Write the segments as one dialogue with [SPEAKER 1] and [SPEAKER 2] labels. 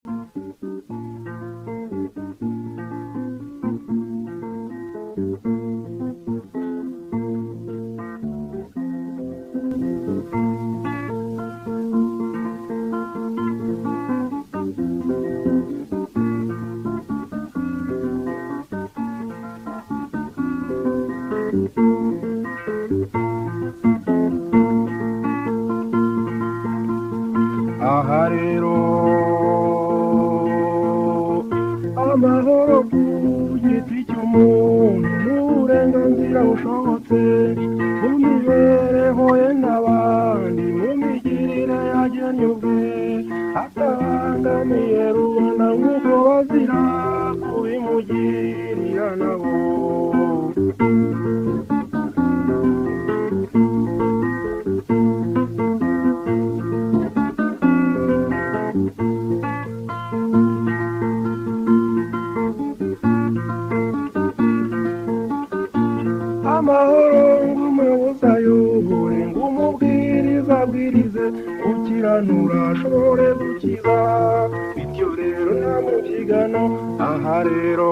[SPEAKER 1] aha rero amahoro ku giti cy'umuntu n'uburenganzira bushobotse mu mibereho ye n'abandi mu migirire yagennye ubwe atabangamiye rubanda nk'uko bazira kubimugirira nabo. amahoro ng'umuyobozi ayobore ng'umubwiriza abwirize gukiranura ashobore gukiza bityo rero nta mubyigano aha rero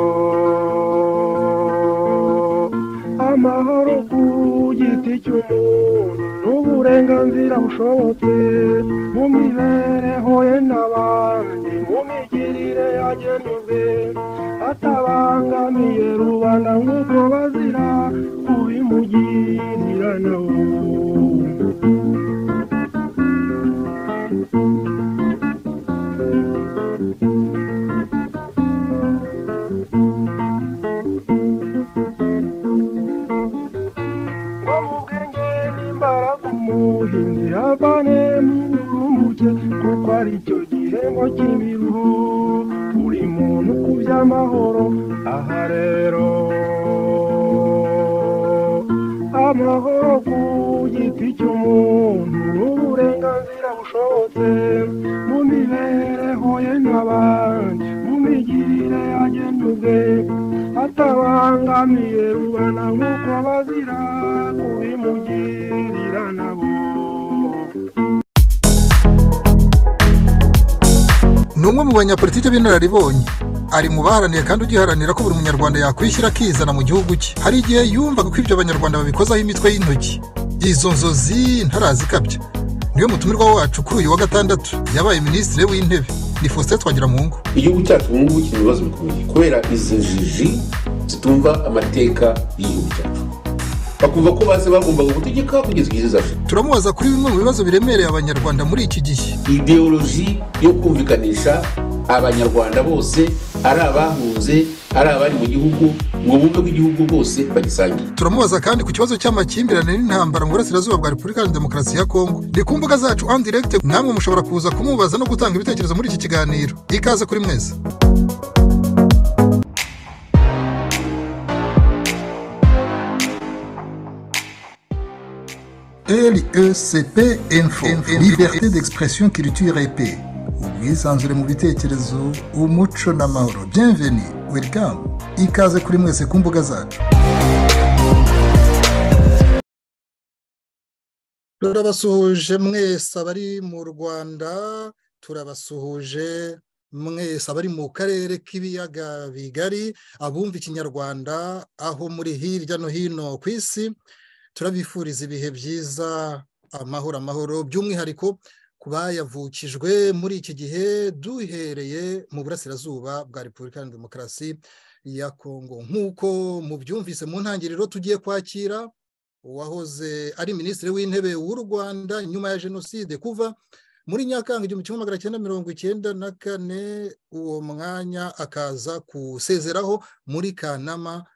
[SPEAKER 1] amahoro ku giti cy'umuntu n'uburenganzira bushobotse mu mibereho ye n'abandi mu migirire yagennye ubwe atabangamiye rubanda nk'uko bazira kubimugirira nabo. wamubwenge n'imbaraga umuhinzi avane mu burumbuke kuko ari cyo gihembo cy'imiruho buri muntu ku by'amahoro aha rero amahoro ku giti cy'umuntu n'uburenganzira bushobotse mu mibereho ye n'abandi mu migirire yagennye ubwe atabangamiye rubanda nk'uko bazira kubimugirira nabo.
[SPEAKER 2] ni umwe mu banyapolitiki b'inararibonye ari mu baharaniye kandi ugiharanira ko buri munyarwanda yakwishyira akizana mu gihugu cye. hari igihe yumvaga ko ibyo abanyarwanda babikozaho imitwe y'intoki. izo nzozi ntarazikabya. niwe mutumirwa wacu kuri uyu wa gatandatu yabaye minisitiri w'intebe ni Faustin Twagiramungu.
[SPEAKER 3] igihugu cyacu ubu ngubu kiri mu bibazo bikomeye kubera izi njiji zitumva amateka y'igihugu cyacu bakumva ko baze bagombaga gutegeka kugeza igihe zizashira.
[SPEAKER 2] turamubaza kuri bimwe mu bibazo biremereye abanyarwanda muri iki gihe.
[SPEAKER 3] ideoloji yo kumvikanisha abanyarwanda bose ari abahunze ari abari mu gihugu ngo bumve ko igihugu bose bagisangiye.
[SPEAKER 2] turamubaza kandi ku kibazo cy'amakimbirane n'intambara mu burasirazuba bwa Repubulika ya Demokarasi ya Kongo. ni ku mbuga zacu en direct, namwe mushobora kuza kumubaza no gutanga ibitekerezo muri iki kiganiro. ikaze kuri mwese. LECP Info, liberté d'expression, culture et paix. ubwisanzure mu bitekerezo, umuco n'amahoro. Bienvenue, welcome. ikaze kuri mwese ku mbuga zacu. turabasuhuje mwese abari mu Rwanda, turabasuhuje mwese abari mu karere k'ibiyaga bigari, abumva ikinyarwanda aho muri hirya no hino ku isi. turabifuriza ibihe byiza, amahoro by'umwihariko ku bayavukijwe muri iki gihe duhereye mu burasirazuba bwa Repubulika ya Demokarasi ya Kongo. nk'uko mubyumvise mu ntangiriro, tugiye kwakira uwahoze ari minisitiri w'intebe w'u Rwanda nyuma ya jenoside kuva muri Nyakanga 1994, uwo mwanya akaza kusezeraho muri Kanama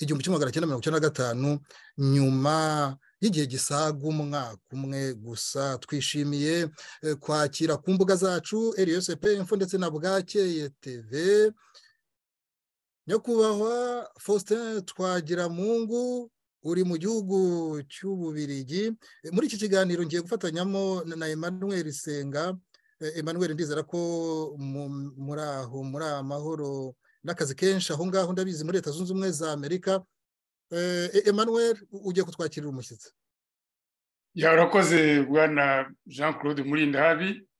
[SPEAKER 2] 1995 nyuma y'igihe gisaga umwaka umwe gusa. twishimiye kwakira ku mbuga zacu LECP Info ndetse na Bwakeye TV nyakubahwa Faustin Twagiramungu uri mu gihugu cy'Ububiligi. muri iki kiganiro ngiye gufatanyamo na Emmanuel Senga. Emmanuel, ndizera ko muri amahoro n'akazi kenshi aho ngaho, ndabizi muri Leta Zunze Ubumwe za Amerika. Emmanuel, ugiye kutwakirira umushyitsi.
[SPEAKER 4] urakoze bwana Jean Claude Murindahabi.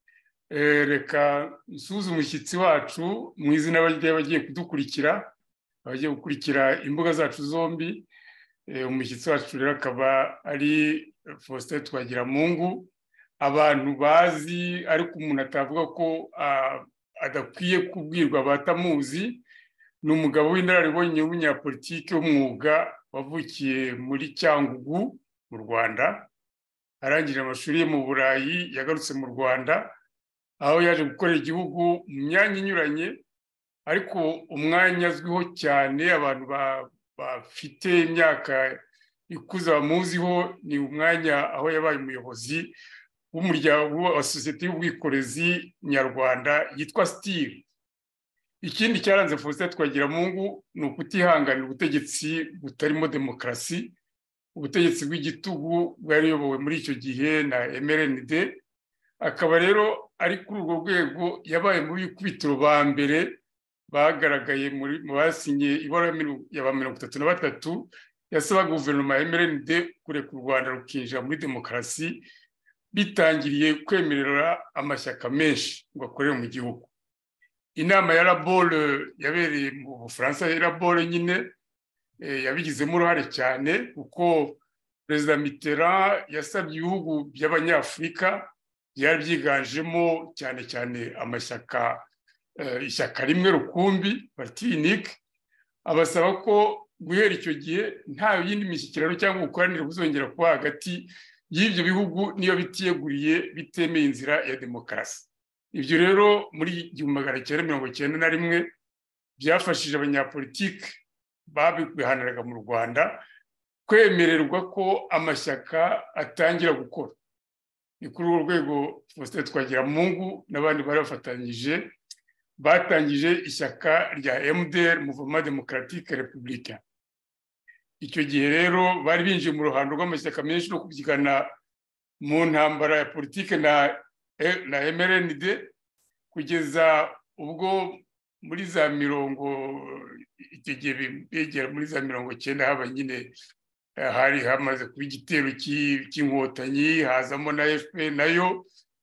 [SPEAKER 4] reka nsuze umushyitsi wacu mu izina bagiye kudukurikira, abagiye gukurikira imbuga zacu zombi. Umushyitsi wacu rero akaba ari Faustin Twagiramungu, abantu bazi ariko umuntu atavuga ko adakwiye kubwirwa abatamuzi. Ni umugabo w'inararibonye w'umunyapolitike w'umwuga wavukiye muri Cyangugu mu Rwanda, arangije amashuri ye mu Burayi, yagarutse mu Rwanda aho yaje gukorera igihugu mu myanya inyuranye, ariko umwanya azwiho cyane abantu bafite imyaka ikuze bamuziho ni umwanya aho yabaye umuyobozi w'umuryango wa sosiyete y'ubwikorezi nyarwanda yitwa STIL. Ikindi cyaranze Faustin Twagiramungu ni ukutihanganira ubutegetsi butarimo demokarasi, ubutegetsi bw'igitugu bwari buyobowe muri icyo gihe na MRND. Akaba rero ari kuri urwo rwego yabaye mu bikubitiro ba mbere bagaragaye mu basinye ibaruwa ya ba 33 yasaba guverinoma ya MRND kureka u Rwanda rukinjira muri demokarasi, bitangiriye kwemerera amashyaka menshi ngo akorere mu gihugu. Inama ya Labole yabereye mu Bufaransa, ya Labole nyine yabigizemo uruhare cyane kuko Perezida Mitterrand yasabye ibihugu by'Abanyafurika byari byiganjemo cyane cyane amashyaka, ishyaka rimwe rukumbi parti unique, abasaba ko guhera icyo gihe nta yindi mishyikirano cyangwa ubukoranire buzongera kuba hagati y'ibyo bihugu niyo bitiyeguriye bitemeye inzira ya demokarasi. Ibyo rero muri 1991 byafashije abanyapolitike babihaniraga mu Rwanda kwemererwa ko amashyaka atangira gukora. Ni kuri urwo rwego Faustin Twagiramungu n'abandi bari bafatanyije batangije ishyaka rya MDR, Mouvement Démocratique Républicain. Icyo gihe rero bari binjiye mu ruhando rw'amashyaka menshi no kubyigana mu ntambara ya politike na MRND, kugeza ubwo muri za icyo gihe begera muri za 90 haba nyine hari hamaze kuba igitero cy'inkotanyi, hazamo na FPR nayo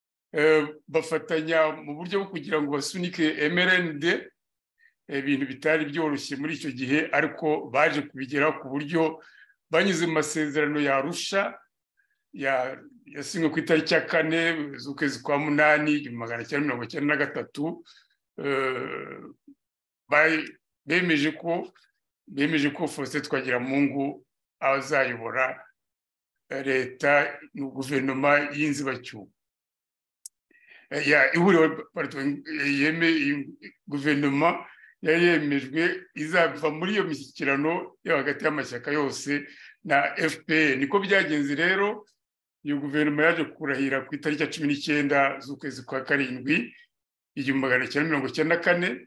[SPEAKER 4] bafatanya mu buryo bwo kugira ngo basunike MRND. Ibintu bitari byoroshye muri icyo gihe, ariko baje kubigeraho ku buryo banyuze mu masezerano ya Arusha yasinywe ku itariki ya 4 z'ukwezi kwa 8 1993, bemeje ko Faustin Twagiramungu azayobora leta no guverinoma y'inzibacyuho. Guverinoma yari yemejwe izava muri iyo mishyikirano yo hagati y'amashyaka yose na FPR. Niko byagenze rero, iyo guverinoma yaje kurahira ku itariki ya 19 z'ukwezi kwa 7 1994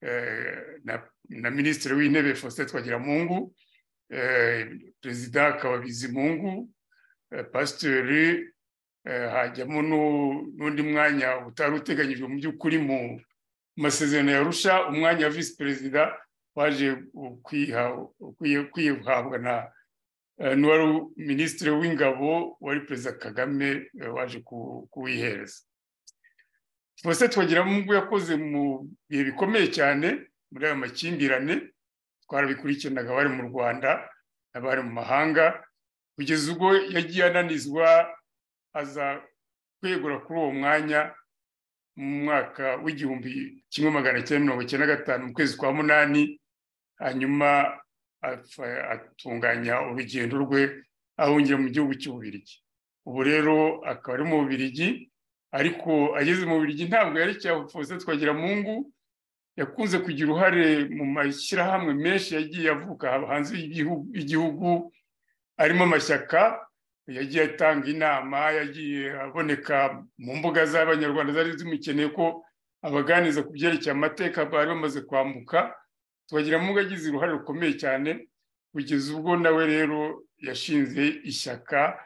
[SPEAKER 4] na Minisitiri w'Intebe Faustin Twagiramungu, Perezida akaba Bizimungu, Pasiteri, hajyamo n'undi mwanya utari uteganyijwe mu by'ukuri mu masezerano ya Arusha, umwanya wa Visi Perezida waje kwihabwa na n'uwari Minisitiri w'Ingabo wari Perezida Kagame waje kuwihereza. Faustin Twagiramungu yakoze mu bihe bikomeye cyane muri ayo makimbirane, twarabikurikiranaga bari mu Rwanda n'abari mu mahanga, kugeza ubwo yagiye ananizwa aza kwegura kuri uwo mwanya mu mwaka w'1995 mu kwezi kwa 8, hanyuma atunganya urugendo rwe ahungira mu gihugu cy'Ububiligi. Ubu rero akaba ari mu Bubiligi, ariko ageze mu Bubiligi ntabwo yari cya Faustin Twagiramungu. Yakunze kugira uruhare mu mashyirahamwe menshi yagiye avuka hanze y'igihugu, arimo amashyaka, yagiye atanga inama, yagiye aboneka mu mbuga z'Abanyarwanda zari zimukeneye ko abaganiza ku byerekeye amateka bari bamaze kwambuka. Twagiramungu yagize uruhare rukomeye cyane, kugeza ubwo nawe rero yashinze ishyaka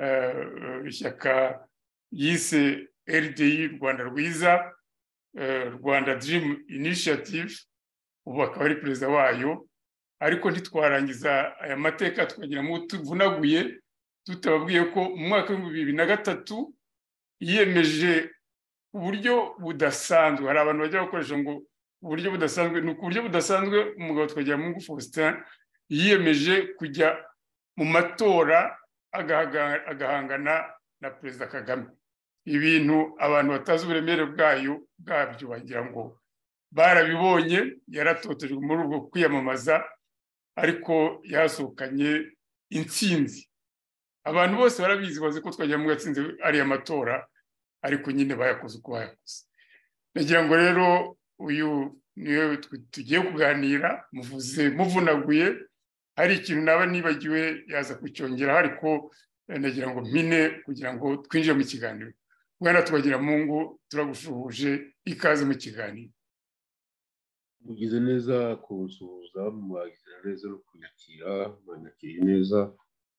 [SPEAKER 4] yise RDI, Rwanda Rwiza, Rwanda Dream Initiative. Ubu akaba ari perezida wayo. Ariko ntitwarangiza aya mateka Twagiramungu tuvunaguye tutababwiye ko mu mwaka wa 2003 yiyemeje uburyo budasanzwe. Hari abantu bajya bakoresha ngo uburyo budasanzwe, ni uburyo budasanzwe umugabo Twagiramungu Faustin yiyemeje kujya mu matora agahangana na Perezida Kagame. Ibintu abantu batazi uburemere bwabyo bagira ngo barabibonye, yaratotejwe muri ubwo kwiyamamaza, ariko yasohokanye intsinzi. Abantu bose barabizi, bazi ko Twagiramungu yatsinze ariya matora, ariko nyine bayakoze uko bayakoze. Nagira ngo rero uyu niwe tugiye kuganira, muvuze muvunaguye, hari ikintu naba nibagiwe yaza kucyongera, ariko nagira ngo mpine kugira ngo twinjire mu kiganiro. Bwana Twagiramungu, turagushuhuje, ikaze mu kiganiro.
[SPEAKER 3] mugize neza kunsuhuza, mwagize neza no kunyakira, mwanyakiriye neza,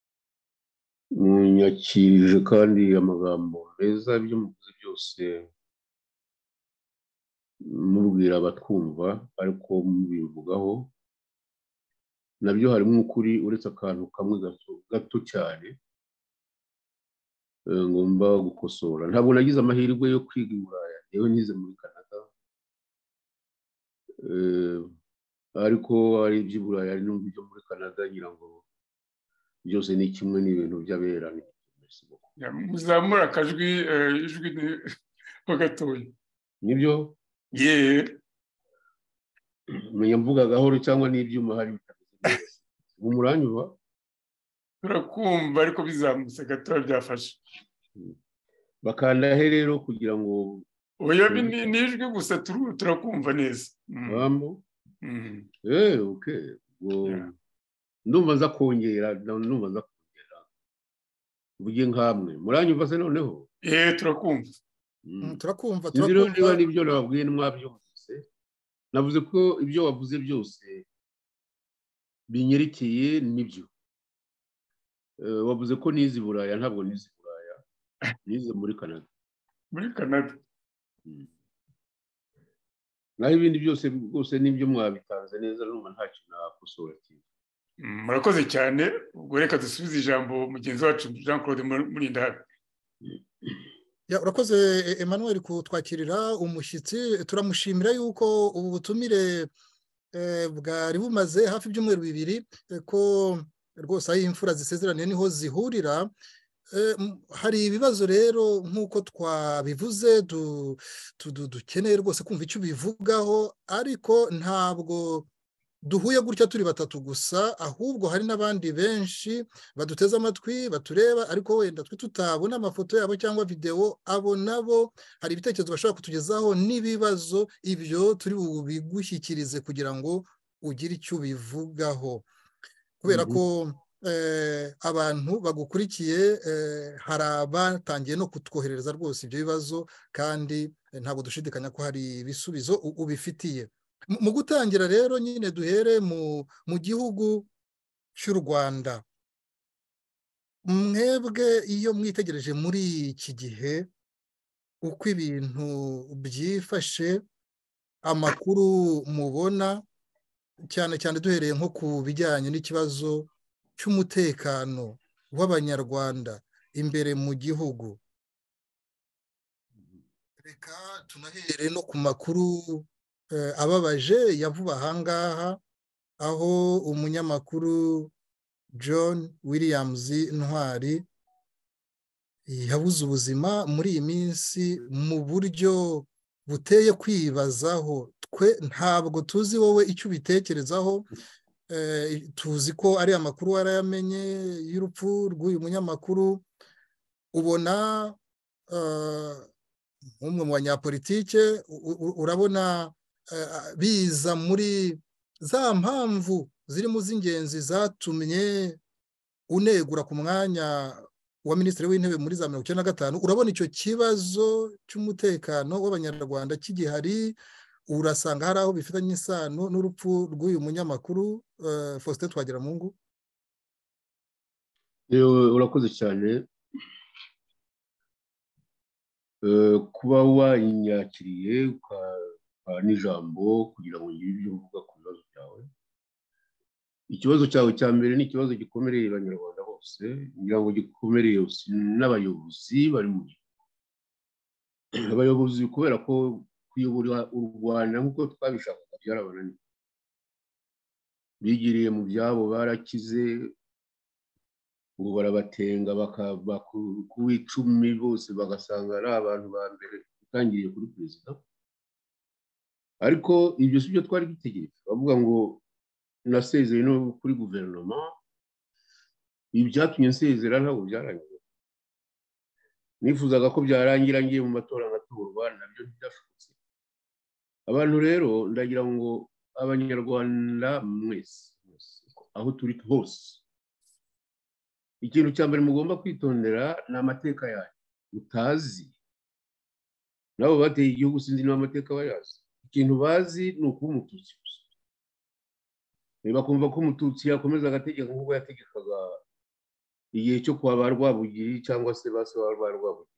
[SPEAKER 3] munyakirije kandi amagambo meza, ibyo muvuze byose mubwira abatwumva, ariko mubivugaho nabyo harimo ukuri, uretse akantu kamwe gato cyane ngomba gukosora. Ntabwo nagize amahirwe yo kwiga i Buraya, yewe nize muri Canada, ariko ari iby'i Buraya ari n'ibyo muri Canada, ngira ngo byose ni kimwe, n'ibintu by'abera.
[SPEAKER 4] Muzamura akajwi, ijwi ho gatoya.
[SPEAKER 3] Nibyo menya mvuga gahoro cyangwa n'ibyuma hari bitameze neza. Umuranyuba
[SPEAKER 4] turakumva, ariko bizamutse gatoya byafashe.
[SPEAKER 3] Bakandahe rero kugira ngo
[SPEAKER 4] oya, ni ijwi gusa, turakumva neza.
[SPEAKER 3] Okay. Ndumva nza kongera, mvuge nkamwe. Muranyumva se noneho?
[SPEAKER 4] Turakumva.
[SPEAKER 2] Turakumva.
[SPEAKER 3] Niba nibyo nababwiye mwabyumvise. Navuze ko ibyo wavuze byose binyerekeye nibyo. Wavuze ko nize i Buraya, ntabwo nize i Buraya, nize muri Canada.
[SPEAKER 4] Muri Canada.
[SPEAKER 3] Naho ibindi byose rwose nibyo mwabitanze neza, numva nta kintu nakosora kimwe.
[SPEAKER 4] Murakoze cyane. Ubwo reka dusubize ijambo mugenzi wacu Jean Claude Mulindahabi.
[SPEAKER 2] Urakoze Emmanuel kutwakirira umushyitsi. Turamushimira yuko ubu butumire bwari bumaze hafi ibyumweru 2 ko rwose aho imfura zisezeraniye niho zihurira. Hari ibibazo rero nk'uko twabivuze, dukeneye rwose kumva icyo ubivugaho, ariko ntabwo duhuye gutya turi batatu gusa, ahubwo hari n'abandi benshi baduteze amatwi batureba, ariko wenda twe tutabona amafoto yabo cyangwa video. Abo nabo hari ibitekerezo bashobora kutugezaho n'ibibazo, ibyo turi bubigushyikirize kugira ngo ugire icyo ubivugaho, kubera ko abantu bagukurikiye hari abatangiye no kutwoherereza rwose ibyo bibazo, kandi ntabwo dushidikanya ko hari ibisubizo ubifitiye. Mu gutangira rero nyine duhere mu gihugu cy'u Rwanda. Mwebwe iyo mwitegereje muri iki gihe uko ibintu byifashe, amakuru mubona, cyane cyane duhereye nko ku bijyanye n'ikibazo cy'umutekano w'Abanyarwanda imbere mu gihugu, reka tunahere no ku makuru ababaje ya vuba ahangaha, aho umunyamakuru John Williams Ntwari yabuze ubuzima muri iyi minsi mu buryo buteye kwibazaho. Twe ntabwo tuzi wowe icyo ubitekerezaho, tuzi ko ari amakuru warayamenye y'urupfu rw'uyu munyamakuru. Ubona nk'umwe mu banyapolitike, urabona biza muri za mpamvu ziri mu z'ingenzi zatumye unegura ku mwanya wa minisitiri w'intebe muri za 1995. urabona icyo kibazo cy'umutekano w'Abanyarwanda kigihari? Urasanga hari aho bifitanye isano n'urupfu rw'uyu munyamakuru Faustin Twagiramungu?
[SPEAKER 3] Urakoze cyane kuba wanyakiriye n'ijambo kugira ngo ngire ibyo mvuga ku bibazo byawe. Ikibazo cyawe cya mbere ni ikibazo gikomereye Abanyarwanda bose, ngira ngo gikomereye n'abayobozi bari mu gihugu. abayobozi kubera ko kuyobora u Rwanda nk'uko twabishakaga byarabananiye, bigiriye mu byabo, barakize, ubu barabatenga ku icumi bose bagasanga ari abantu ba mbere utangiriye kuri perezida. Ariko ibyo si byo twari dutegereje. Bavuga ngo nasezeye no kuri guverinoma, ibi byatumye nsezera ntabwo byarangiye. Nifuzaga ko byarangira ngiye mu matora ngatorwa, nabyo ntibyashobotse. Abantu rero ndagira ngo abanyarwanda mwese aho turi hose, ikintu cya mbere mugomba kwitondera ni amateka yanyu mutazi. Nabo bateye igihugu sinzi niba amateka bayazi. Ikintu bazi ni ukuba umututsi gusa. Bakumva ko umututsi yakomeza agategeka nk'uko yategekaga igihe cyo kwa ba Rwabugiri cyangwa se ba se ba Rwabugiri.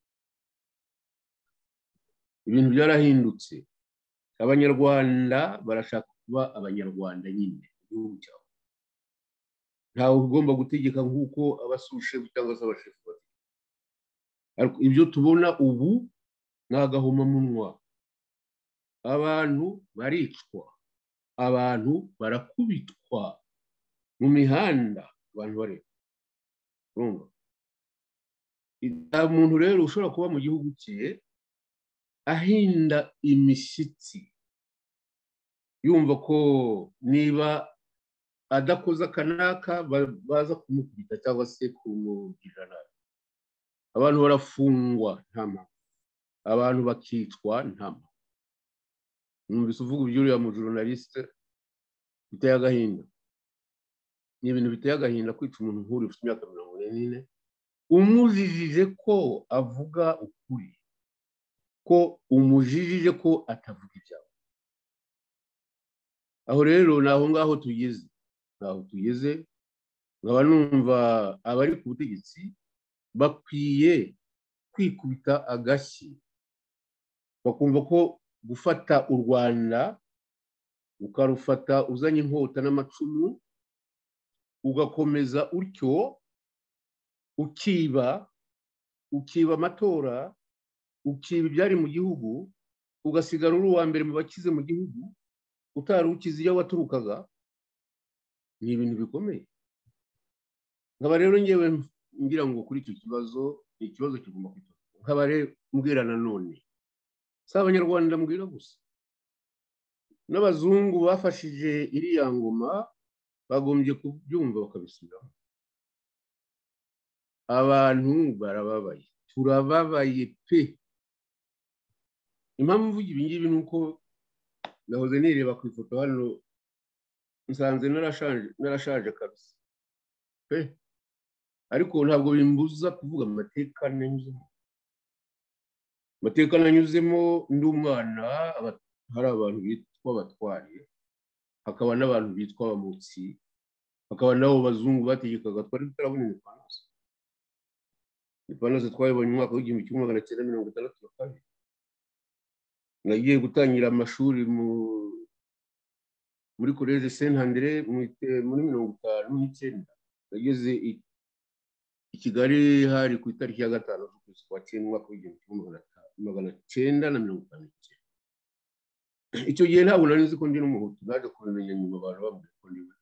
[SPEAKER 3] Ibintu byarahindutse. Abanyarwanda barashaka kuba abanyarwanda nyine mu gihugu cyabo. Ntawe ugomba gutegeka nk'uko abasushefu cyangwa se abashefu bategeka. Ariko ibyo tubona ubu ni agahomamunwa. Abantu baricwa, abantu barakubitwa mu mihanda, abantu bareba. Nta muntu rero ushobora kuba mu gihugu cye ahinda imishyitsi yumva ko niba adakoze akanaka baza kumukubita cyangwa se kumugirira nabi. Abantu barafungwa nta mpamvu, abantu bakicwa nta mpamvu. Numvise uvuga iby'uriya mujurnaliste, biteye agahinda. Ni ibintu biteye agahinda kwica umuntu nk'uri ufite imyaka 44 umujijije ko avuga ukuri, ko umujijije ko atavuga ibyawe. Aho rero naho ngaho tugeze, nkaba numva abari ku butegetsi bakwiye kwikubita agashyi, bakumva ko gufata u Rwanda ukarufata uzanye inkota n'amacumu, ugakomeza utyo ukiba amatora, ukiba ibyari mu gihugu, ugasigara uri uwa mbere mu bakize mu gihugu, utari ukize iyo waturukaga, ni ibintu bikomeye. Nkaba rero ngewe ngira ngo kuri icyo kibazo, ni ikibazo kigomba kwitonderwa. Nkaba rero mbwira nanone, si abanyarwanda mbwira gusa, n'abazungu bafashije iriya ngoma bagombye kubyumva bakabisubiramo. Abantu barababaye, turababaye pe. Impamvu mvuga ibi ngibi ni uko nahoze nireba ku ifoto hano, nsanze narashaje kabisa pe, ariko ntabwo bimbuza kuvuga amateka nanyuzemo. Amateka nanyuzemo ndi umwana, hari abantu bitwa abatwari, hakaba n'abantu bitwa abamutsi, hakaba n'abo bazungu bategekaga. Twari tutarabona independence. Independence twayibonye mu mwaka w'igihumbi kimwe magana cyenda mirongo itandatu na kabiri. Nagiye gutangira amashuri muri Collège Saint André muri 59. Nageze i Kigali hari ku itariki ya 5 z'ukwezi kwa cyenda umwaka w'igihumbi kimwe magana cyenda na mirongo itanu n'icyenda. Icyo gihe ntabwo nari nzi ko ndi n'umuhutu, naje kubimenya nyuma abantu bambwiye ko ndi we.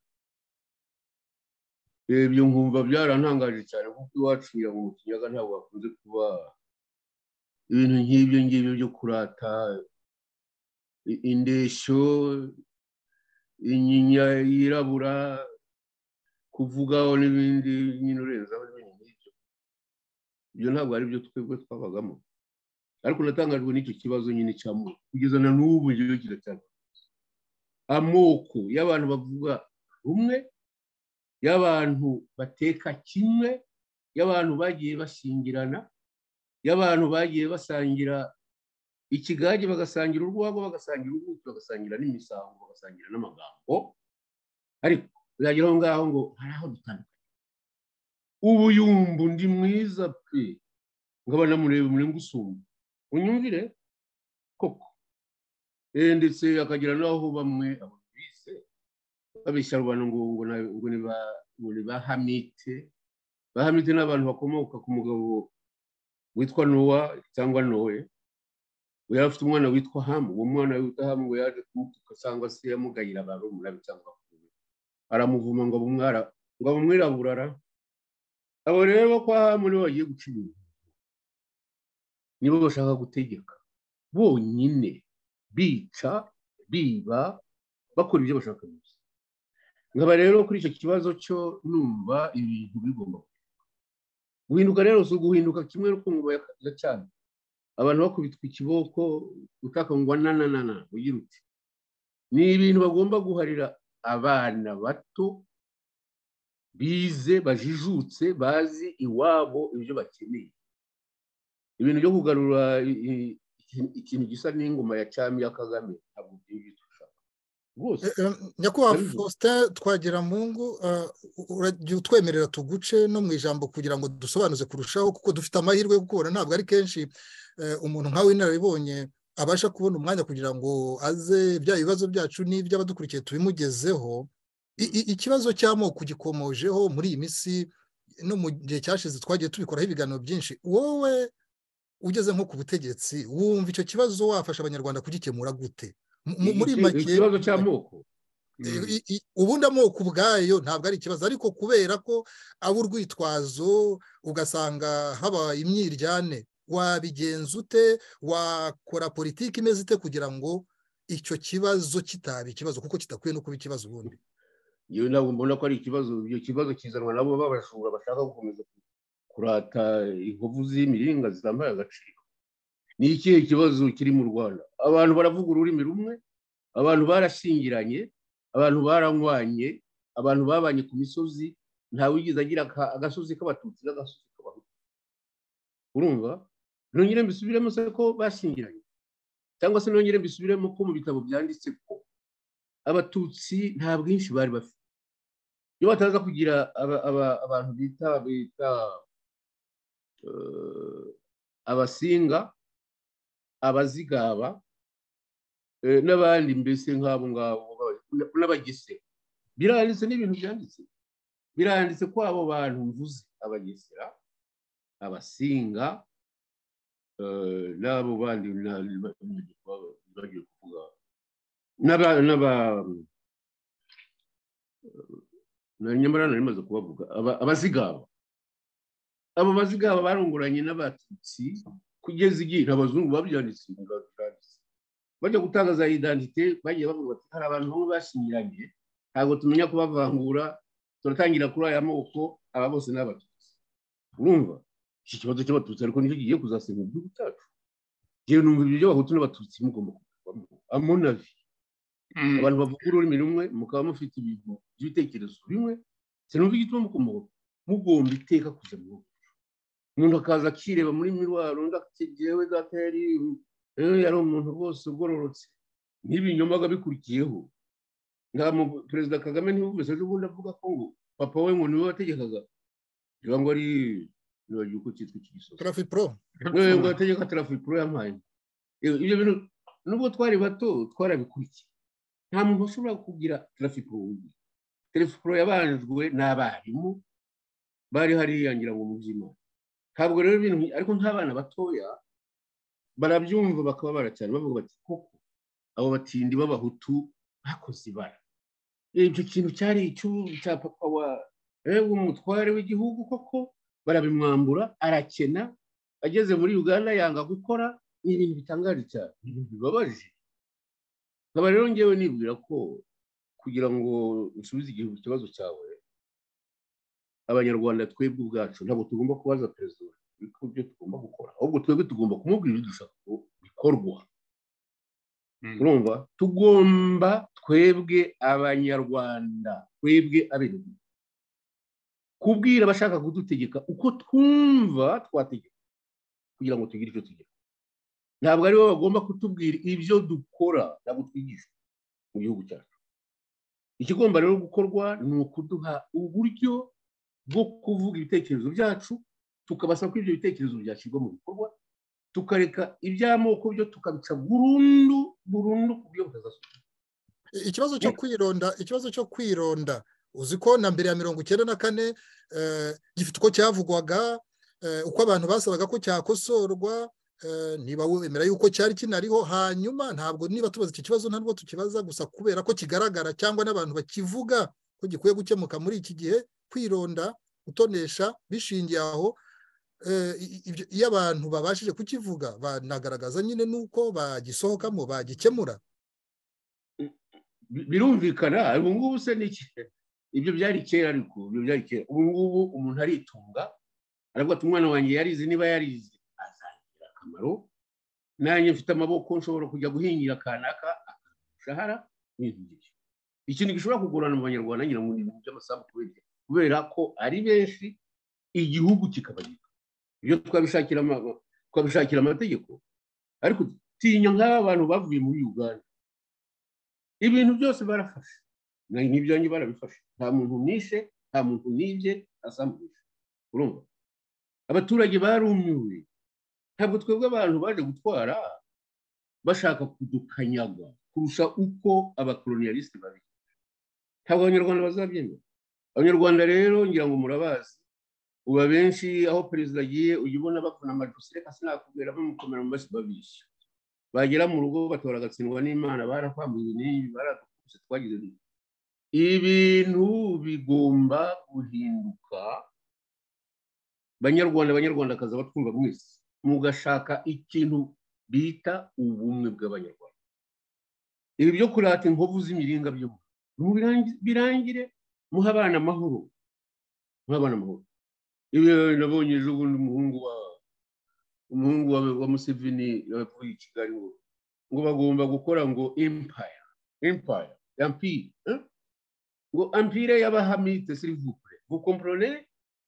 [SPEAKER 3] Ibyo nkumva byarantangaje cyane kuko iwacu ngira ngo mu Kinyaga ntabwo hakunze kuba ibintu nk'ibyo ngibyo byo kurata indeshyo, inyinya yirabura, kuvugaho n'ibindi nyine urenzaho n'ibindi nk'ibyo. Ibyo ntabwo ari byo twebwe twabagamo. Ariko natangajwe n'icyo kibazo nyine cy'amoko, kugeza na n'ubu igihe kiracyari. Amoko y'abantu bavuga rumwe, y'abantu bateka kimwe, y'abantu bagiye bashyingirana, y'abantu bagiye basangira ikigage, bagasangira urwagwa, bagasangira ubuki, bagasangira n'imisango, bagasangira n'amagambo. Ariko biragira aho ngaho ngo hari aho dutandukanye. Ubuyumbu ndi mwiza pe, ngaba namureba muri ngusumba, unyumvire koko. Ndetse akagira naho bamwe abise babishya rubano ngo ni ba Hamite. Ba Hamite n'abantu bakomoka ku mugabo witwa Nowa cyangwa Noe. yari afite umwana witwa Hamu. Uwo mwana witwa Hamu ngo yaje kumutuka cyangwa se yamugayira abantu murabi cyangwa aramuvuma ngo abumwirabura. Abo rero kwa Hamu nibo bagiye guca ibintu, nibo bashaka gutegeka bonyine, bica biba bakora ibyo bashaka byose. Nkaba rero kuri icyo kibazo cyo numva ibintu bigomba guhinduka. Rero si uguhinduka kimwe no kumva cyane abantu bakubitwa ikiboko utakangwa na ugira uti ni ibintu bagomba guharira abana bato bize bajijutse bazi iwabo ibyo bakeneye. Ibintu byo kugarura ikintu gisa n'ingoma ya cyami ya Kagame ntabwo byigeze rwose.
[SPEAKER 2] Nyakubahwa Faustin Twagiramungu, urajya utwemerera tuguce no mu ijambo kugira ngo dusobanuze kurushaho, kuko dufite amahirwe yo gukora. Ntabwo ari kenshi umuntu nkawe w'inararibonye abasha kubona umwanya kugira ngo aze bya bibazo byacu n'iby'abadukurikiye tubimugezeho. Ikibazo cy'amoko gikomojeho muri iyi minsi no mu gihe cyashize twagiye tubikoraho ibiganiro byinshi. Wowe ugeze nko ku butegetsi wumva icyo kibazo wafasha abanyarwanda kugikemura gute? Muri make
[SPEAKER 3] ikibazo cy'amoko
[SPEAKER 2] ubundi amoko ubwayo ntabwo ari ikibazo, ariko kubera ko aba urwitwazo ugasanga haba imyiryane, wabigenza ute? Wakora politiki imeze ite kugira ngo icyo kibazo kitaba ikibazo, kuko kidakwiye no kuba ikibazo? Ubundi
[SPEAKER 3] yewe ntabwo mbona ko ari ikibazo. Iyo kibazo kizanwa nabo babashura bashaka gukomeza kurata inkovu z'imiringa zitambaye agaciro. Ni ikihe kibazo kiri mu Rwanda? Abantu baravuga ururimi rumwe, abantu barashingiranye, abantu baranywanye, abantu babanye ku misozi, nta wigize agira agasozi k'abatutsi n'agasozi k'abahutu. Urumva? Nongere mbisubiremo se ko bashingiranye, cyangwa se nongere mbisubiremo ko mu bitabo byanditse ko abatutsi nta bwinshi bari bafite. Iyo bataza kugira abantu bita abasinga, abazigaba n'abandi mbese nk'abo ngabo n'abagesera, biranditse n'ibintu byanditse, biranditse ko abo bantu mvuze, abagesera, abasinga n'abo bandi bagiye kuvuga nyamara narimaze kubavuga abazigaba. Abo bazigaba barongoranye n'abatutsi kugeza igihe abazungu babyanditse bajya gutanga za identite, bagiye bavuga bati hari abantu bamwe bashingiranye, ntabwo tumenya kubavangura, turatangira kuri aya moko, aba bose ni abatutsi. Urumva iki kibazo cy'abatutsi ariko nicyo kigiye kuzasenya igihugu cyacu. Yewe numva ibyo by'abahutu n'abatutsi mugomba kuvamo amonavi. Abantu bavuga ururimi rumwe mukaba mufite ibintu by'ibitekerezo bimwe, sinumva igituma mugomba iteka kujya mu umuntu akaza akireba muri mirwaro ndakigewe dateri yari umuntu rwose ugororotse n'ibinyoma bikurikiyeho. Perezida Kagame ntibuvese ejo bundi avuga ko ngo papa we ngo niwe wategekaga, biba ngo ari nibagiye uko cyitwa iki gisozi
[SPEAKER 2] Trafipro,
[SPEAKER 3] ngo ategeka Trafipro yampaye. Ibyo bintu nubwo twari bato twarabikurikiye. Nta muntu ushobora kugira Trafipro. Trafipro yabanjwe n'abarimu bari hariya ngira ngo muzima. Ntabwo rero ibintu ariko nk'abana batoya barabyumva bakaba baracyane bavuga bati koko abo batindi b'abahutu bakoze ibara. Icyo kintu cyari cya papa wa umutware w'igihugu, koko barabimwambura, arakena, ageze muri Uganda yanga gukora. Ni ibintu bitangaje cyane, ibintu bibabaje. Nkaba rero ngewe nibwira ko kugira ngo usubize igihugu ikibazo cyawe, abanyarwanda twebwe ubwacu ntabwo tugomba kubaza perezida ibyo tugomba gukora, ahubwo twebwe tugomba kumubwira ibyo dushaka ko bikorwa. Urumva, tugomba twebwe abanyarwanda, twebwe abenegihugu kubwira abashaka kudutegeka uko twumva twategeka kugira ngo tugire icyo tugira. Ntabwo ari bo bagomba kutubwira ibyo dukora, ntabwo twigishwa mu gihugu cyacu. Ikigomba rero gukorwa ni ukuduha uburyo bwo kuvuga ibitekerezo byacu, tukabasaba ko ibyo bitekerezo byashyirwa mu bikorwa, tukareka iby'amoko byo tukabica burundu ku buryo butazasubira.
[SPEAKER 2] Ikibazo cyo kwironda uzi ko na mbere ya 1994 gifite uko cyavugwaga, uko abantu basabaga ko cyakosorwa, niba wemera yuko cyari kinariho, hanyuma ntabwo niba tubaza iki kibazo ntabwo tukibaza gusa kubera ko kigaragara cyangwa n'abantu bakivuga ko gikwiye gukemuka muri iki gihe, kwironda gutonesha bishingiye aho. Iyo abantu babashije kukivuga banagaragaza nyine nuko bagisohokamo bagikemura.
[SPEAKER 3] Birumvikana ubu ngubu se n'iki, ibyo byari kera, ariko ibyo byari kera. Ubu ngubu umuntu aritunga aravuga ati umwana wanjye yarize, niba yarize azagira akamaro, nanjye mfite amaboko nshobora kujya guhingira kanaka umushahara n'ibintu byinshi. Ikintu gishobora kugorana mu banyarwanda ngira ngo ni ibintu by'amasambu, kubera ko ari benshi igihugu kikaba gito. Ibyo twabishakira amategeko, ariko tinya nk'aba bantu bavuye muri Uganda, ibintu byose barafashe, nk'ibyanjye barabifashe, nta muntu nishe, nta muntu nibye asambuje. Urumva abaturage barumiwe. Ntabwo twebwe abantu baje gutwara bashaka kudukanyaga kurusha uko abakolonialisite babi. Ntabwo abanyarwanda bazabyemera. Abanyarwanda rero ngira ngo murabazi, uba benshi aho perezida agiye ujya ubona bavuna amajosi, reka sinakubwira bamukomera mu mashyi babishya. Bagera mu rugo batora agatsindwa n'Imana, barakwambuye ibinini, baradukubise, twagize ibintu bigomba guhinduka. Banyarwanda, banyarwandakazi abatwumva mwese, mugashaka ikintu bita ubumwe bw'abanyarwanda. Ibi byo kurata inkovu z'imiringa byo birangire, muha abana amahoro, muha abana amahoro. Ibi nabonye ejo bundi umuhungu wa Museveni yavuye i Kigali ngo bagomba gukora ngo empire ngo empire y'abahamite, s'il vous plaît, vous comprenez?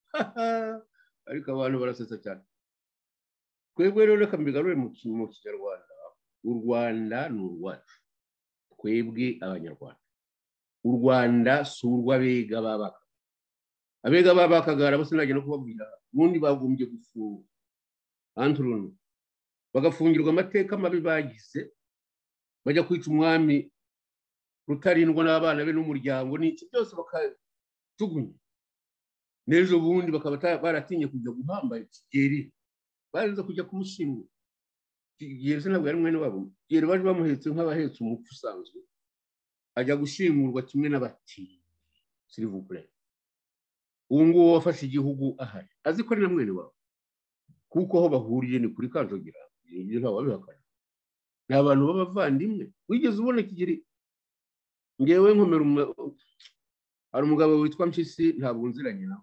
[SPEAKER 3] Ariko abantu barasetsa cyane. Twebwe rero reka mbigarure mu Kinyarwanda. U Rwanda ni urwacu, twebwe abanyarwanda. U Rwanda si urw'abega babaka. Abega babakagara bose najya no kubabwira, ubundi bagombye gufungwa anturuno, bagafungirwa amateka mabi bagize, bajya kwica umwami Rutarindwa n'abana be n'umuryango n'iki byose bakatugunya. N'ejo bundi bakaba baratinye kujya guhamba Kigeli, barinze kujya kumushyingura. Kigeli ntabwo yari mwene wabo, Kigeli baje bamuhetse nk'abahetse umupfu usanzwe, ajya gushingurwa kimwe n'abati, s'il vous plaît. Ubu ngubu wafashe igihugu ahari azi ko ari na mwene wabo, kuko aho bahuriye ni kuri Kanjogera, ibyo ntawe wabihakana. Ni abantu b'abavandimwe. Wigeze ubona Kigeli? Ngewe nkomera hari umugabo witwa Mpyisi, ntabwo nziranye nawe.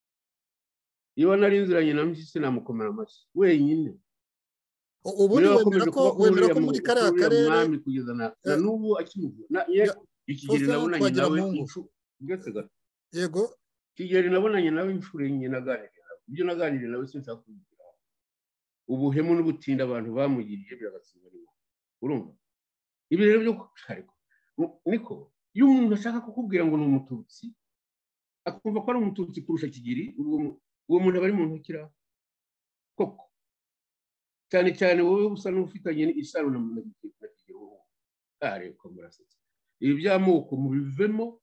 [SPEAKER 3] Iyo nari nziranye na Mpyisi namukomera amashyi wenyine.
[SPEAKER 2] Ubundi wemera ko muri kariya karere
[SPEAKER 3] kugeza na n'ubu akimuvuga. Ikigeli nabonanye nawe inshuro.
[SPEAKER 2] Yego.
[SPEAKER 3] Kigeli nabonanye nawe inshuro enye naganiriye nawe. Ibyo naganiriye nawe sinshaka kubigira. Ubuhemu n'ubutinda abantu bamugiriye biragatsinda rimwe. Urumva? Ibi rero byo ariko niko iyo umuntu ashaka kukubwira ngo ni umututsi, akumva ko ari umututsi kurusha Kigeli, uwo muntu aba ari mu ntukira koko. Cyane cyane wowe usa n'ufitanye isano na Kigeli wowe. Ariko murasetsa. Ibi by'amoko mubivemo,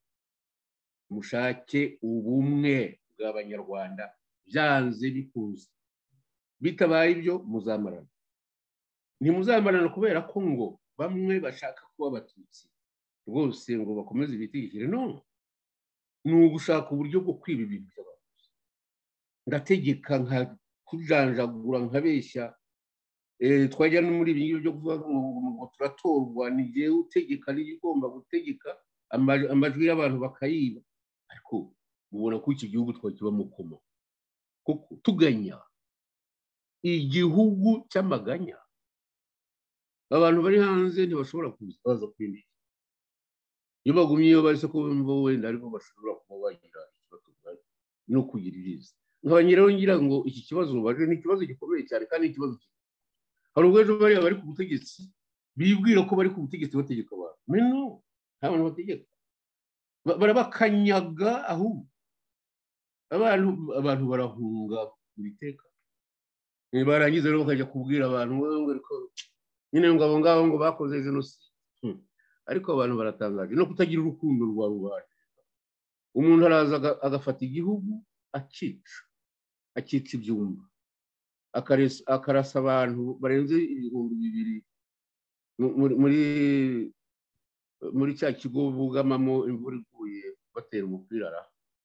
[SPEAKER 3] mushake ubumwe bw'abanyarwanda, byanze bikunze. Bitabaye ibyo muzamarana. Ntimuzamarana kubera ko ngo bamwe bashaka kuba abatutsi rwose ngo bakomeze ibitigire. No, ni ugushaka uburyo bwo kwiba ibintu by'abantu. Ndategeka nka kujanjagura nkabeshya, twajya no muri ibi ngibyo byo kuvuga ngo turatorwa, ni jyewe utegeka, ni igomba gutegeka, amajwi y'abantu bakayiba. Ariko mubona ko iki gihugu twakibamo koma kuko tuganya igihugu cy'amaganya. Abantu bari hanze ntibashobora kuza kwindi. Iyo bagumye iyo bari se ko bumva wenda ariko bashobora kuba bagira ikibazo no kugira iriza. Nkabanyiraho ngira ngo iki kibazo baje ni ikibazo gikomeye cyane kandi ikibazo hari ubwo bari bari ku butegetsi bibwira ko bari ku butegetsi bategeka abantu. Meno nta bantu bategeka, barabakanyaga ahubwo abantu barahunga biteka. Barangiza rero bakajya kubwira abantu ngo ariko nyine ngo abo ngabo ngo bakoze jenoside. Ariko abantu baratangaje no kutagira urukundo rwa rubanda. Umuntu araza agafata igihugu akica ibyumba, akarasa abantu barenze 2,000 muri cya kigo bugamamo imvura iguye batera umupira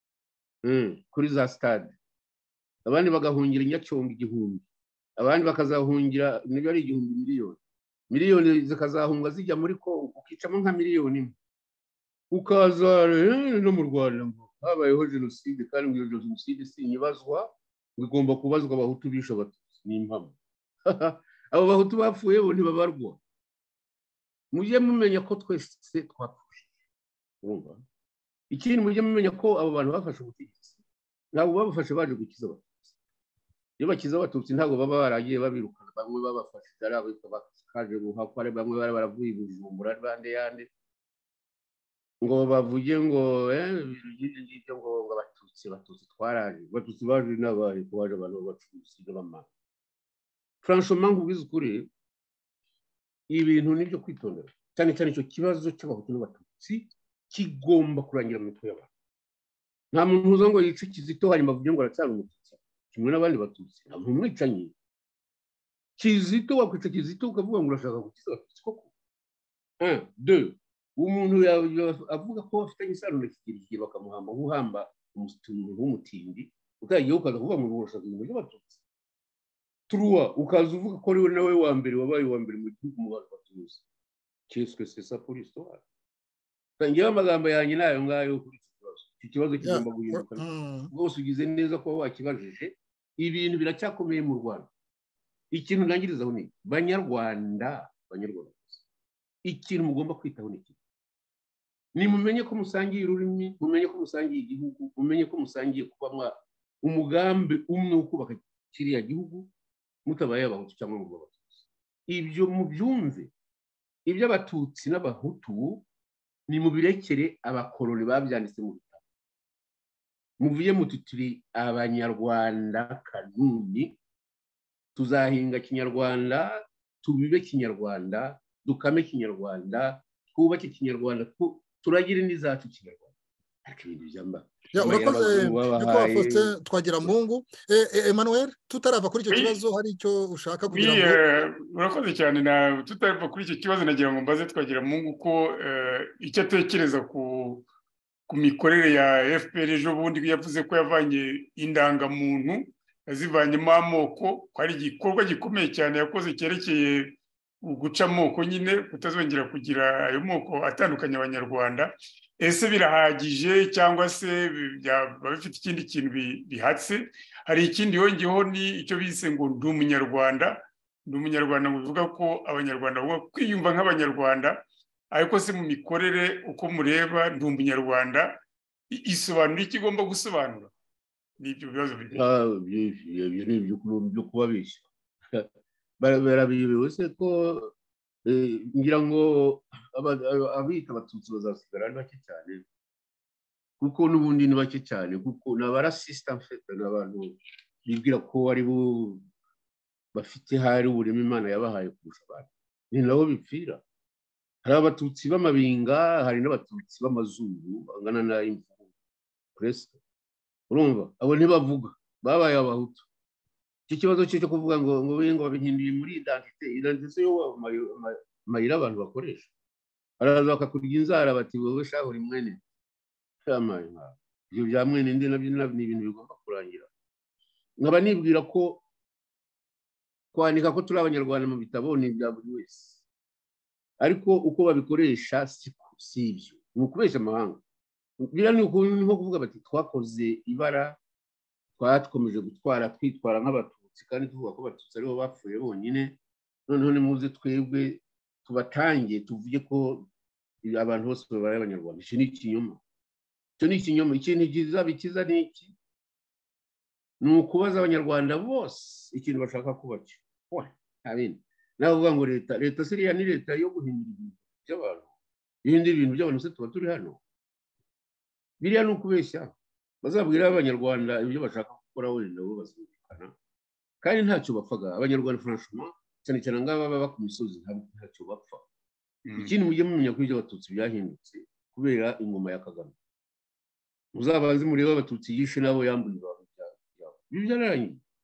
[SPEAKER 3] kuri za stade, abandi bagahungira Nyacyonga 1,000, abandi bakazahungira niba ari 1,000 miliyoni zikazahunga zijya muri Kongo, ukicamo nka miliyoni imwe, ukaza no mu Rwanda ngo habayeho jenoside, kandi ngo iyo jenoside sinyibazwa, igomba kubazwa abahutu bishe abatutsi n'impamo. Abo bahutu bapfuye bo ntibabarwa. Mujye mumenya ko twese twapfuye. Urumva? Ikindi mujye mumenya ko abo bantu bafashe ubutegetsi ntabwo babafashe baje gukiza abatutsi. Iyo bakiza abatutsi ntabwo baba baragiye babirukana, bamwe babafashe darabo kaje guhakwa, bamwe baravuye Bujumbura bande yande ngo bavuge ngo ibyo ngo abatutsi twaraje, abatutsi baje n'abari kubaje abantu bacuruzi n'abamana. Franchement ngubize ukuri, ibintu nibyo kwitondera, cyane cyane icyo kibazo cy'abahutu n'abatutsi kigomba kurangira mu mitwe y'abantu. Nta muntu uza ngo yice Kizito hanyuma avuge ngo aracyari umututsi kimwe n'abandi batutsi, nta muntu umwicanyi. Kizito wakwica Kizito ukavuga ngo urashaka gukiza abatutsi koko? 1 2 umuntu avuga ko afitanye isano na Kigeli bakamuhamba nk'uhamba umustumuru w'umutindi, utagiye ukaza kuvuga ngo urashaka ibintu by'abatutsi. 3 ukaza uvuga ko ariwe nawe wa mbere wabaye wa mbere mu gihugu mu bantu batuzi. Qu'est-ce que c'est ça pour l'histoire? Tangiye amagambo yanjye nayo ngayo kuri iki kibazo kigomba guhinduka. Rwose ugize neza ko wakibajije, ibintu biracyakomeye mu Rwanda. Ikintu ndangirizaho ni Banyarwanda, ikintu mugomba kwitaho ni iki? Ni mumenye ko musangiye ururimi, mumenye ko musangiye igihugu, mumenye ko musangiye kuba umugambi umwe wo kubaka kiriya gihugu, mutabaye abahutu cyangwa mu Batutsi. Ibyo mubyumve. Ibyo abatutsi n'abahutu ni mubirekere abakoloni babyanditse mu bitabo. Muvuye muti turi Abanyarwanda kanuni, tuzahinga Kinyarwanda, tubibe Kinyarwanda, dukame Kinyarwanda, twubake Kinyarwanda, turagire n'izacu Kinyarwanda. Ariko ibintu byamba
[SPEAKER 2] urakoze nyakubahwa Faustin Twagiramungu. Emmanuel, tutarava kuri icyo kibazo hari icyo ushaka kugira ngo?
[SPEAKER 4] Urakoze cyane. Tutarava kuri icyo kibazo nagira ngo mbaze Twagiramungu ko icyo atekereza ku mikorere ya FPR ejo bundi yavuze ko yavanye indangamuntu yazivanyemo amoko, ko ari igikorwa gikomeye cyane yakoze cyerekeye guca amoko nyine, kutazongera kugira ayo moko atandukanye Abanyarwanda. Ese birahagije cyangwa se byaba bifite ikindi kintu bihatse? Hari ikindi yongeyeho ni icyo bise ngo ndi umunyarwanda. Ndi umunyarwanda ngo bivuga ko Abanyarwanda bagomba kwiyumva nk'Abanyarwanda, ariko se mu mikorere uko mureba ndi umunyarwanda isobanura iki igomba gusobanura? N'ibyo bibazo
[SPEAKER 3] byo kubabeshya barabiyobewe se ko ngira ngo abita abatutsi bazasigara ari bake cyane, kuko n'ubundi ni bake cyane, kuko n'abarasista mfite n'abantu bibwira ko ari bo bafite hari ubureme Imana yabahaye kurusha abantu, ni nabo bipfira. Hari abatutsi b'amabinga, hari n'abatutsi b'amazuru bangana na imvubu presque. Urumva abo ntibavuga, babaye abahutu. Iki kibazo cyo kuvuga ngo babihinduye muri identité yo mayira abantu bakoresha. Araza bakakurya inzara bati wowe shaho uri mwene cyamaye. Ibyo bya mwene ndi nabyo ni ibintu bigomba kurangira. Nkaba nibwira ko kwandika ko turi Abanyarwanda mu bitabo ni bya buri wese, ariko uko babikoresha si ibyo, ni ukubeshya amahanga. Biriya ni nko kuvuga bati twakoze ibara, twakomeje twitwara nk'abatutsi kandi tuvuga ko abatutsi aribo bapfuye bonyine, noneho nimuze twebwe tubatangiye tuvuge ko abantu bose babaye Abanyarwanda. Icyo ni ikinyoma. Ikintu bikiza ni iki? Ni ukubaza Abanyarwanda bose ikintu bashaka kuba cyo. Navuga ngo leta siriya ni leta yo guhindura ibintu by'abantu, ibindi bintu by'abantu se tuba turi hano. Biriya ni ukubeshya. Bazabwira Abanyarwanda ibyo bashaka gukora wenda bo bazumvikana, kandi ntacyo bapfaga Abanyarwanda. Franchement cyane cyane ngaba baba ku misozi ntacyo bapfa. Ikindi mujye mumenya ko ibyo abatutsi byahindutse kubera ingoma ya Kagame. Muzabanze mureba abatutsi yishe nabo yambuye abantu byabo. Ibi byararangiye.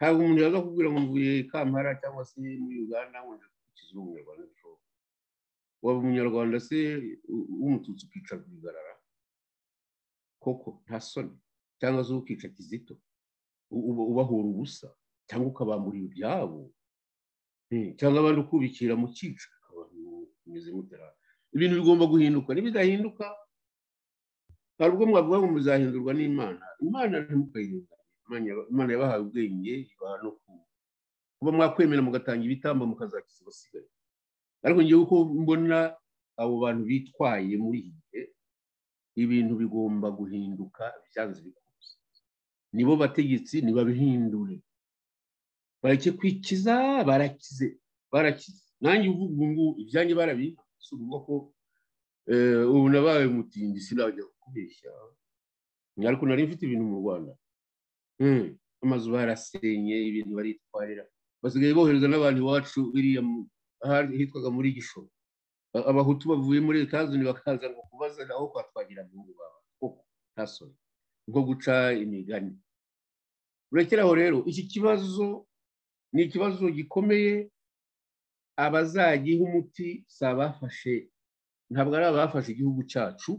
[SPEAKER 3] ntabwo umuntu yaza kubwira ngo mvuye Kampala cyangwa se muri Uganda ngo nje gukiza umunyarwanda bishoboka. Waba umunyarwanda se w'umututsi ukica Rwigarara koko nta soni, cyangwa se ukica Kizito ubahura ubusa, cyangwa ukabambura ibyabo, cyangwa abandi ukubikira mu cyica abantu bimeze mutera. Ibintu bigomba guhinduka, nibidahinduka hari ubwo mwavuga ngo muzahindurwa n'Imana. Imana ntimukayihindura. Imana yabahaye ubwenge, ibaha no kuba mwakwemera mugatanga ibitambo mukazakiza abasigaye. Ariko ngewe uko mbona abo bantu bitwaye muri iki gihe, ibintu bigomba guhinduka byanze bikunze. Nibo bategetsi nibabihindure, bareke kwikiza, barakize. Nanjye uvuga ngo ibyanjye barabiha, suvuga ko ubu nabaye mutindi sinajya kubeshya. Ariko nari mfite ibintu mu Rwanda, amazu barasenye, ibintu baritwarira, basigaye bohereza n'abantu iwacu biriya hitwaga muri Gishoro. Abahutu bavuye muri Etazuni bakaza ngo kubaza aho kwatwagira mu Rwanda koko nta soni, nko guca imigani. Urekeraho rero, iki kibazo ni ikibazo gikomeye. Abazagiha umuti si abafashe, ntabwo ari abafashe igihugu cyacu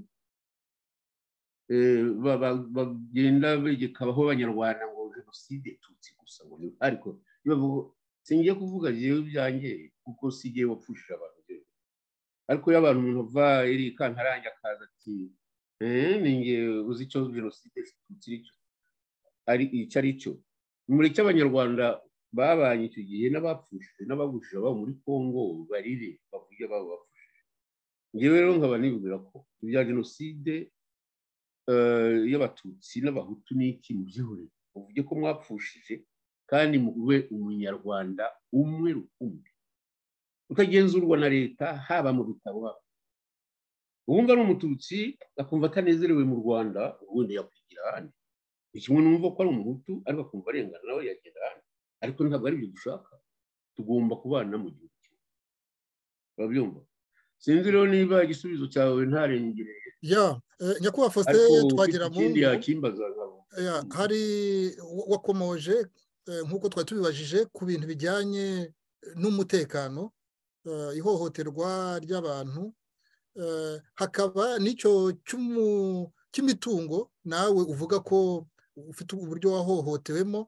[SPEAKER 3] bagenda begekabaho abanyarwanda ngo jenoside tutsi gusa ngo ariko singiye kuvuga jewe byanjye kuko sigiye wapfushije abantu jewe. Ariko y'abantu umuntu ava iri Kantarange akaza ati ninge uzi icyo jenoside tutsi ari icyo ari cyo. Mureke abanyarwanda babanye icyo gihe n'abapfushije n'abagushije abo muri Kongo barire bavuge babo bapfushije. Ngewe rero nkaba nibwira ko ibya jenoside y'abatutsi n'abahutu n'iki mubyihore, uvuge ko mwapfushije kandi mube umunyarwanda umwe rukumbi, ukagenzurwa na leta haba mu bitabo. Uwumva ari umututsi akumva atanezerewe mu Rwanda, ubundi yakwigira ahandi. Kimwe numva ko ari umuhutu ariko akumva arengana nawe yagenda ahandi. Ariko ntabwo ari byo dushaka, tugomba kubana mu gihugu kimwe. Urabyumva? Sinzi rero niba igisubizo cyawe ntarengereye.
[SPEAKER 2] Nyakubahwa Faustin Twagiramungu, hari wakomoje nk'uko twari tubibajije ku bintu bijyanye n'umutekano, ihohoterwa ry'abantu, hakaba n'icyo cy'imitungo nawe uvuga ko ufite uburyo wahohotewemo.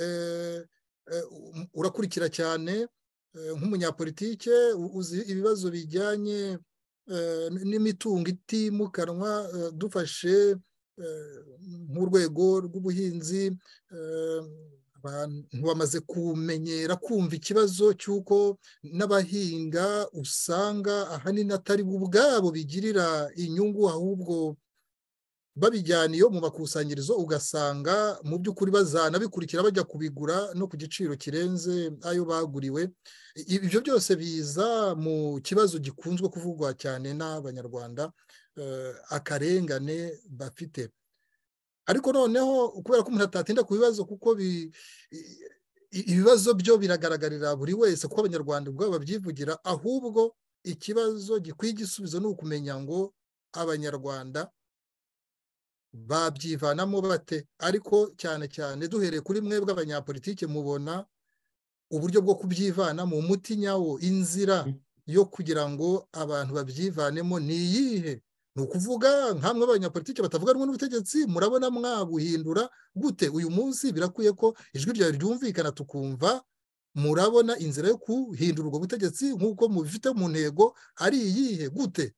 [SPEAKER 2] Urakurikira cyane nk'umunyapolitike, uzi ibibazo bijyanye n'imitungo itimukanwa. Dufashe nk'urwego rw'ubuhinzi, abantu bamaze kumenyera kumva ikibazo cy'uko n'abahinga usanga ahanini atari bo ubwabo bigirira inyungu, ahubwo babijyana iyo mu makusanyirizo, ugasanga mu by'ukuri bazanabikurikira bajya kubigura no ku giciro kirenze ayo baguriwe. Ibyo byose biza mu kibazo gikunzwe kuvugwa cyane n'abanyarwanda, akarengane bafite. Ariko noneho kubera ko umuntu atatinda ku bibazo, kuko ibibazo byo biragaragarira buri wese kuko abanyarwanda ubwabo babyivugira, ahubwo ikibazo gikwiye igisubizo ni ukumenya ngo abanyarwanda babyivanamo bate. Ariko cyane cyane duhereye kuri mwebwe abanyapolitike, mubona uburyo bwo kubyivanamo, umuti nyawo, inzira yo kugira ngo abantu babyivanemo ni iyihe? Ni ukuvuga nkamwe abanyapolitike batavuga rumwe n'ubutegetsi, murabona mwabuhindura gute? Uyu munsi birakwiye ko ijwi ryawe ryumvikana tukumva murabona inzira yo kuhindura ubwo butegetsi nk'uko mubifite mu ntego ari iyihe? Gute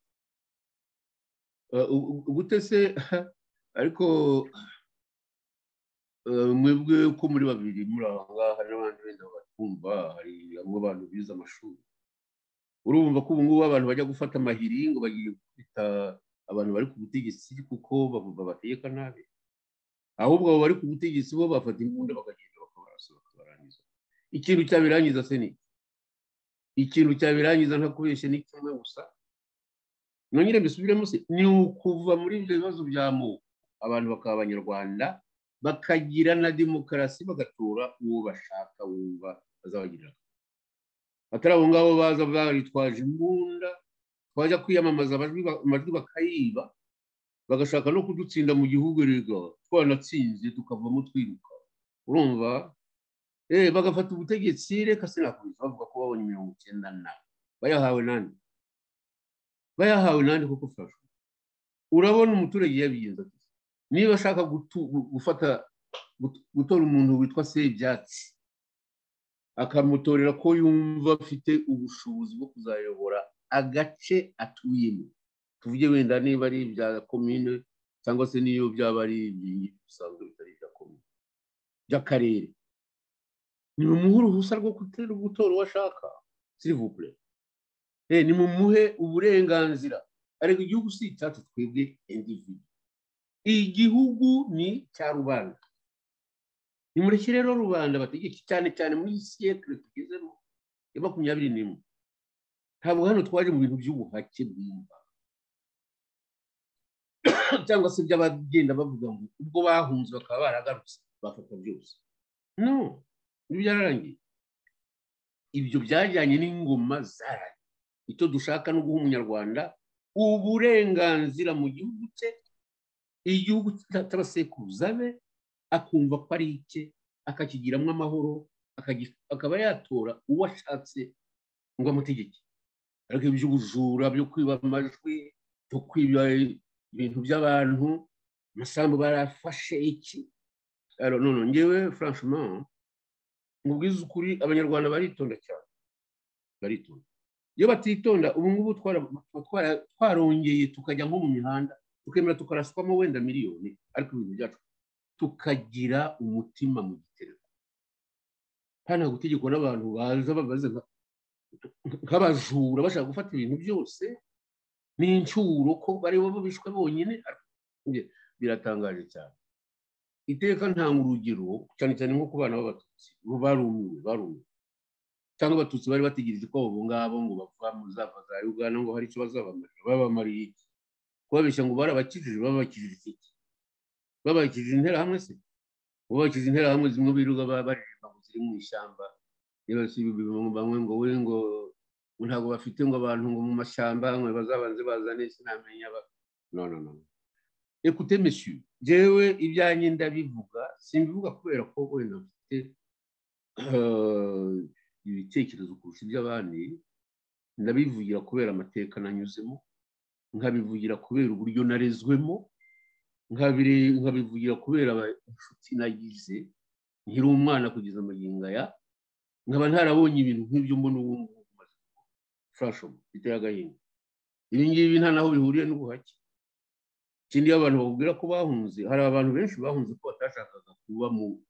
[SPEAKER 3] gute se? Ariko mwebwe uko muri babiri muri aha ngaha, hari n'abandi wenda batumva, hari bamwe abantu bize amashuri. Urumva ko ubu ngubu abantu bajya gufata amahiri ngo bagiye gufita abantu bari ku butegetsi kuko babategeka nabi, ahubwo abo bari ku butegetsi bo bafata imbunda bakagenda bakabarangiza. Ikintu cyabirangiza se ni ikintu cyabirangiza ntakubeshye ni kimwe gusa, nongere mbisubiremo se, ni ukuva muri ibyo bibazo by'amoko, abantu bakaba abanyarwanda, bakagira na demokarasi, bagatora uwo bashaka wumva bazabagirira. Atari abo ngabo baza baritwaje imbunda, twajya kwiyamamaza amajwi bakayiba, bagashaka no kudutsinda mu gihugu. Rega twanatsinze tukavamo twiruka. Urumva bagafata ubutegetsi reka sinakubiza bavuga ko babonye 90 bayahawe nande kuko fasha urabona umuturage yabiyenza niba ashaka gutora umuntu witwa Sebyatsi akamutorera ko yumva afite ubushobozi bwo kuzayobora agace atuyemo tuvuge wenda niba ari ibya commune cyangwa se niyo byaba ari bisanzwe bitari bya commune by'akarere ni umuhuru uruhusa rwo gutora uwo ashaka s'il vous plaît ni mumuhe uburenganzira ariko igihugu si icyacu twebwe individu igihugu ni cya rubanda nimureke rero rubanda bategeke cyane muri siècle tugezemo ya 21 ntabwo hano twaje mu bintu by'ubuhake bw'imba cyangwa se by'abagenda bavuga ngo ubwo bahunze bakaba baragarutse bafata byose no byararangiye ibyo byajyanye n'ingoma zaraye icyo dushaka no guha umunyarwanda uburenganzira mu gihugu cye igihugu cy'abasekuruza be akumva ko ari icye akakigiramo amahoro akaba yatora uwo ashatse ngo amutegeke ariko iby'ubujura byo kwiba amajwi byo kwiba ibintu by'abantu amasambu barafashe iki none ngewe franchement ngubwiza ukuri abanyarwanda baritonda cyane baritonda iyo batitonda ubu ngubu twarongeye tukajya nko mu mihanda tukemera tukaraswamo wenda miliyoni ariko ibintu byacu tukagira umutima mu gitereko hano gutegekwa n'abantu baza babaze nk'abajura bashaka gufata ibintu byose n'incuro ko bari bo bishwe bonyine biratangaje cyane iteka ntanga urugero cyane nko ku bana b'abatutsi barumiwe cyangwa abatutsi bari bategereje ko abo ngabo ngo bava mu za Uganda ngo hari icyo babamariye iki kubabeshya ngo barabakijije iki babakijije interahamwe se babakijije interahamwe zimwe biruga baririmba ngo ziri mu ishyamba niba si bamwe ngo we ngo ntabwo bafite ngo abantu ngo mu mashyamba ngo bazabanze bazane sinamenya no écoutez messieurs jewe ibyanjye ndabivuga simbivuga kubera ko wenda mfite ibitekerezo kurusha iby'abandi ndabivugira kubera amateka nanyuzemo nkabivugira kubera uburyo narezwemo nkabivugira kubera inshuti nagize nkiri umwana kugeza amagingo aya nkaba ntarabonye ibintu nk'ibyo mbona ubu ngubu fashion biteye agahinda ibi ngibi nta naho bihuriye n'ubuhake ikindi iyo abantu bakubwira ko bahunze hari abantu benshi bahunze ko batashakaga kuba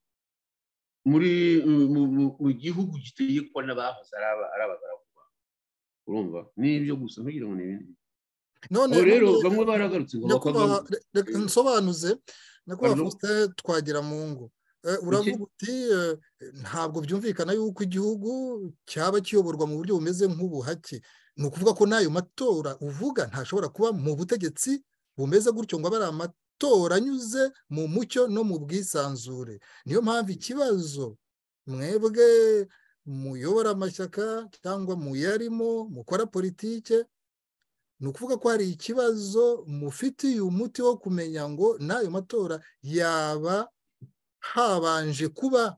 [SPEAKER 3] mu gihugu gitegekwa n'abahoze ari abagaragu urumva n'ibyo gusa ntugira ngo ni ibindi none rero bamwe baragarutse ngo
[SPEAKER 2] bakava nsobanuze nyakubahwa Faustin Twagiramungu uravuga uti ntabwo byumvikana yuko igihugu cyaba kiyoborwa mu buryo bumeze nk'ubuhake ni ukuvuga ko n'ayo matora uvuga ntashobora kuba mu butegetsi bumeze gutyo ngo abe ari amatora anyuze mu mucyo no mu bwisanzure niyo mpamvu ikibazo mwebwe muyobora amashyaka cyangwa muyarimo mukora politike ni ukuvuga ko hari ikibazo mufitiye umuti wo kumenya ngo n'ayo matora yaba habanje kuba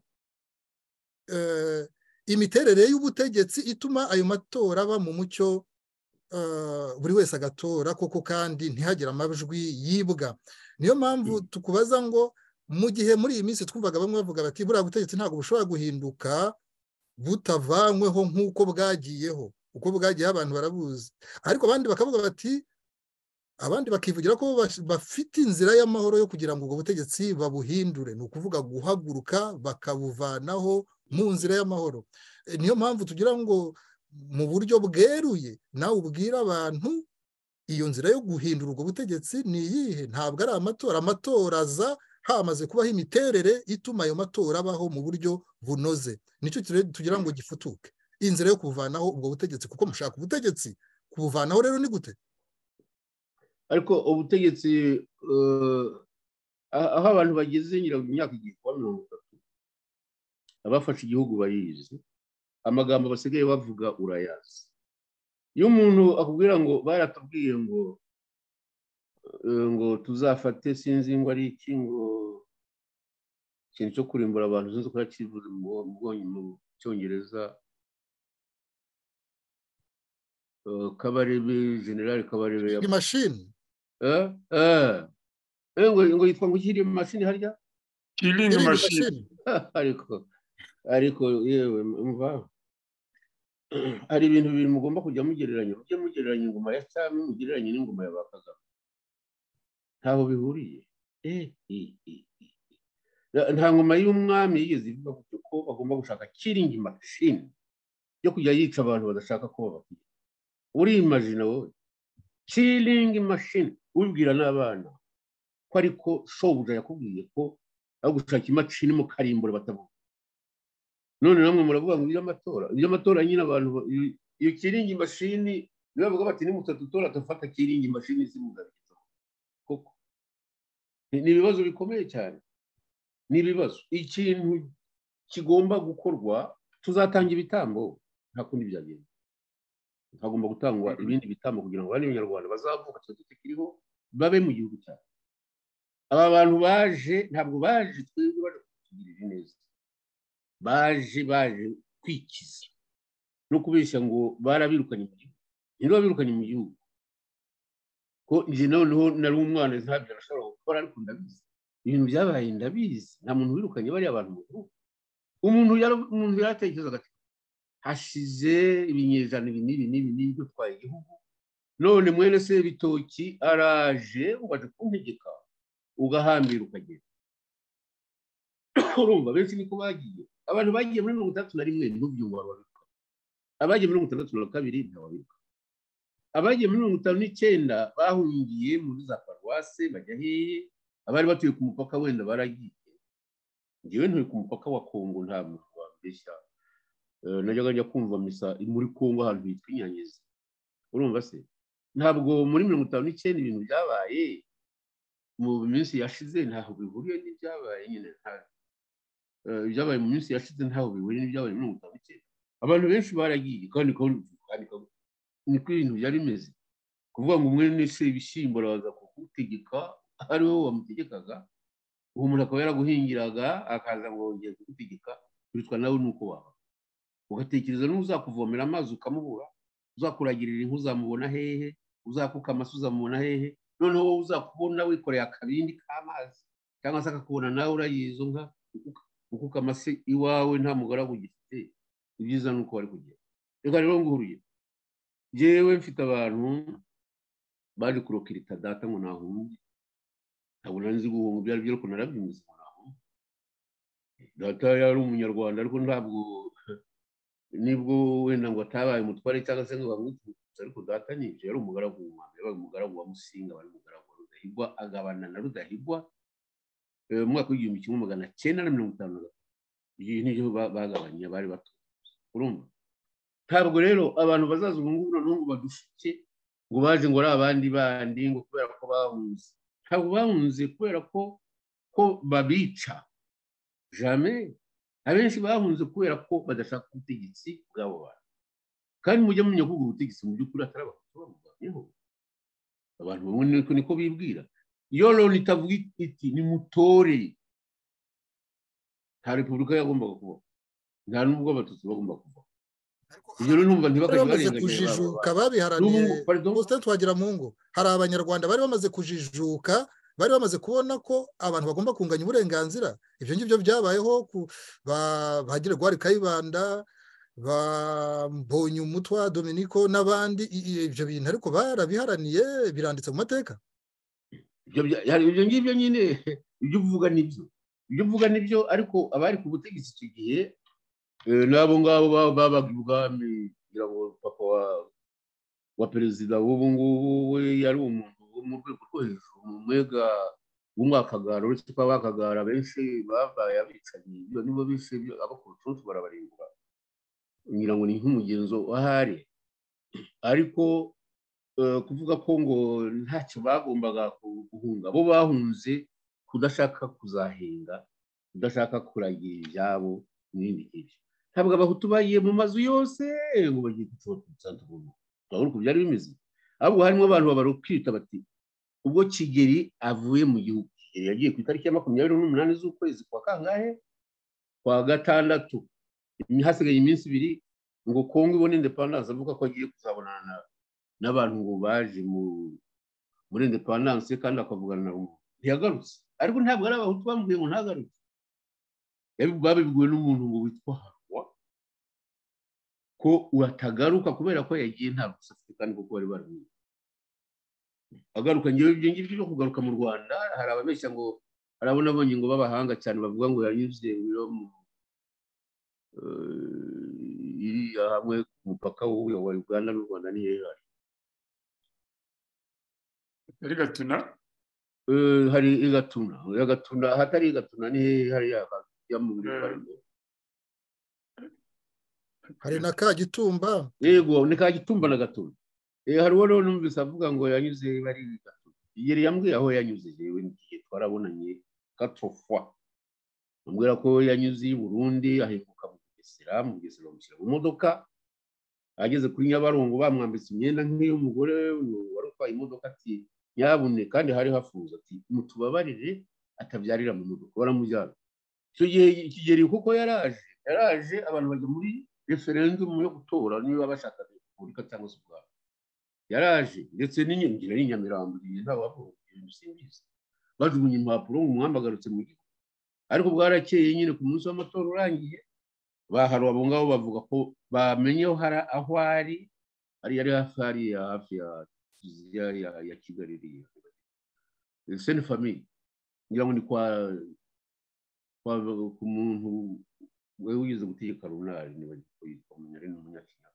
[SPEAKER 2] imiterere y'ubutegetsi ituma ayo matora aba mu mucyo buri wese agatora koko kandi ntihagire amajwi yibwa niyo mpamvu tukubaza ngo mu gihe muri iyi minsi twumvaga bamwe bavuga bati buriya butegetsi ntabwo bushobora guhinduka butavanyweho nk'uko bwagiyeho uko bwagiye abantu barabuzi ariko abandi bakavuga bati abandi bakivugira ko bafite inzira y'amahoro yo kugira ngo ubwo butegetsi babuhindure ni ukuvuga guhaguruka bakabuvanaho mu nzira y'amahoro niyo mpamvu tugira ngo mu buryo bweruye nawe ubwira abantu iyo nzira yo guhindura ubwo butegetsi ni iyihe ntabwo ari amatora aza hamaze kubaho imiterere ituma ayo matora abaho mu buryo bunoze nicyo tugira ngo gifutuke inzira yo kuvanaho ubwo butegetsi kuko mushaka ubutegetsi kubuvanaho rero ni gute
[SPEAKER 3] ariko ubutegetsi aho abantu bageze nyiraho imyaka igiye kuba 30 abafashe igihugu bayizi amagambo basigaye bavuga urayazi iyo umuntu akubwira ngo baratubwiye ngo tuzafate sinzi ngo ari iki ngo ikintu cyo kurimbura abantu sinzi ko yakivuze mu cyongereza. Kabarebe, General Kabarebe
[SPEAKER 2] machine
[SPEAKER 3] ngo yitwa ngo killing machine harya
[SPEAKER 4] killing machine.
[SPEAKER 3] ariko yewe umva, hari ibintu bibiri mugomba kujya mugereranya. Mujye mugereranya ingoma ya cyami mugereranye n'ingoma ya Bakagame, ntaho bihuriye. Nta ngoma y'umwami yigeze ivuga ko bagomba gushaka killing machine yo kujya yica abantu badashaka ko babafite. Urimagine wowe killing machine ubwira n'abana ko ariko shobuja yakubwiye ko aho gushaka imashini mu karimbura batavuga. None namwe muravuga ngo iby'amatora nyine abantu iyo killing machine bavuga bati nimutatutora tufata killing machine zimugabiza koko. Ni ibibazo bikomeye cyane, ni ibibazo. Ikintu kigomba gukorwa, tuzatanga ibitambo, nta kundi byagenda. Hagomba gutangwa ibindi bitambo kugira ngo abandi banyarwanda bazavuka tukiriho babe mu gihugu cyabo. Aba bantu baje ntabwo baje twebwe baje kutugirira neza, baje kwikiza no kubeshya ngo barabirukanye mu gihugu. Niba birukanye mu gihugu ko nje noneho nari umwana ntabyo arashobora gukora, ariko ndabizi ibintu byabaye, ndabizi. Nta muntu wirukanye bari abantu mu gihugu. Umuntu yaratekerezaga ati hashize ibinyejana ibi dutwaye igihugu, none mwene se bitoki araje ubaje kuntegeka ugahambira ukagenda. Urumva benshi niko bagiye. Abantu bagiye muri 61 ntubyumva babiruka, abagiye muri 62 ntababiruka, abagiye muri 59 bahungiye muri za paruwase bajya hehe, abari batuye ku mupaka wenda baragiye. Ngewe nturi ku mupaka wa Kongo, nta muntu wambeshya. Najyaga njya kumva misa muri Kongo ahantu hitwa Inyangezi. Urumva se ntabwo muri 59 ibintu byabaye mu minsi yashize ntaho bihuriye n'ibyabaye nyine. Ibyabaye mu minsi yashize ntaho bihuriye n'ibyabaye muri 59. Abantu benshi baragiye kandi niko ibintu byari bimeze. Kuvuga ngo mwene se ibishyimbo araza kugutegeka, ari wowe wamutegekaga, uwo muntu akaba yaraguhingiraga akaza ngo ngiye kugutegeka, bitwa nawe nuko waba ugatekereza n'uzakuvomera amazi ukamubura, uzakuragirira inka uzamubona hehe, uzakuka amase uzamubona hehe. Noneho wowe uzakubona wikoreye akabindi k'amazi cyangwa se akakubona nawe urayizo nka ukuka amase iwawe nta mugaragu ugifite. Ibyiza nuko wari kugenda. Reka rero nguhuruye, jewe mfite abantu baje kurokirita data ngo nahunge, ntabwo nzi guhunga ibyo ari byo, ariko narabyumvise ngo nahunge. Data yari umunyarwanda, ariko ntabwo nibwo wenda ngo atabaye umutware cyangwa se ngo bamwitutse, ariko data nibyo yari umugaragu w'umwami, yabaye umugaragu wa Musinga, wari umugaragu wa Rudahigwa, agabana na Rudahigwa mu mwaka w'1953. Igihe nibyo bagabanye bari bato. Urumva ntabwo rero abantu bazaza ubu ngubu noneho ngo badufike ngo baje ngo ari abandi bandi ngo kubera ko bahunze. Ntabwo bahunze kubera ko babica, jamais. Abenshi bahunze kubera ko badashaka ubutegetsi bwabo bantu. Kandi mujye mumenya ko ubutegetsi mu by'ukuri atari abahutu bamugamyeho. Abantu bamwe niko bibwira. Iyo Loni itavuga iti ni mutore, nta repubulika yagombaga kubaho, nta n'ubwo abatutsi bagomba kubaho. Ibyo rero numva ntibakajya
[SPEAKER 2] bamaze kujijuka babiharaniye. Faustin Twagiramungu, hari abanyarwanda bari bamaze kujijuka, bari bamaze kubona ko abantu bagomba kunganya uburenganzira. Ibyo ngibyo byabayeho bagire Gwari Kayibanda, Mbonyumutwa Dominico n'abandi. Ibyo bintu ariko barabiharaniye, biranditse mu mateka.
[SPEAKER 3] Ibyo ngibyo nyine ibyo uvuga nibyo, ariko abari ku butegetsi icyo gihe n'abo ngabo babaga ibwami. Ngira ngo papa wa perezida w'ubu ngubu we yari umuntu wo mu rwego rwo hejuru, mu mwega w'umwakagara, uretse ko abakagara benshi babaye abicanyi. Ibyo nibo bishe abo ku rucunshu barabarimbura, ngira ngo ni nk'umugenzo wahari. Ariko kuvuga ko ngo ntacyo bagombaga guhunga, bo bahunze kudashaka kuzahinga, kudashaka kuragira ibyabo n'ibindi byinshi. Ntabwo abahutu bagiye mu mazu yose ngo bagiye gucotsa ubuntu, uko byari bimeze. Ahubwo harimo abantu babarukita bati ubwo Kigeli avuye mu gihugu yagiye ku itariki ya 28 z'ukwezi kwa kangahe kwa gatandatu hasigaye iminsi 2 ngo Kongo ibone independence avuga ko agiye kuzabonana n'abantu ngo baje muri independence kandi akavugana nabo ntiyagarutse ariko ntabwo ari abahutu bambwiye ngo ntagarutse babibwiwe n'umuntu ngo witwa Harwa ko uratagaruka kubera ko yagiye nta rusafite kandi kuko bari baramwiye agaruka ngiye ibyo ngibyo byo kugaruka mu Rwanda hari ababeshya ngo arabona abonye ngo babahanga cyane bavuga ngo yanyuze yo iri hamwe ku mupaka wa Uganda n'u Rwanda ni hehe
[SPEAKER 4] ari Gatuna
[SPEAKER 3] hari Gatuna hatari Gatuna ni hehe hari ya mu
[SPEAKER 2] hari na Kagitumba
[SPEAKER 3] yego ni Kagitumba na Gatuna hari wowe numvise avuga ngo yanyuze bari Gatuna yeri yambwiye aho yanyuze jewe ngiye twarabonanye 4 fois ambwira ko yanyuze i Burundi aheruka mu Bugesera bamushyira mu modoka ageze kuri Nyabarongo bamwambitse imyenda nk'iy'umugore wari utwaye imodoka ati nyabune kandi hari hafuza ati mutubabarire atabyarira mu modoka baramujyana icyo gihe Kigeli kuko yaraje abantu bajya muri referendum yo gutora niba bashaka Repubulika cyangwa se ubwabo yaraje ndetse n'inyongera y'Inyamirambo ntabavuga ibintu simbizi bajugunye impapuro umwamba agarutse mu gihugu ariko bwarakeye nyine ku munsi w'amatora urangiye baharuwe abo ngabo bavuga ko bamenye aho ari hafi ya Kigali Sainte Famille ngira ngo ni kwa ku muntu wewe ugize gutegeka runari ni bagikoyitwa umunyari n'umunyakinya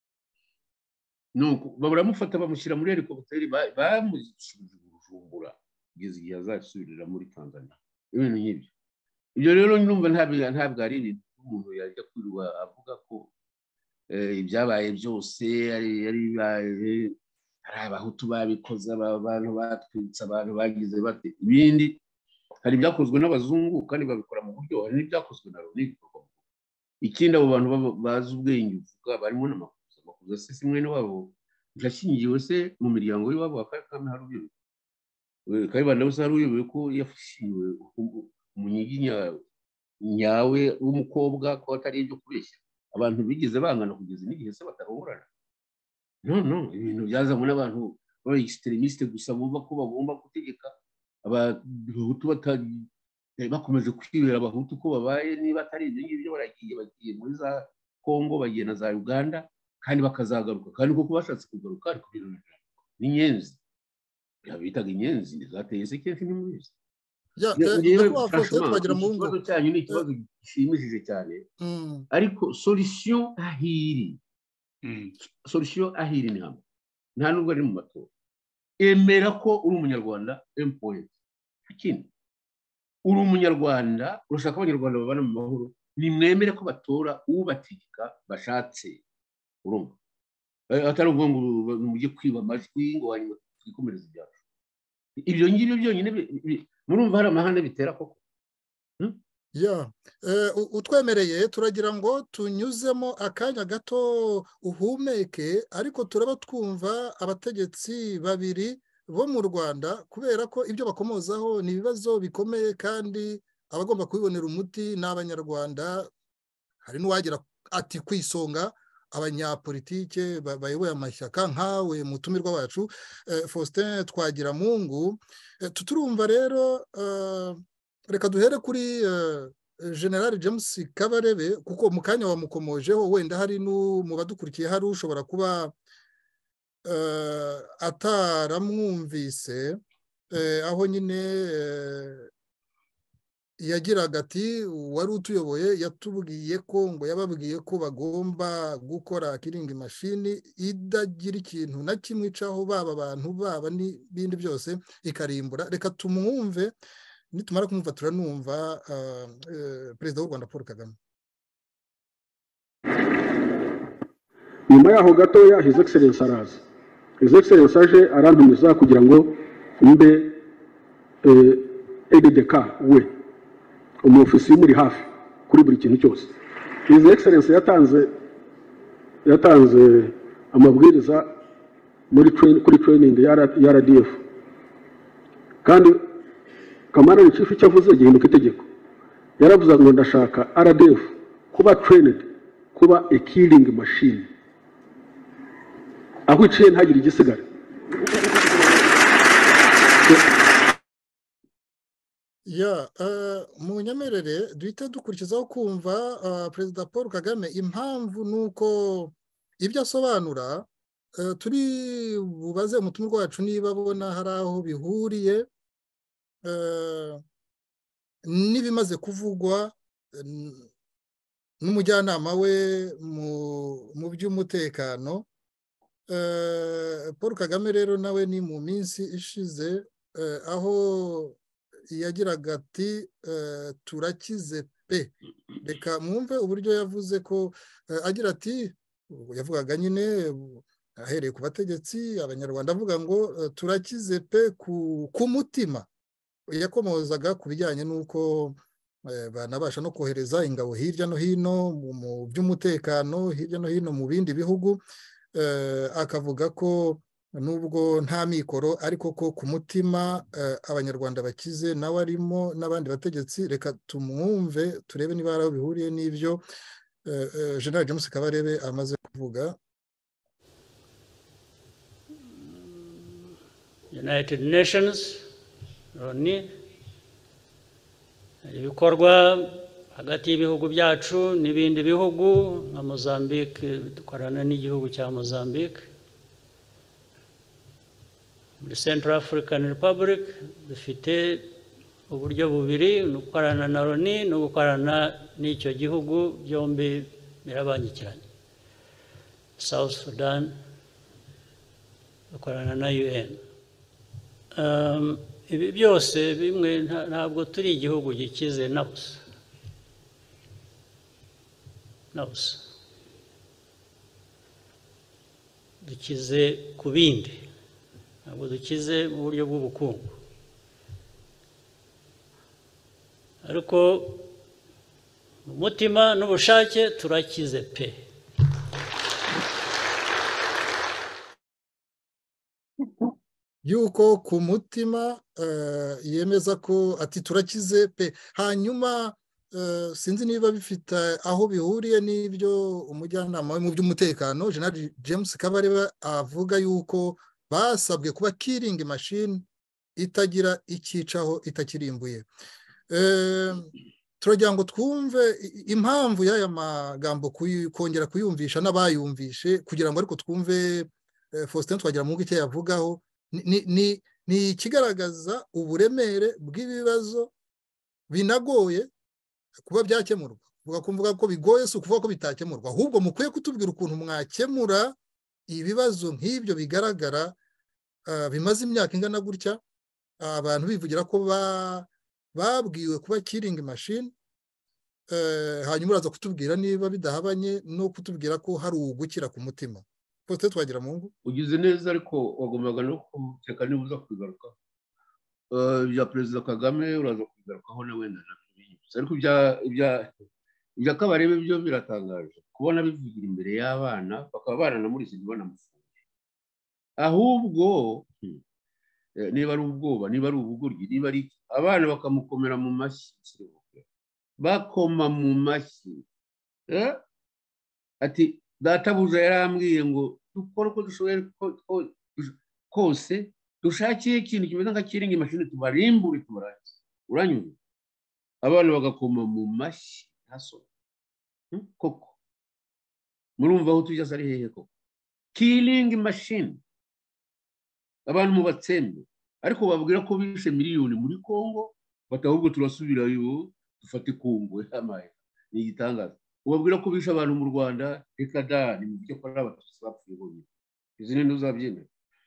[SPEAKER 3] nuko baramufata bamushyira muri helicopter bamushije Bujumbura kugeza igihe azasubirira muri Tanzania ibintu nk'ibyo ibyo rero numva ntabwo ari ibintu umuntu yajya kwirirwa avuga ko ibyabaye byose ari abahutu babikoze abantu batwitse abantu bagize bate ibindi hari ibyakozwe n'abazungu kandi babikora mu buryo hari n'ibyakozwe na Loni ikindi abo bantu bazi ubwenge uvuga barimo n'amakuza se mwene wabo yashingiwe se mu miryango y'iwabo akakame hari uyu Kayibanda bose hari uyobewe ko yafushiwe umunyiginya nyawe w'umukobwa ko atari ibyo kubeshya abantu bigeze bangana kugeza n'igihe se batarongorana no ibintu byazamwe n'abantu baba extremiste gusa bumva ko bagomba gutegeka abahutu bakomeje kwibera abahutu ko babaye niba atari ibyo ngibyo bagiye muri za Kongo bagiye na za Uganda kandi bakazagaruka kandi kuko bashatse kugaruka ariko n'inyenzi bitaga inyenzi zateye se kenshi ni muri ikibazo cyanyu ni ikibazo gishimishije cyane ariko solution ahiri ni hamwe nta nubwo ari mu matora emera ko uri umunyarwanda point ikindi uri umunyarwanda urashaka abanyarwanda babana mu mahoro nimwemere ko batora ubategeka bashatse urumva atari ubwo ngo mujye kwiba amajwi ngo wanyuma twikomereze ibyacu ibyo ngibyo byonyine murumva hari amahane bitera koko
[SPEAKER 2] utwemereye turagira ngo tunyuzemo akanya gato uhumeke ariko turaba twumva abategetsi babiri bo mu Rwanda kubera ko ibyo bakomozaho ni ibibazo bikomeye kandi abagomba kubibonera umuti n'abanyarwanda hari n'uwagira ati kwisonga abanyapolitike bayoboye amashyaka nkawe mutumirwa wacu Faustin Twagiramungu turumva rero reka duhere kuri General James Kabarebe kuko mu kanya wamukomojeho wenda hari mu badukurikiye hari ushobora kuba ataramwumvise aho nyine yagiraga ati wari utuyoboye yatubwiye ko ngo yababwiye ko bagomba gukora kiringi mashini idagira ikintu na kimwe icaho baba abantu baba n'ibindi byose ikarimbura reka tumwumve nitumara kumva turanumva perezida w'u Rwanda Paul Kagame.
[SPEAKER 1] Nyuma yaho gatoya His Excellence araza. His Excellence aje arantumiza kugira ngo mbe EDDK we umufisi muri hafi kuri buri kintu cyose. His Excellence yatanze amabwiriza kuri training ya RDF kandi Commander in Chief icyo avuze gihinduka itegeko. Yaravuze ngo ndashaka RDF kuba trained, kuba a killing machine. Aho iciye ntagire igisigara.
[SPEAKER 2] Ya mu nyemerere duhita dukurikizaho kumva Perezida Paul Kagame impamvu nuko ibyo asobanura turi bubaze umutumwa wacu niba abona hari aho bihuriye n'ibimaze kuvugwa n'umujyanama we mu by'umutekano. Paul Kagame rero nawe ni mu minsi ishize aho yagiraga ati turakize pe, reka mwumve uburyo yavuze ko agira ati, yavugaga nyine ahereye ku bategetsi abanyarwanda avuga ngo turakize pe ku mutima. Yakomozaga ku bijyanye n'uko banabasha no kohereza ingabo hirya no hino mu by'umutekano hirya no hino mu bindi bihugu, akavuga ko nubwo nta mikoro ariko ko ku mutima abanyarwanda bakize nawe arimo n'abandi bategetsi. Reka tumwumve turebe niba hari aho bihuriye n'ibyo General James Kabarebe amaze kuvuga.
[SPEAKER 5] United Nations Loni ibikorwa hagati y'ibihugu byacu n'ibindi bihugu nka Mozambique, dukorana n'igihugu cya Mozambique. Muri Central African Republic dufite uburyo bubiri, ni ugukorana na Loni no gukorana n'icyo gihugu, byombi birabangikiranye. South Sudan dukorana na UN. Ibi byose bimwe ntabwo turi igihugu gikize na busa. Dukize ku bindi, ntabwo dukize mu buryo bw'ubukungu, ariko mu mutima n'ubushake turakize pe.
[SPEAKER 2] Yuko ku mutima yemeza ko ati turakize pe. Hanyuma sinzi niba bifite aho bihuriye n'ibyo umujyanama we mu by'umutekano General James Kabarebe avuga yuko basabwe kuba killing machine itagira ikicaho itakirimbuye. Turagira ngo twumve impamvu y'aya magambo kongera kuyumvisha n'abayumvishe kugira ngo ariko twumve Faustin Twagiramungu icyo yavugaho. Ni ikigaragaza uburemere bw'ibibazo binagoye kuba byakemurwa. Kuvuga ko bigoye si ukuvuga ko bitakemurwa, ahubwo mukwiye kutubwira ukuntu mwakemura ibibazo nk'ibyo bigaragara bimaze imyaka ingana gutya, abantu bivugira ko babwiwe kuba killing machine. Hanyuma uraza kutubwira niba bidahabanye no kutubwira ko hari ugukira ku mutima. Faustin Twagiramungu,
[SPEAKER 3] ugize neza, ariko wagombaga no kureka niba uza kubigaruka bya Perezida Kagame uraza kubigarukaho na wenda nabyo, ariko ibya Kabarebe byo biratangaje kubona bivugira imbere y'abana bakaba baranamurize banamufungiye. Ahubwo niba ari ubwoba, niba ari ubugoryi, niba ari abana bakamukomera mu mashyi, bakoma mu mashyi ati databuja yarambwiye ngo dukora uko dushoboye kose dushakiye ikintu kimeze nka killing machine tubarimbure tubarangize. Uranyumva? Abana bagakoma mu mashyi haso koko. Murumva aho tujya ari hehe koko? Killing machine. Abantu mu batsembe ariko babwira ko bishe miliyoni muri Kongo, batahubwo turasubirayo dufate Kongo yamaye. Ni igitangaza. Ubabwira ko bishe abantu mu Rwanda, reka da ni mu byo kora abatutsi bapfuye bonyine. Izi ni ntuzabyemera.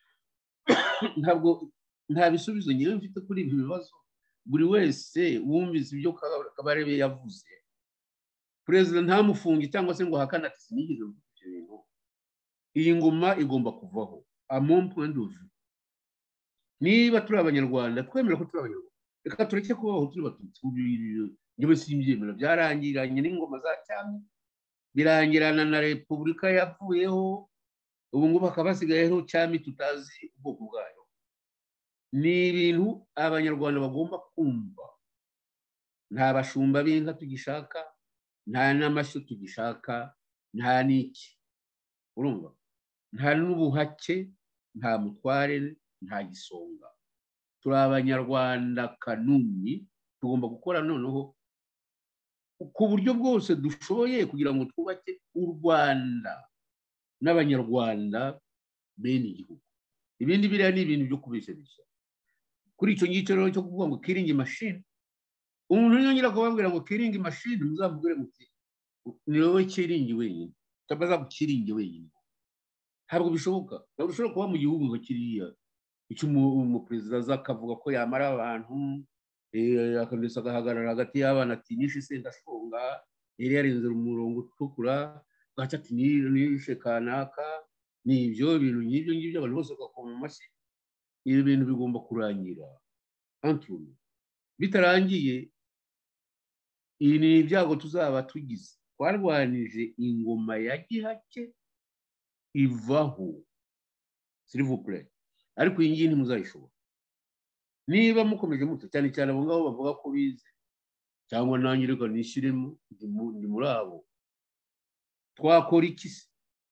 [SPEAKER 3] Nta bisubizo nyewe mfite kuri ibi bibazo. Buri wese wumvise ibyo Kabarebe yavuze, Perezida ntamufunge cyangwa se ngo hakana ati sinigeze mvuga ibyo bintu. Iyi ngoma igomba kuvaho. A mon point de vue. Niba turi abanyarwanda twemera ko turi abanyarwanda, reka tureke kubaho turi batutsi. Njyewe simbyemera. Byarangiranye n'ingoma za cyami, birangirana na repubulika yapfuyeho, ubu ngubu bakaba basigayeho cyami tutazi ubwoko bwayo. ni ibintu abanyarwanda bagomba kumva. Nta bashumba b'inka tugishaka, nta n'amashyo tugishaka, nta n'iki. Urumva? Nta n'ubuhake, nta mutware, nta gisonga. Turi abanyarwanda kanuni, tugomba gukora noneho ku buryo bwose dushoboye kugira ngo twubake u Rwanda n'abanyarwanda bene igihugu. Ibindi biriya ni ibintu byo kubeshabesha. Kuri icyo ngicyo rero cyo kuvuga ngo killing machine, umuntu yongera kubabwira ngo killing machine, muzamubwire muti ni wowe killing wenyine, utabaza ku killing wenyine. Ntabwo bishoboka. Ntabwo ushobora kuba mu gihugu ngo kiriya icyo umuperezida aza akavuga ko yamara abantu akandesa agahagarara hagati y'abana ati nishe sendashonga yari yarenze umurongo utukura gaca ati nishe kanaka. Ni ibyo bintu ngibyo abantu bose bakoma amashyi. Ibi bintu bigomba kurangira. Antuno bitarangiye iyi ni ibyago tuzaba tugize. Twarwanije ingoma ya gihake ivaho, s'il vous plaît, ariko iyi ngiyi ntimuzayishobora. Niba mukomeje muto cyane cyane abo ngabo bavuga ko bize, cyangwa nanjye reka nishyiremo ndi muri abo, twakora iki se?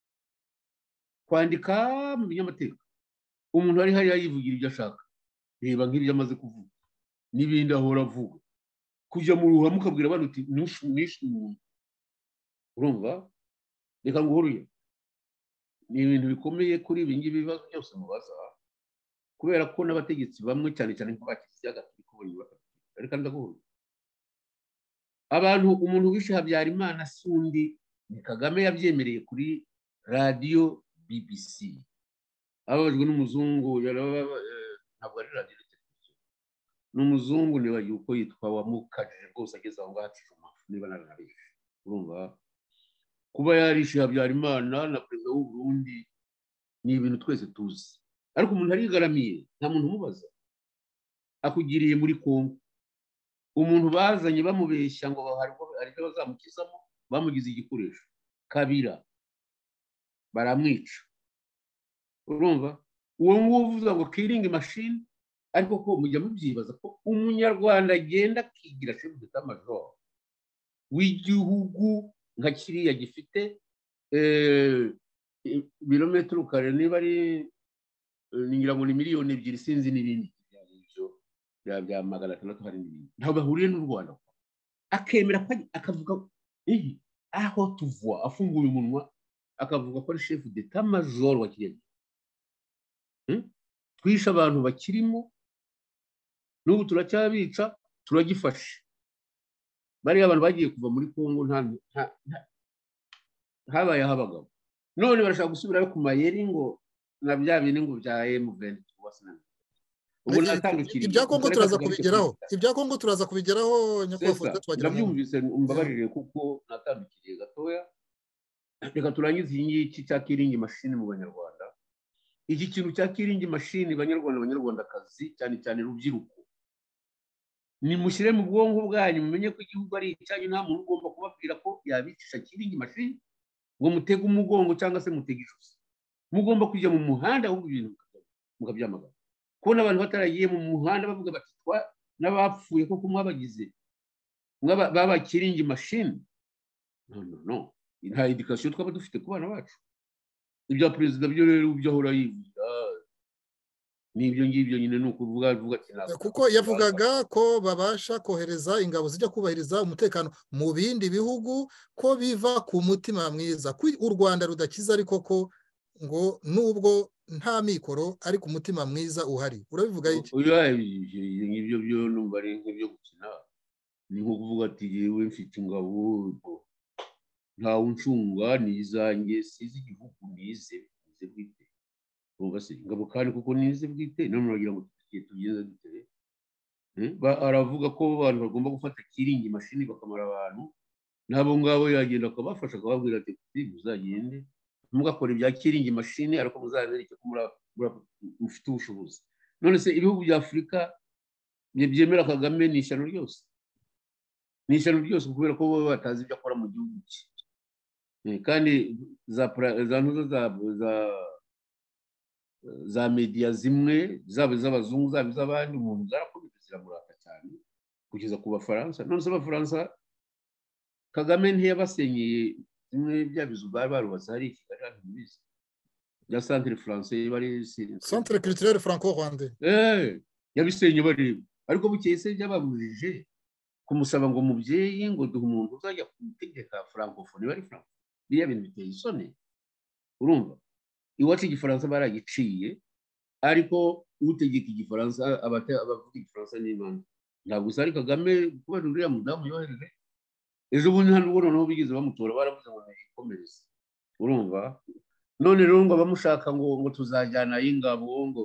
[SPEAKER 3] Kwandika mu binyamateka, umuntu ari hariya yivugira ibyo ashaka, reba nk'ibyo amaze kuvuga n'ibindi ahora avuga, kujya mu ruhame ukabwira abantu uti nishe umuntu. Urumva? Reka nguhuruye. Ni ibintu bikomeye kuri ibi ngibi bibazo byose mubaza, kubera ko n'abategetsi bamwe cyane cyane nk'abakiriya turi kubona reka ndaguhuruye. Abantu, umuntu wishe Habyarimana sundi ni Kagame yabyemereye kuri radiyo BBC. Ababajwe n'umuzungu, ntabwo ari radiyo televiziyo, n'umuzungu nibagiwe uko yitwa, wamukajije rwose ageze aho ngaho ati niba naranabishe. Urumva? Kuba yarishe Habyarimana na perezida w'u Burundi ni ibintu twese tuzi, ariko umuntu arigaramiye, nta muntu umubaza. Akugiriye muri Kongo, umuntu bazanye bamubeshya ngo hari ibyo bazamukizamo, bamugize igikoresho. Kabira baramwica. Urumva? Uwo nguwo uvuga ngo killing machine, ariko ko mujya mubyibaza ko umunyarwanda agenda akigira chef d'état major w'igihugu nka kiriya gifite birometero kare, niba ari ngira ngo ni miliyoni 2 sinzi n'ibindi bya 600 hari n'ibindi. Ntabwo bahuriye n'u Rwanda. Akemera akavuga aho tuvuga, afunguye umunwa akavuga ko ari chef d'état major wa kiriya. Twisha abantu bakirimo, n'ubu turacyabica, turagifashe. Bariya abantu bagiye kuva muri Kongo habaye abagabo, none barashaka gusubira ku mayeri ngo na bya bindi ngo bya M20 wasana. Ubu natandukiriye
[SPEAKER 2] ibya Kongo turaza kubigeraho, ibya Kongo turaza kubigeraho nyakubahwa.
[SPEAKER 3] Ndabyumvise, umbabarire kuko natandukiriye gatoya. Reka turangize iyi ngiki cya killing machine mu Banyarwanda. Iki kintu cya killing machine, Banyarwandakazi cyane cyane rubyiruko, nimushyire mu bwonko bwanyu, mumenye ko igihugu ari icyanyu. Nta muntu ugomba kubabwira ko yabicisha killing machine ngo mutege umugongo cyangwa se mutege ijosi. Mugomba kujya mu muhanda ahubwo ibintu mukabyamagana. Kubona abantu bataragiye mu muhanda bavuga bati n'abapfuye koko mwabagize baba killing machine. No, nta education twaba dufite ku bana bacu. Ibya perezida byo rero byo ahora yivuga n'ibyo ngibyo nyine ni ukuvuga ati ntabwo,
[SPEAKER 2] kuko yavugaga ko babasha kohereza ingabo zijya kubahiriza umutekano mu bindi bihugu, ko biva ku mutima mwiza, ko u Rwanda rudakiza, ariko ko ngo nubwo nta mikoro ariko umutima mwiza uhari. Urabivuga iki?
[SPEAKER 3] Ngibyo byo numva ari nk'ibyo gukina. Ni nko kuvuga ati yewe mfite ingabo ntawe uncunga, ni izanjye, sizi igihugu nize bwite. Urumva se ingabo kandi kuko nize bwite, none uragira ngo tugiye dute? Aravuga ko abantu bagomba gufata killing machine bakamara abantu, nabo ngabo yagenda akabafasha akababwira ati muzagende mugakora ibya killing machine, ariko muzabereke ko mufite ubushobozi. None se ibihugu bya Afurika byemera Kagame ni ishyano ryose, kubera ko bo batazi ibyo akora mu gihugu cye. Kandi za za media zimwe zaba iz'abazungu zaba iz'abandi umuntu zarakomeye ziramurata cyane kugeza ku bafaransa none se abafaransa Kagame ntiyabasenyeye zimwe bya bizu bari barubatse hari i Kigali hafi muri ya centre français bari
[SPEAKER 2] centre culturel franco-rwandais
[SPEAKER 3] yabisenye bari ariko bukeye se byababujije kumusaba ngo mubyeyi ngo duhe umuntu uzajya kutegeka francophone bari franco biriya bintu biteye isoni urumva iwacu igifaransa baragiciye ariko utegeka igifaransa abavuga igifaransa n'imana ntabwo gusa ari Kagame kubera uriya mudamu yohereje ejo bundi hano noneho bigeze bamutora baravuze ngo nayikomereze urumva none rero ngo bamushaka ngo tuzajyana ingabo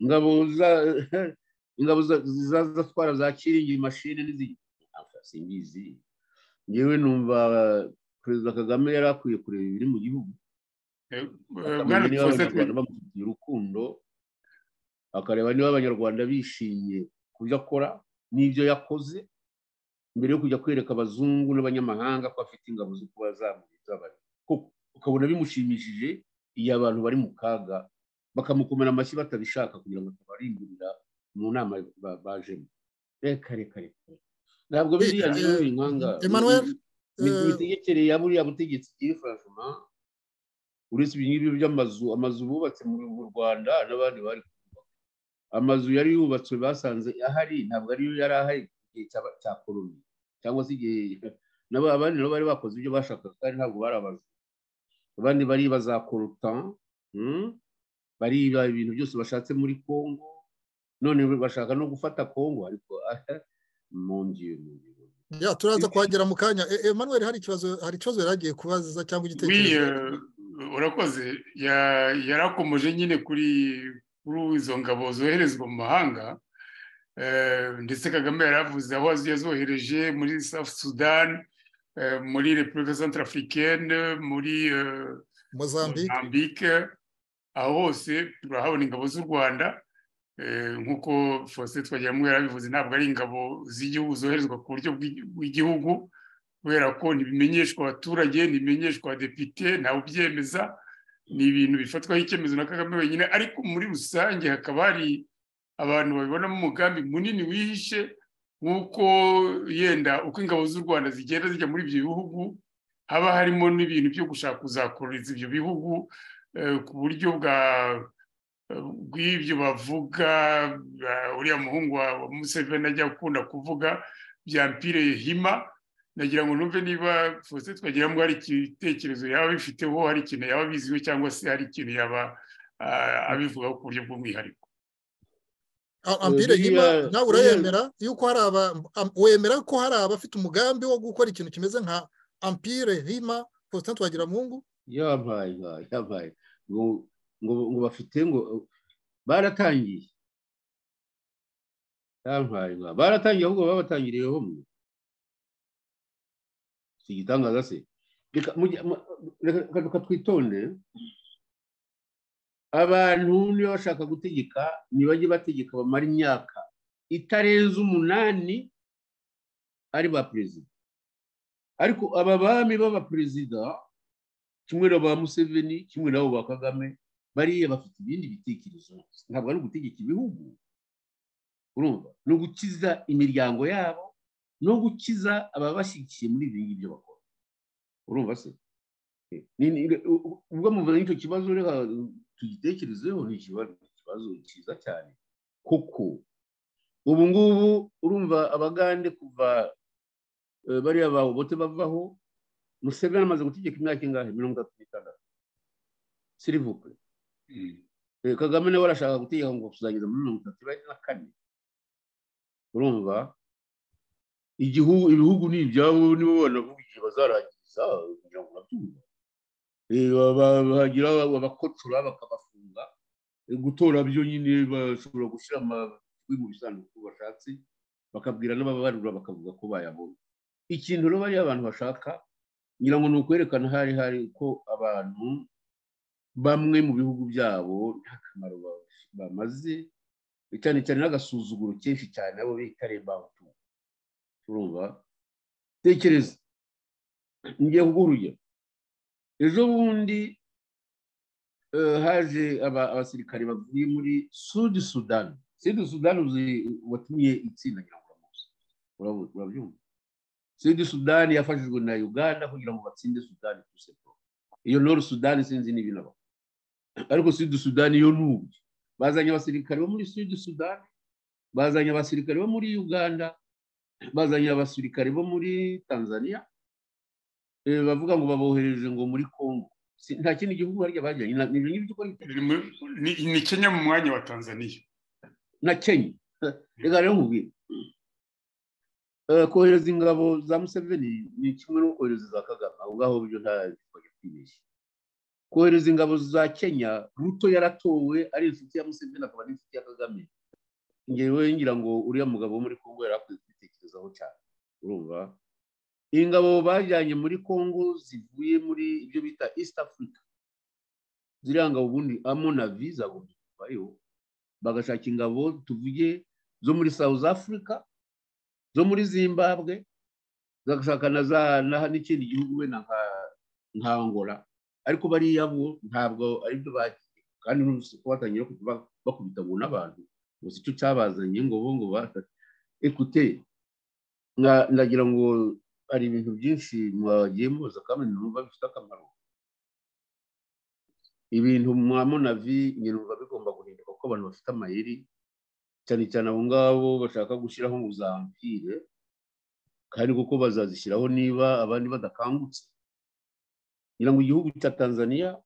[SPEAKER 3] zizatwara za kiringi mashini n'izindi simbizi ngewe numva perezida Kagame yari akwiye kureba ibiri mu gihugu niba abanyarwanda bamufitiye urukundo akareba niba abanyarwanda bishimye ku byo akora n'ibyo yakoze mbere yo kujya kwereka abazungu n'abanyamahanga ko afite ingabo zo kuba zamubizabari ukabona bimushimishije iyo abantu bari mu kaga bakamukomera amashyi batabishaka kugira ngo tubarimburira mu nama bajemo reka ntabwo biriya niyo inkanga
[SPEAKER 2] Emmanuel
[SPEAKER 3] imitegekere ya buriya butegetsi bw'i Franchement uretse ibingibi by'amazu bubatse mu Rwanda n'abandi bari amazu yari yubatswe basanze ahari ntabwo ariyo yari ahari igihe cya koloni cyangwa se igihe abandi nabo bari bakoze ibyo bashakaga kandi ntabwo bari abazu abandi bariba za korutan bariba ibintu byose bashatse muri Congo none bashaka no gufata Congo ariko
[SPEAKER 2] ya turaza kuhagera mu kanya Emmanuel hari ikibazo yaragiye kubaza cyangwa igitekerezo
[SPEAKER 4] urakoze yarakomeje nyine kuri izo ngabo zoherezwa mu mahanga ndetse Kagame yaravuze aho yazohereje muri South Sudan muri Repubulika Centrafricaine muri Mozambique aho hose turahabona ingabo z'u Rwanda nk'uko Faustin Twagiramungu yarabivuze ntabwo ari ingabo z'igihugu zoherezwa ku buryo bw'igihugu kubera ko ntibimenyeshwa abaturage ntibimenyeshwa abadepite ntawe ubyemeza ni ibintu bifatwaho icyemezo na Kagame wenyine ariko muri rusange hakaba hari abantu babibonamo umugambi munini wihishe nk'uko yenda uko ingabo z'u Rwanda zigenda zijya muri ibyo bihugu haba harimo n'ibintu byo gushaka kuzakoreza ibyo bihugu ku buryo bw'ibyo bavuga uriya muhungu wa Museveni ajya akunda kuvuga bya mpire hima nagira ngo numve niba Faustin Twagiramungu hari igitekerezo yaba bifiteho hari ikintu yaba abiziho cyangwa se hari ikintu yaba abivugaho ku buryo bw'umwihariko
[SPEAKER 2] ampire hima nawe urayemera yuko wemera ko hari abafite umugambi wo gukora ikintu kimeze nka ampire hima Faustin Twagiramungu
[SPEAKER 3] yabaye ngo bafite ngo baratangiye baratangiye ahubwo babatangiriyeho mwe si igitangaza se reka twitonde abantu niba bashaka gutegeka ntibajye bategeka bamara imyaka itarenze 8 ari ba perezida ariko aba bami b'abaperezida kimwe na ba Museveni kimwe nabo ba Kagame bariya bafite ibindi bitekerezo ntabwo ari ugutegeka ibihugu urumva no gukiza imiryango yabo no gukiza ababashyigikiye muri ibi ngibyo bakora urumva se ubwo muvuga n'icyo kibazo reka tugitekerezeho ni ikibazo cyiza cyane kuko ubu ngubu urumva abagande kuva bariya bahobote bavaho Museveni amaze gutegeka imyaka ingahe 36 sirivupe Kagame nawe arashaka gutegeka ngo tuzageza muri 34 urumva ibihugu ni ibyabo nibo banavuga igihe bazarangiza kugira ngo babyumve bahagira abakocura bakabafunga gutora byo nyine bashobora gushyira amajwi mu bisanduku bashatse bakabwira n'ababarura bakavuga ko bayabonye ikintu rero bariya abantu bashaka ngira ngo ni ukwerekana hari ko abantu bamwe mu bihugu byabo nta kamaro bamaze cyane cyane n'agasuzuguro kenshi cyane abo bita Rebautu urumva tekereza ngiye kuguruye ejo bundi haje abasirikare bavuye muri Sud Sudan. Sud Sudan watumiye itsinda nyiramuramutse urabyumva. Sud Sudan yafashijwe na Uganda kugira ngo batsinde Sudan kusepro. Iyo Nord Sudan sinzi n'ibinabo. Ariko Sud Sudan yo nubu bazanye abasirikare bo muri Sud Sudan, bazanye abasirikare bo muri Uganda, bazanye abasirikare bo muri Tanzania, bavuga ngo babohereje ngo muri Congo. Nta kindi gihugu harya bajyanye
[SPEAKER 4] ni Kenya mu mwanya wa Tanzania
[SPEAKER 3] na Kenya. Reka rero nkubwire, kohereza ingabo za Museveni ni kimwe no kohereza za Kagame. Aho ngaho byo nta kwibeshya. Kohereza ingabo za Kenya, Ruto yaratowe ari inshuti ya Museveni akaba ari inshuti ya Kagame. Ngewe ngira ngo uriya mugabo wo muri Congo yarakwiye kwitekerezaho cyane. Urumva ingabo bajyanye muri Congo zivuye muri ibyo bita East Africa, ziranga ubundi amo na visa bayo bagashaka ingabo tuvuye zo muri South Africa, zo muri Zimbabwe, zagashaka na n'ikindi gihugu we nka Angola. Ariko bari yabo ntabwo ari byo bagiye, kandi n'ubusobatangira kuba bakubita ngo n'abantu gusa icyo cyabazanye ngo bo ekute ndagira ngo hari ibintu byinshi mwagiye muza kandi numva bifite akamaro. Ibintu mwamonavi nyirumva bigomba guhinduka kuko abantu bafite amayeri cyane cyane abo ngabo bashaka gushyiraho ngo uzampire, kandi kuko bazazishyiraho niba abandi badakangutse. Ngira ngo igihugu cya Tanzania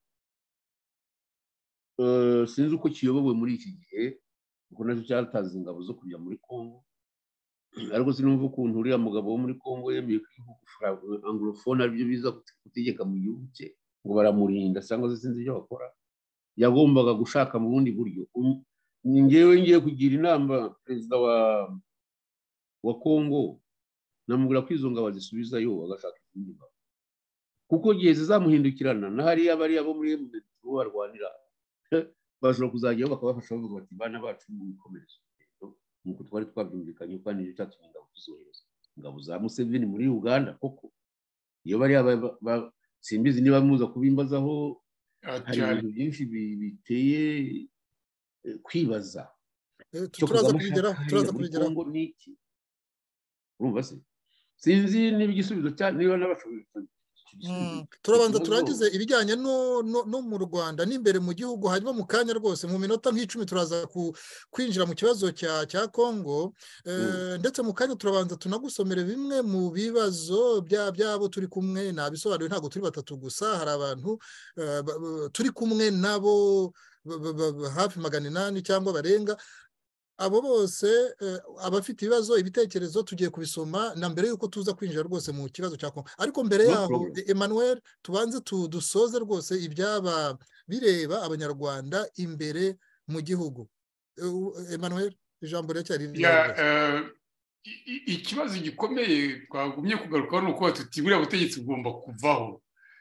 [SPEAKER 3] sinzi uko kiyobowe muri iki gihe, kuko nacyo cyataze ingabo zo kujya muri Congo. Ariko sinumva ukuntu uriya mugabo wo muri Congo yemeye ko igihugu anglophone aribyo biza gutegeka mu gihugu cye ngo baramurinda cyangwa se sinzi ibyo bakora. Yagombaga gushaka mu bundi buryo. Ngewe ngiye kugira inama perezida wa Congo, namubwira ko izo ngabo zisubizayo agashaka izindi ngabo, kuko gihe zizamuhindukirana na hariya bariya bo muri Metro barwanira bashobora kuzajyaho bakabafasha bavuga bati bana bacu mu bikomerezo. Nuko twari twabyumvikanye kandi nicyo cyatumye ingabo tuzohereza ingabo za Museveni muri Uganda. Koko iyo bariya simbizi niba muza kubimbazaho, hari ibintu byinshi biteye kwibaza.
[SPEAKER 2] turaza kubigeraho
[SPEAKER 3] ngo niki urumva se sinzi niba igisubizo cyane niba n'abashoboye.
[SPEAKER 2] Turabanza turangize ibijyanye no mu Rwanda n'imbere mu gihugu, hanyuma mu kanya rwose mu minota nk'icumi turaza kwinjira mu kibazo cya Congo, ndetse mu kanya turabanza tunagusomere bimwe mu bibazo byabo turi kumwe. Nabisobanuye ntabwo turi batatu gusa, hari abantu turi kumwe nabo hafi 800 cyangwa barenga. Abo bose abafite ibibazo ibitekerezo tugiye kubisoma na mbere yuko tuza kwinjira rwose mu kibazo cya Congo. Ariko mbere yaho Emmanuel, tubanze dusoze rwose ibyaba bireba abanyarwanda imbere mu gihugu. Emmanuel, ijambo riracyari ryawe.
[SPEAKER 4] Ikibazo gikomeye twagumye kugarukaho ni uko tutibura ubutegetsi bugomba kuvaho.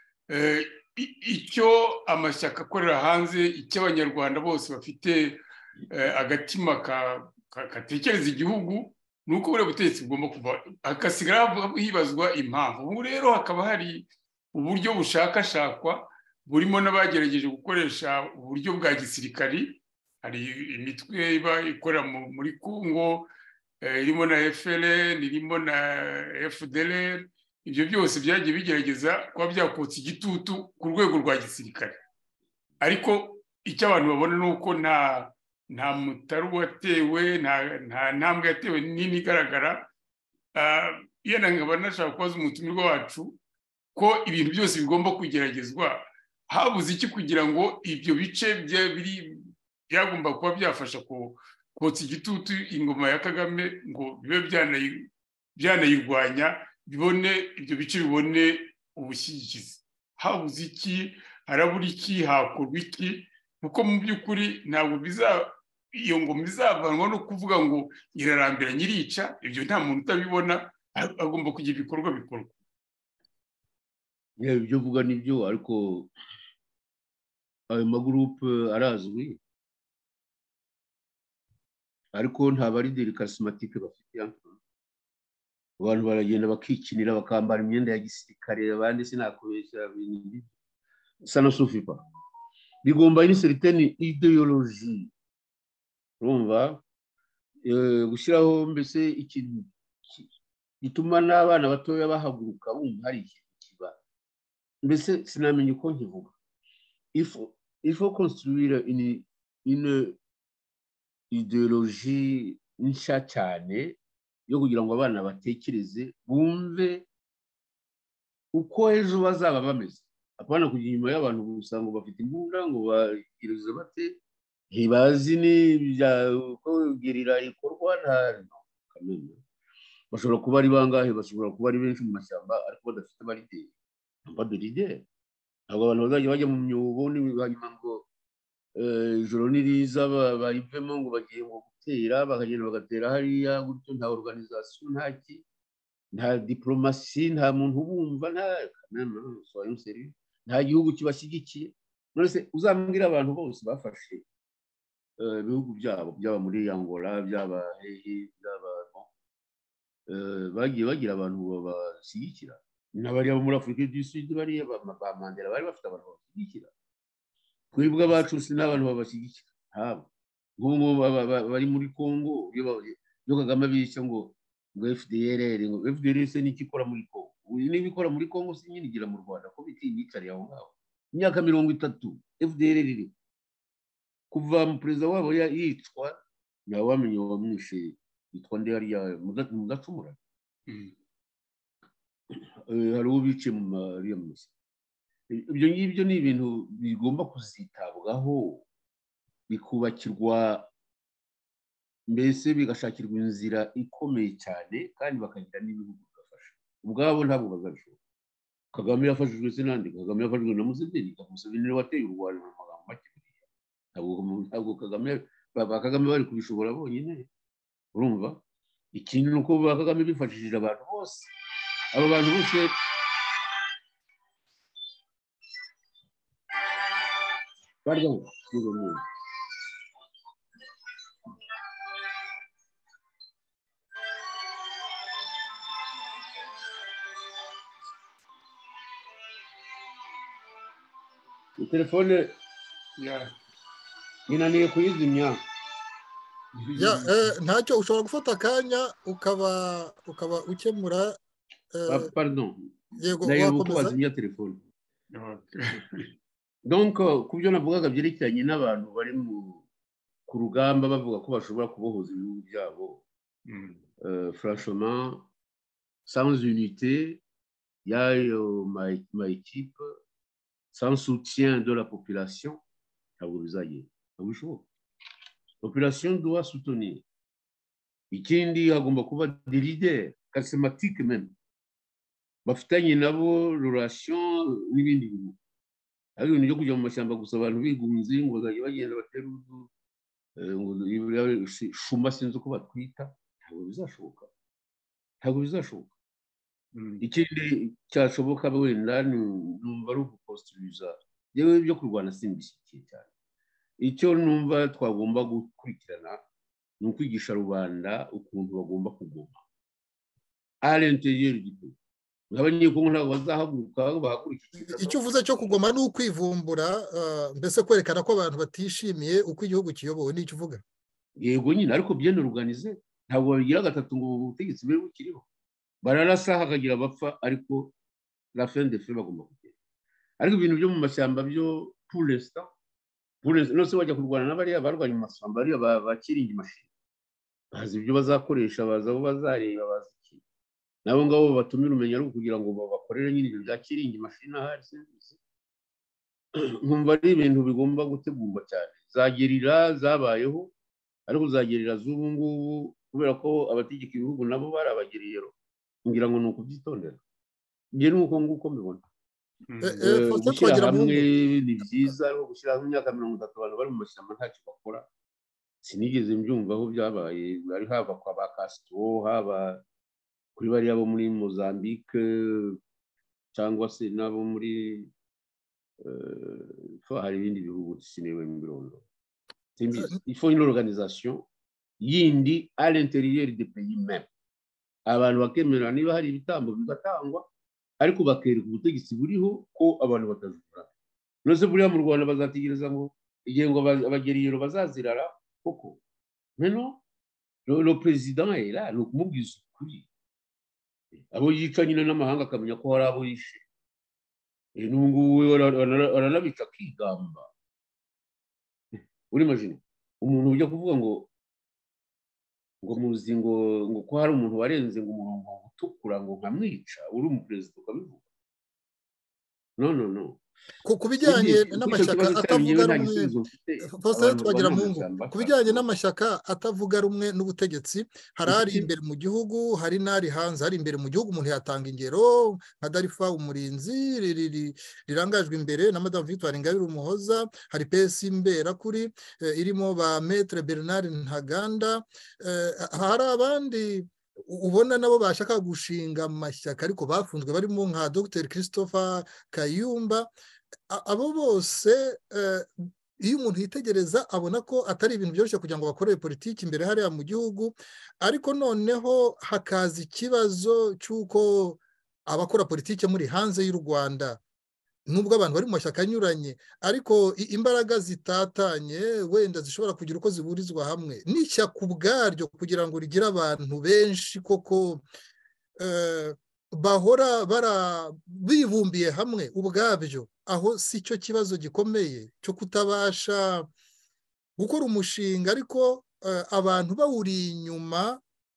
[SPEAKER 4] Icyo amashyaka akorera hanze, icyo abanyarwanda bose bafite agatima katekereza igihugu, ni uko buriya butegetsi bugomba kuva, hagasigara hibazwa impamvu. Ubu rero hakaba hari uburyo bushakashakwa burimo n'abagerageje gukoresha uburyo bwa gisirikari. Hari imitwe iba ikorera muri Congo, irimo na FLN, irimo na FDLR. Ibyo byose byagiye bigerageza kuba byakotsa igitutu ku rwego rwa gisirikare. Ariko icyo abantu babona ni uko nta mutaru watewe, nta ntambwe yatewe nini igaragara. Yenda nkaba nashaka kubaza umutumirwa wacu ko ibintu byose bigomba kugeragezwa, habuze iki kugira ngo ibyo bice byagomba kuba byafasha kotsa igitutu ingoma ya Kagame ngo bibe byanayirwanya, ibyo bice bibone ubushyigikizi. Habuze iki? Harabura iki? Hakorwa iki? Kuko mu by'ukuri ntabwo iyo ngoma izavanwa no kuvuga ngo irarambira nyirica. Ibyo nta muntu utabibona, agomba kugira ibikorwa bikorwa.
[SPEAKER 3] Ibyo uvuga nibyo, ariko ayo magurupe arazwi, ariko nta barideri karisimatike bafite. Abantu baragenda bakikinira bakambara imyenda ya gisirikare, abandi sinakubeshya ibintu sana sufipa. bigomba une certaine idéologie urumva gushyiraho mbese ikintu gituma n'abana batoya bahaguruka bumva hari ikintu kiba mbese sinamenye uko nkivuga il faut construire une idéologie nshya cyane yo kugira ngo abana batekereze bumve uko ejo bazaba bameze apana kujya inyuma y'abantu gusa ngo bafite imbunda ngo bagirize bate ntibazi uko gerira ikorwa nta kamenya bashobora kuba ari bangahe bashobora kuba ari benshi mu mashyamba ariko badafite abarideri nta lideri ntabwo abantu bazajya bajya mu myobo hanyuma ngo ijoro niriza bayivemo ngo bagiye ngo gutera bakagenda bagatera hariya gutyo nta organisation nta diplomasi nta muntu ubumva nta gihugu kibashyigikiye none se uzambwira abantu bose bafashe ibihugu byaba muri Angola byaba byaba bagiye bagira abantu babashyigikira n'abariya bo muri Afurika du Sud bariya ba Mandela bari bafite abantu babashyigikira twebwe abacu si n'abantu babashyigikira nk'ubu bari muri Congo iyo Kagame abeshya ngo FDLR se n'iki ikora muri Congo niba ikora muri Congo si nyine igira mu Rwanda ko bicariye aho ngaho imyaka 30 FDLR iri kuva mu perezida wabo yicwa nawe wamenye wamwishe yitwa nde hariya mudacumura hari uwo bice mu mariya musa ibyo ngibyo ni ibintu bigomba kuzitabwaho bikubakirwa mbese bigashakirwa inzira ikomeye cyane kandi bakagira n'ibihugu bigafasha ubwabo ntabwo bazabishobora Kagame yafashijwe se nande Kagame yafashijwe na Museveni Museveni wateye u Rwanda mu magambo make ntabwo Kagame bari kubishobora bonyine urumva ikindi nuko Kagame bifashishije abantu bose abo bantu bose pardon telefone inaniye kuyizimya
[SPEAKER 2] ntacyo ushobora gufata akanya ukaba ukemura
[SPEAKER 3] pardon
[SPEAKER 2] yego
[SPEAKER 3] wakomeza telefone donc kubyo navugaga byerekeranye n'abantu bari ku rugamba bavuga ko bashobora kubohoza ibihugu byabo franchement sans unité yayo ma équipe sans soutien de la population ntabwo bizagenda ntabwo bishoboka population doit soutenir ikindi hagomba kuba des leaders charismatiques même bafitanye nabo relation n'ibindi bihugu ari ibintu byo kujya mu mashyamba gusa abantu bigunze ngo bazajya bagenda batera shuma sinzi uko batwita ntabwo bizashoboka ikindi cyashoboka wenda numva ari ugupositiriza yewe byo kurwana simbishyigikiye cyane icyo numva twagomba gukurikirana ni ukwigisha rubanda ukuntu bagomba kugoma à l'intérieur du pays abanyekongo ntabwo bazahaguruka bahakurikira
[SPEAKER 2] icyo uvuze cyo kugoma ni ukwivumbura mbese kwerekana ko abantu batishimiye uko igihugu kiyobowe n'icyo uvuga
[SPEAKER 3] yego nyine ariko bien organisé ntabwo babigira gatatu ngo ubutegetsi buri bukiriho bararasa hakagira bapfa ariko la fin de fait bagomba kugenda ariko ibintu byo mu mashyamba byo pour l'instant nose bajya kurwana n'abariya barwanya mu mashyamba ariya bakiringa imashini bazi ibyo bazakoresha baza aho bazareba bazi iki nabo ngabo batumira umenya ari kugira ngo babakorere nyine ibyo bya kiringa imashini ahari serivisi nkumva ari ibintu bigomba gutegurwa cyane zagerira zabayeho ariko zagerira z'ubu ngubu kubera ko abategeka ibihugu nabo barabageriyero ngira ngo ni ukubyitondera njye ni uko nguko mbibona gushyira hamwe ni byiza ariko gushyira hamwe imyaka 30 abantu bari mu mashyamba ntacyo bakora sinigeze mbyumva aho byabaye ari hava kwa ba Castro haba kuri bariya bo muri Mozambique cyangwa se nabo muri hari ibindi bihugu sinewe mbirondo il faut une organisation yindi à l'intérieur des pays même abantu bakemera niba hari ibitambo bigatangwa ariko bakereka ubutegetsi buriho ko abantu batajura nose buriya mu Rwanda bazategereza ngo igihe ngo abageriyero bazazirara koko meno le président est là no kumubwiza ukuri abo yica nyine n'amahanga akamenya ko hari abo yishe n'ubu aranabica akigamba uri imagine umuntu ujya kuvuga ngo muzi ngo ko hari umuntu warenze ngo umurongo utukura ngo nkamwica uri umuperezida ukabivuga no
[SPEAKER 2] ku bijyanye n'amashyaka atavuga rumwe Faustin Twagiramungu ku bijyanye n'amashyaka atavuga rumwe n'ubutegetsi hari imbere mu gihugu hari n'ari hanze hari imbere mu gihugu umuntu yatanga ingero nka Darifa Umurinzi rirangajwe imbere na Madame Victoire Ingabire Umuhoza hari PS Imberakuri irimo ba Maître Bernard Ntaganda hari abandi ubona nabo bashaka gushinga amashyaka ariko bafunzwe barimo nka Dr Christopher Kayumba abo bose iyo umuntu yitegereza abona ko atari ibintu byoroshye kugira ngo bakorere politiki imbere hariya mu gihugu ariko noneho hakaza ikibazo cy'uko abakora politiki muri hanze y'u Rwanda nubwo abantu bari mu mashyaka anyuranye ariko imbaraga zitatanye wenda zishobora kugira uko ziburizwa hamwe n'ishyaka ubwaryo kugira ngo rigire abantu benshi koko bahora bibumbiye hamwe ubwabyo aho si cyo kibazo gikomeye cyo kutabasha gukora umushinga ariko abantu bawuri inyuma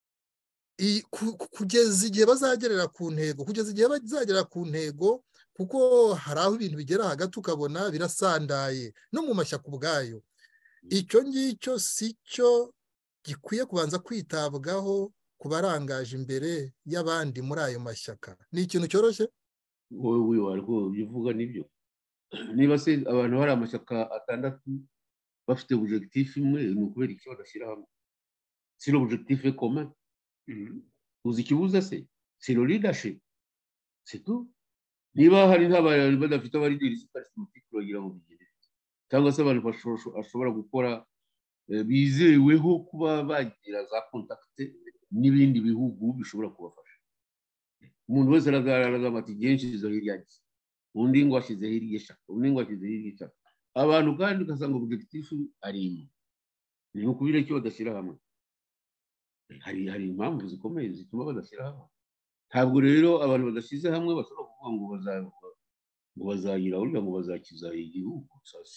[SPEAKER 2] kugeza igihe bazagerera ku ntego kugeza igihe bazagera ku ntego kuko hari aho ibintu bigera hagati ukabona birasandaye no mu mashyaka ubwayo icyo ngicyo si cyo gikwiye kubanza kwitabwaho ku barangaje imbere y'abandi muri ayo mashyaka ni ikintu cyoroshye
[SPEAKER 3] wowe warwo bivuga nibyo niba se abantu hari amashyaka atandatu bafite objectif imwe ni ukubera iki badashyira hamwe si l'objectif est commun uzi ikibuza se c'est le leadership c'est tout niba hari nk'abantu badafite abarideri charismatique bagira ngo bigire cyangwa se abantu bashobora gukora bizeweho kuba bagira za contact n'ibindi bihugu bishobora kubafasha umuntu wese aragaragaza ati genshi izo hirya undi ngo ashyize hirya shaka undi ngo ashyize hirya shaka abantu kandi ugasanga objectif ari imwe ni ukubira cyo badashyira hamwe hari impamvu zikomeye zituma badashyira hamwe ntabwo rero abantu badashyize hamwe bashobora kuvuga ngo bazagira urya ngo bazakiza igihugu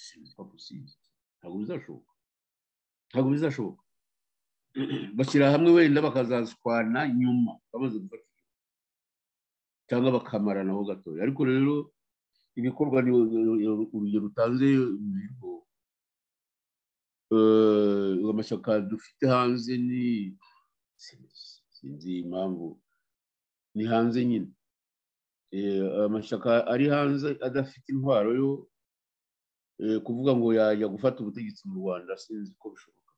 [SPEAKER 3] ntabwo bizashoboka bashyira hamwe wenda bakazashwana nyuma bamaze gufata cyangwa bakamaranaho gatoya ariko rero ibikorwa ni urugero rutanze amashyaka dufite hanze ni sinzi impamvu ni hanze nyine amashyaka ari hanze adafite intwaro yo kuvuga ngo yajya gufata ubutegetsi mu Rwanda sinzi ko bishoboka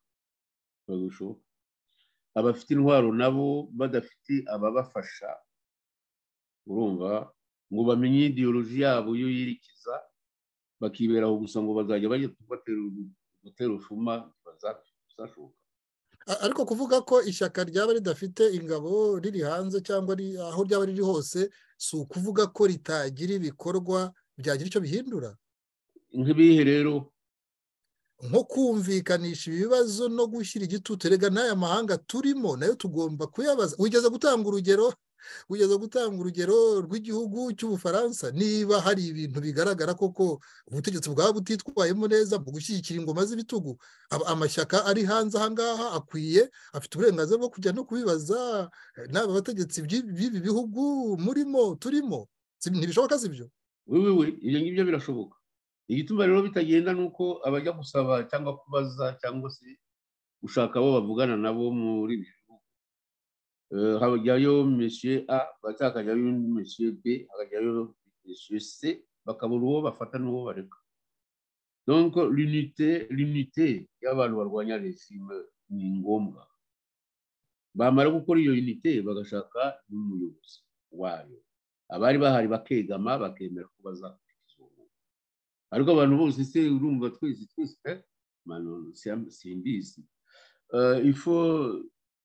[SPEAKER 3] abafite intwaro nabo badafite ababafasha urumva ngo bamenye ideology yabo yo yirikiza bakiberaho gusa ngo bazajya bajya gutera ushuma bazashoboka
[SPEAKER 2] ariko kuvuga ko ishyaka ryaba ridafite ingabo riri hanze cyangwa aho ryaba riri hose si ukuvuga ko ritagira ibikorwa byagira icyo bihindura
[SPEAKER 3] nk'ibihe rero
[SPEAKER 2] nko kumvikanisha ibibazo no gushyira igitutu rega n'aya mahanga turimo nayo tugomba kuyabaza wigeze gutanga urugero rw'igihugu cy'Ubufaransa niba hari ibintu bigaragara koko ubutegetsi bwaba butitwayemo neza mu gushyigikira ingoma z'ibitugu amashyaka ari hanze ahangaha afite uburenganzira bwo kujya no kubibaza n'aba bategetsi b'ibi bihugu turimo ntibishoboka si byo
[SPEAKER 3] ibyo ngibyo birashoboka igituma rero bitagenda nuko abajya gusaba cyangwa kubaza cyangwa se gushaka abo bavugana nabo muri ibi bihugu hajyayo monsieur A bakajyayo monsieur B hakajyayo monsieur C bakabura uwo bafata n'uwo bareka donc l'unité y'abantu barwanya régime ni ngombwa bamara gukora iyo unité bagashaka n'umuyobozi wayo abari bahari bakegama bakemera kubaza ariko abantu bose se urumva twese simbizi il faut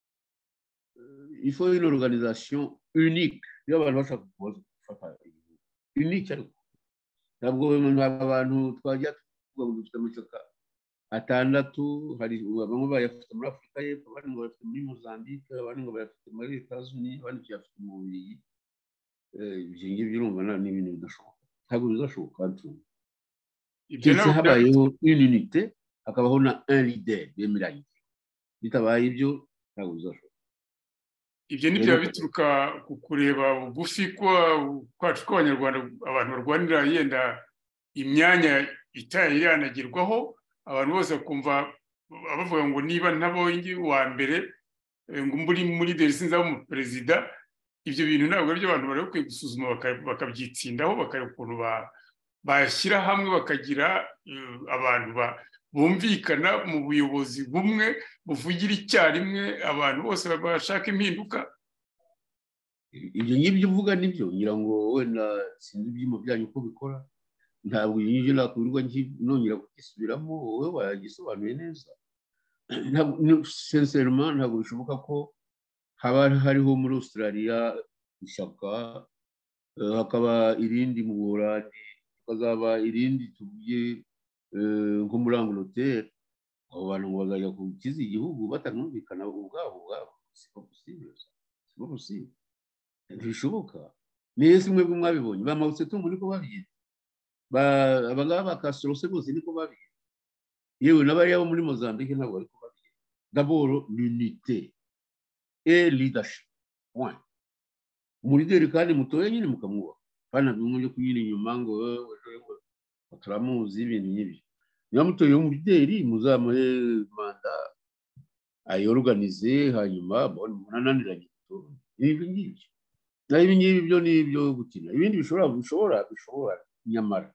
[SPEAKER 3] une organisation unique y'abantu bashaka gufata unique ariko ntabwo abantu twajya tuvuga ngo dufite amashyaka atandatu, hari bamwe bayafite muri Afurika y'Epfo, abandi ngo bayafite muri Mozambique, abandi ngo bayafite muri Etats-Unis, abandi bayafite mu Bubiligi. Ibyo ngibyo urumva ni ibintu bidashoboka, ntabwo bizashoboka. Keretse habayeho unité, hakabaho na un leader bemeranye. Bitabaye ibyo ntabwo bizashoboka.
[SPEAKER 4] Ibyo ni byo bituruka ku kureba bugufi kwacu kw'Abanyarwanda, abantu barwanira yenda imyanya itari yanagerwaho, abantu bose bakumva bavuga ngo niba ntabonye uwa mbere ngo muri sinzaba umuperezida. Ibyo bintu ntabwo ari byo abantu bari bakwiye gusuzuma bakabyitsindaho, bakareba ukuntu bashyira hamwe bakagira abantu bumvikana mu buyobozi bumwe buvugira icyarimwe, abantu bose bashaka impinduka.
[SPEAKER 3] Ibyo ngibyo uvuga nibyo, ngira ngo wenda sinzi ibyimo byanyu uko bikora, ntabwo ibyo ngibyo nakurirwa nongera kugisubiramo, wowe wagisobanuye neza. Sincèrement ntabwo bishoboka ko haba hariho muri Australia ishyaka, hakaba irindi mu Burayi, hakazaba irindi tuvuye nko muri Angleterre. Abo bantu ngo bazajya gukiza igihugu batanumvikana ubwabo. C'est pas possible. Ntibishoboka. Nese mwebwe mwabibonye ba Mao Tse-tung niko babigenza, abangaba bakasorose bose niko babigenza, yewe n'abari abo muri Mozambique ntabwo ariko babigenza. D'abord l'unité et leadership, point. Umulideri kandi mutoye nyine mukamwubaha, bana bimwe byo kunyira inyuma ngo bataramuzi ibintu nk'ibyo. Niba mutoye umulideri muzamuhe manda ayorganize, hanyuma munananiranye ibi ngibyo. Na ibi ngibi byo ni ibyo gukina. Ibindi bishobora nyamara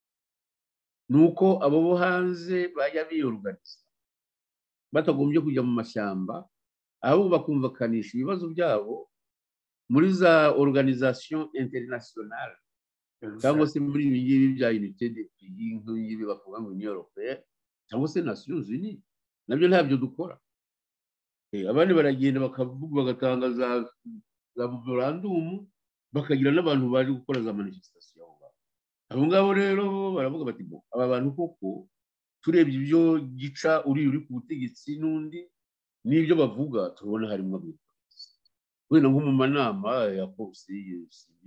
[SPEAKER 3] nuko abo bo hanze bajya biyorganiza batagombye kujya mu mashyamba, ahubwo bakumvakanisha ibibazo byabo muri za organisation internationale, cyangwa se muri ibi ngibi bya unité des pays nk'ibi bavuga ngo Union Européenne cyangwa se Nations Unies. Nabyo ntabyo dukora. Abandi baragenda bakavuga bagatanga za memorandum, bakagira n'abantu baje gukora za manifestation. Abo ngabo rero baravuga bati aba bantu koko turebye ibyo gica uri ku butegetsi n'undi n'ibyo bavuga tubona harimo abipolisi, wenda nko mu manama ya polisi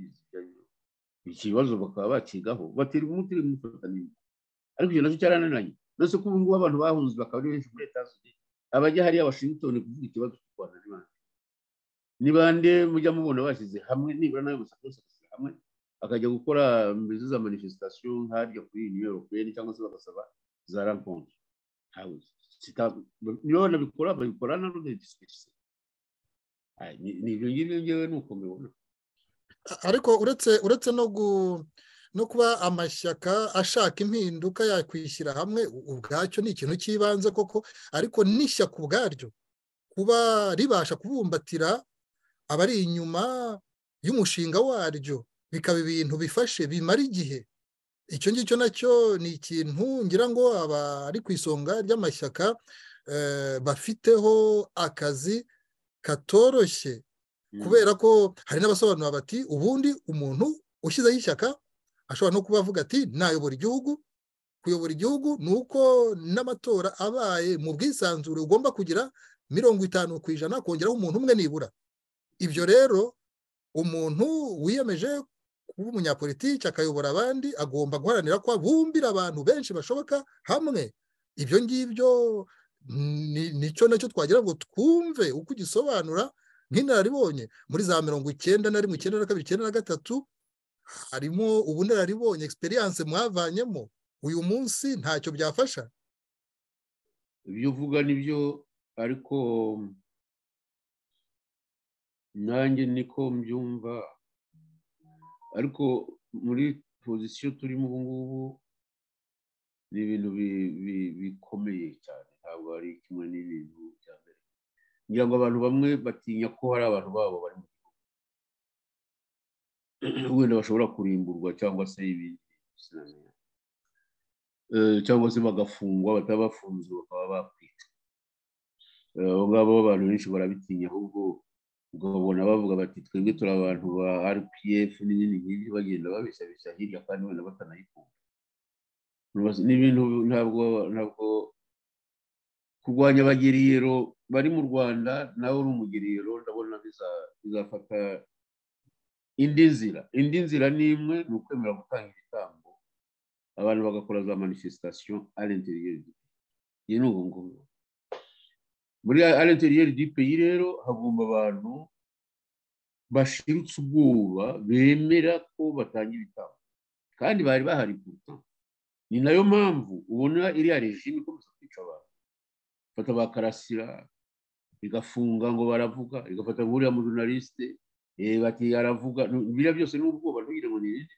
[SPEAKER 3] ikibazo bakaba bakigaho batera umuti mufatanye. Ariko ibyo nacyo cyarananiranye. Nose ko ubu ngubu abantu bahunze bakaba ari benshi muri Etats-Unis, abajya hariya Washington kuvuga ikibazo cy'u Rwanda ni bande mujya mubona bashyize hamwe, nibura nayo musakose hamwe akajya gukora mbese za manifestation harya kuri Union Européenne cyangwa se bagasaba za rencontre. Niyo babikora na none discussion. Ni ibyo ngibyo ngewe nuko mbibona.
[SPEAKER 2] Ariko uretse no kuba amashyaka ashaka impinduka yakwishyira hamwe, ubwacyo ni ikintu cy'ibanze koko, ariko n'ishyaka ubwaryo kuba ribasha kubumbatira abari inyuma y'umushinga waryo, bikaba ibintu bifashe bimara igihe. Icyo ngicyo nacyo ni ikintu ngira ngo abari ku isonga ry'amashyaka bafiteho akazi katoroshye, kubera ko hari n'abasobanura bati ubundi umuntu ushyizeho ishyaka ashobora no kuba avuga ati nayobora igihugu. Kuyobora igihugu ni uko n'amatora abaye mu bwisanzure ugomba kugira 50% kongeraho umuntu umwe nibura. Ibyo rero umuntu wiyemeje kuba umunyapolitiki akayobora abandi agomba guharanira ko abumbira abantu benshi bashoboka hamwe. Ibyo ngibyo nicyo nacyo twagira ngo twumve uko ugisobanura nk'inararibonye muri za 1991, 1992, 1993 harimo ubunararibonye experience mwavanyemo. Uyu munsi ntacyo byafasha.
[SPEAKER 3] Ibyo uvuga nibyo, ariko nanjye niko mbyumva. Ariko muri position turimo ubu ngubu ni ibintu bikomeye cyane, ntabwo ari kimwe n'ibintu bya mbere. Ngira ngo abantu bamwe batinya ko hari abantu babo bari mu gihugu wenda bashobora kurimburwa cyangwa se ibindi cyangwa se bagafungwa, bataba bafunzwe bakaba bakwica. Abo ngabo abantu benshi barabitinya, ahubwo ukabona bavuga bati twebwe turi abantu ba RPF n'ibindi nk'ibyo bagenda babisabisha hirya kandi wenda batanayikunda. N'ibintu ntabwo kurwanya abageriyero bari mu Rwanda nawe uri umugeriyero ndabona bizafata indi nzira n'imwe ni ukwemera gutanga ibitambo abantu bagakora za manifestation à l'intérieur du pays. Iyi ni ubungubu muri à l'intérieur du pays rero hagomba abantu bashirutse ubwoba bemera ko batanga ibitambo kandi bari bahari pourtant. Ni nayo mpamvu ubona iriya regime ikomeza kwica abantu, fata bakarasira igafunga ngo baravuga, igafata nk'uriya mu journaliste bati aravuga, biriya byose n'ubwoba ntugire ngo ni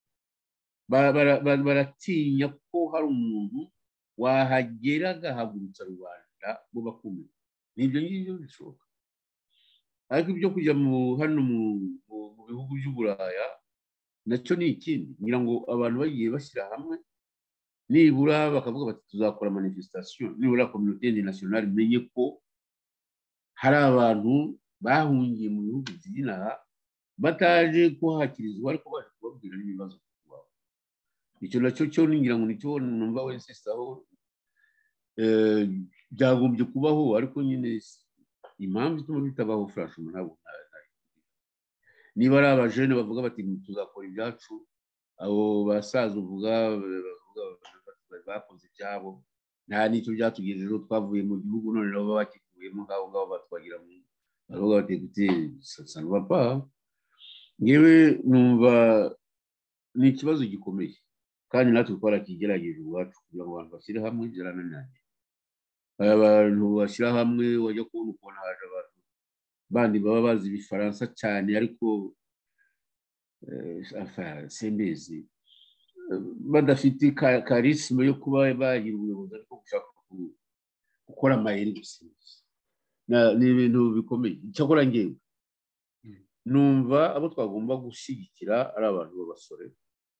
[SPEAKER 3] baratinya ko hari umuntu wahagera agahagurutsa rubanda bo bakumira. Nibyo ngibyo bishoboka, ariko ibyo kujya hano mu bihugu by'Uburaya nacyo ni ikindi. ngira ngo abantu bagiye bashyira hamwe nibura bakavuga bati tuzakora manifestation, nibura communauté internationale imenye ko hari abantu bahungiye mu bihugu by'inaha bataje kuhakirizwa ariko baje kubabwira n'ibibazo byabo. Icyo nacyo cyo ngira ngo nicyo numva wese saho byagombye kubaho, ariko nyine impamvu ituma bitabaho franchement ntabwo niba ari abajene bavuga bati tuzakora ibyacu, abo basaza uvuga bakoze ibyabo nta n'icyo byatugejejeho, twavuye mu gihugu none nabo bakivuyemo ngaho batwagira mu bavuga bati gute ça ne va pas. Ngewe numva ni ikibazo gikomeye kandi natwe twarakigerageje iwacu kugira ngo abantu bashyire hamwe byarananiranye. Abantu bashyira hamwe wajya kubona ukuntu haje abantu bandi baba bazi ibifaransa cyane ariko sembezi badafite karisme yo kuba bagira ubuyobozi ariko gushaka gukora amayeri gusa. Ni ibintu bikomeye. Cyakora ngewe numva abo twagomba gushyigikira ari abantu b'abasore,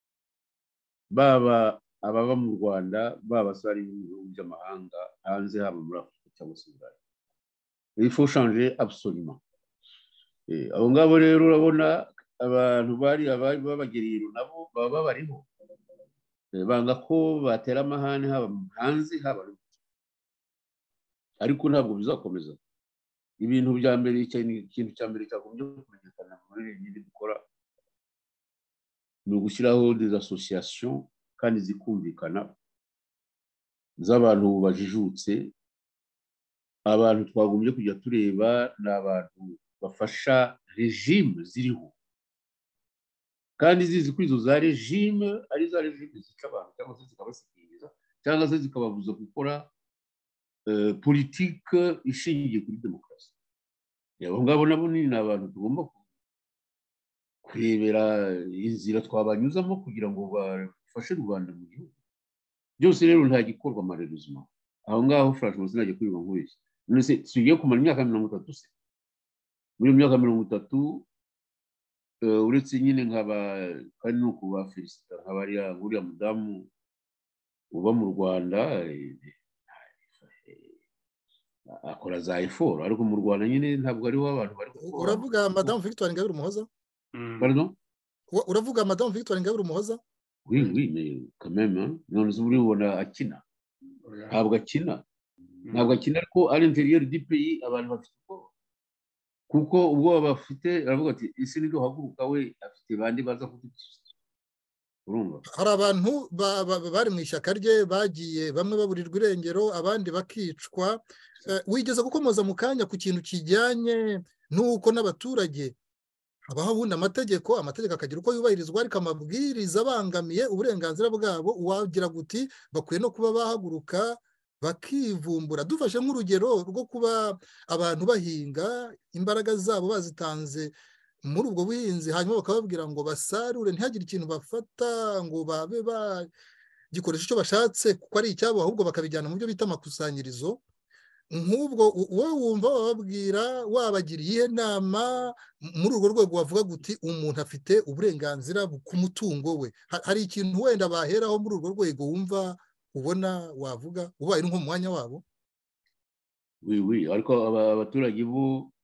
[SPEAKER 3] baba ababa mu Rwanda, baba abasore mu bihugu by'amahanga hanze, haba muri Afurika cyangwa se Burayi. Il faut changer absolument. Abo ngabo rero urabona abantu babageriyero nabo baba bariho, banga ko batera amahane haba hanze haba ariko ntabwo bizakomeza. Ibintu bya mbere ikintu cya mbere cyagombye kumenyekana muri ibi dukora ni ugushyiraho des associations kandi zikumvikana z'abantu bajijutse. Abantu twagombye kujya tureba ni abantu bafasha regime ziriho kandi zizi ko izo za regime ari za regime zica abantu cyangwa se zikabasikiriza cyangwa se zikababuza gukora politike ishingiye kuri demokarasi. Abo ngabo nabo ni abantu tugomba kurebera inzira twabanyuzamo kugira ngo bafashe Rwanda mu gihugu. Byose rero nta gikorwa malheureusement. Aho ngaho franchement sinajya kwiba nkubeshya. None se tugiye kumara imyaka 30 se? Muri myaka 30 uretse nyine nkaba kandi no kuba felicita nk'abariya nguriya mudamu uba mu Rwanda akora za effort, ariko mu Rwanda nyine ntabwo ariho abantu bari gukora.
[SPEAKER 2] Uravuga Madame Victoire Ingabire Umuhoza?
[SPEAKER 3] Pardon?
[SPEAKER 2] Uravuga Madame Victoire Ingabire Umuhoza?
[SPEAKER 3] Oui, mais quand même, none se uri ubona akina. Ntabwo akina. Ariko à l'intérieur du pays abantu bafite kuko ubwo bafite aravuga ati isi nido haguruka we afite bandi baza kudukiza. Urumva?
[SPEAKER 2] Hari abantu bari mu ishyaka rye bagiye bamwe baburirwa irengero abandi bakicwa. Wigeze gukomoza mu kanya ku kintu kijyanye n'uko n'abaturage habaho ubundi amategeko akagira uko yubahirizwa, ariko amabwiriza abangamiye uburenganzira bwabo wagira guti bakwiye no kuba bahaguruka bakivumbura. Dufashe nk'urugero rwo kuba abantu bahinga imbaraga zabo bazitanze muri ubwo buhinzi, hanyuma bakababwira ngo basarure ntihagire ikintu bafata ngo babe bagikoresha icyo bashatse kuko ari icyabo, ahubwo bakabijyana mu byo bita amakusanyirizo. Nk'ubwo wowe wumva bababwira wabagiriye inama muri urwo rwego wavuga guti umuntu afite uburenganzira ku mutungo we? Hari ikintu wenda baheraho muri urwo rwego wumva ubona wavuga ubaye nko mu mwanya wabo?
[SPEAKER 3] Oui, ariko abaturage bo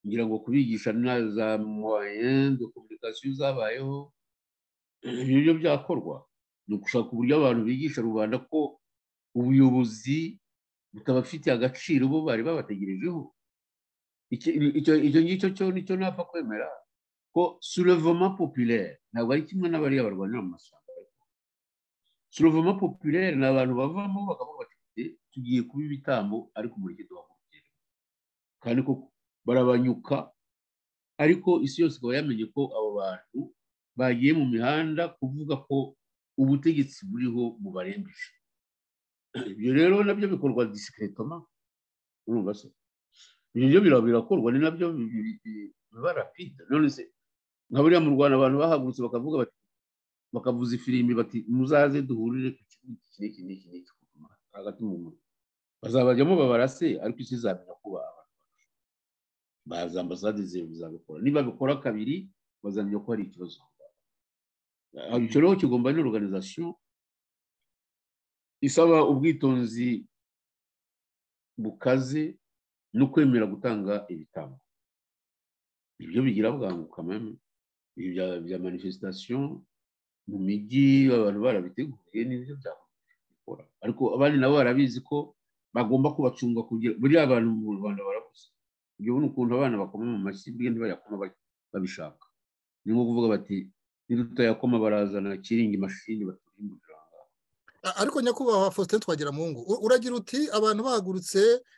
[SPEAKER 3] ngira ngo kubigisha na za moyen de communication zabayeho ibyo byakorwa ni ugushaka uburyo abantu bigisha rubanda ko ubuyobozi butabafitiye agaciro bo bari babategerejeho. Icyo ngicyo cyo nicyo napfa kwemera ko soulèvement populaire ntabwo ari kimwe n'abariya barwanira mu mashyamba. Soulèvement populaire ni abantu bavamo bakavuga bati tugiye kuba ibitambo ariko muri iki duhagurukire, kandi ko barabanyuka, ariko isi yose ikaba yamenye ko abo bantu bagiye mu mihanda kuvuga ko ubutegetsi buriho bubarembeje. Ibyo rero nabyo bikorwa discretement, urumva se ibyo birakorwa, ni nabyo biba rapide. None se nka buriya mu Rwanda abantu bahagurutse bakavuga bati, bakavuza ifirimbi bati muzaze duhurire ku kibuga iki hagati mu mujyi, bazabajyamo babarase, ariko isi izamenya ko baza ambasade zizabikora. Niba bikora kabiri bazamenya ko hari ikibazo. Icyo rero kigomba ni organisation isaba ubwitonzi bukaze no kwemera gutanga ibitambo. Ibyo bigira bwangu kameme, bya manifestation mu mijyi abantu barabiteguye n'ibyo byakora, ariko abandi nabo barabizi ko bagomba kubacunga kugira buriya abantu mu Rwanda barakuze. Ibyo ni ukuntu abana bakoma mu mashyi bwe ntibayakoma babishaka, ni nko kuvuga bati nirutayakoma barazana kiringi mashini baturimbura.
[SPEAKER 2] Ariko nyakubahwa Faustin Twagiramungu, uragira uti abantu bahagurutse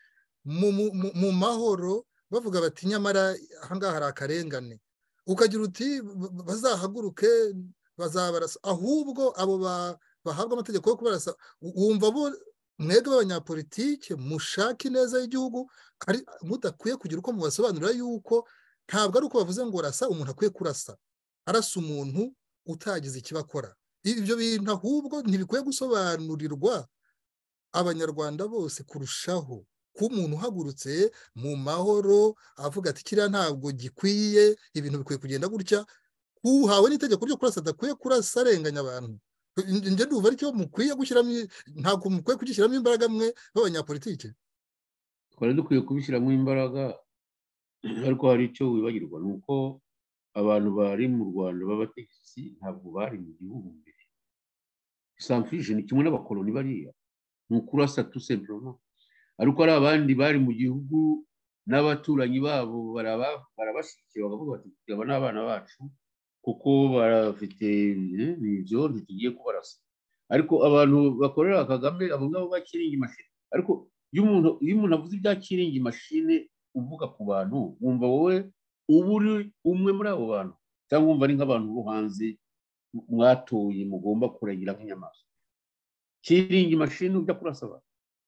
[SPEAKER 2] mu mahoro bavuga bati nyamara ahangaha hari akarengane, ukagira uti bazahaguruke bazabarasa, ahubwo abo bahabwa amategeko yo kubarasa wumva bo mwebwe b'abanyapolitike mushaka ineza y'igihugu mudakwiye kugira uko mubasobanurira yuko ntabwo ari uko bavuze ngo rasa umuntu akwiye kurasa, arasa umuntu utagize ikibakora. Ibyo bintu ahubwo ntibikwiye gusobanurirwa abanyarwanda bose kurushaho, ko umuntu uhagurutse mu mahoro avuga ati kiriya ntabwo gikwiye, ibintu bikwiye kugenda gutya, uhawe n'itegeko ryo kurasa adakwiye kurasa arenganya abantu. Njye ndumva aricyo mukwiye gushyiramo, ntabwo mukwiye kugishyiramo imbaraga mwe b'abanyapolitike.
[SPEAKER 3] Twari dukwiye kubishyiramo imbaraga, ariko hari icyo wibagirwa, ni uko abantu bari mu Rwanda b'abategetsi ntabwo bari mu gihugu mbere. Samfije ni kimwe n'abakoloni bariya, ni ukurasa tout simplement. Ariko ari abandi bari mu gihugu n'abaturanyi babo barabashyigikira bakavuga bati aba ni abana bacu kuko barafite ibyo ntitugiye kubarasa. Ariko abantu bakorera Kagame abo ngabo bakiringi mashini, ariko iyo umuntu avuze ibya kiringi mashini uvuga ku bantu wumva wowe uba uri umwe muri abo bantu, cyangwa wumva ari nk'abantu bo hanze mwatoye mugomba kuragira nk'inyamaswa. Kiringi mashini ujya kurasa abantu.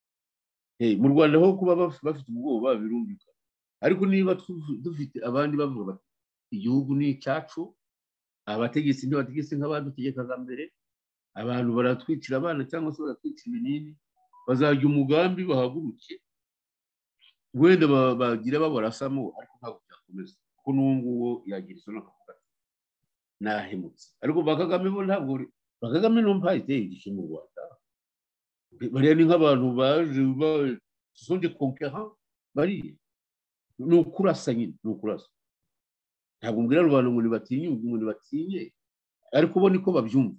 [SPEAKER 3] Mu Rwanda ho kuba bafite ubwoba birumvikana, ariko niba dufite abandi bavuga bati igihugu ni icyacu, abategetsi ntibategetse nk'abadutegekaga mbere, abantu baratwicira abana cyangwa se baratwicira ibinini, bazajya umugambi bahaguruke, wenda bagira babarasamo, ariko ntabwo byakomeza kuko n'uwo nguwo yagira isoni akavuga nahemutse. Ariko Bakagame bo ntabwo, Bakagame numva iteye igishe mu Rwanda, bariya ni nk'abantu baje sonde conquérant bariya, ni ukurasa nyine, ni ukurasa. Ntabwo mbwira rubanda ngo nibatinye, ariko bo niko babyumva,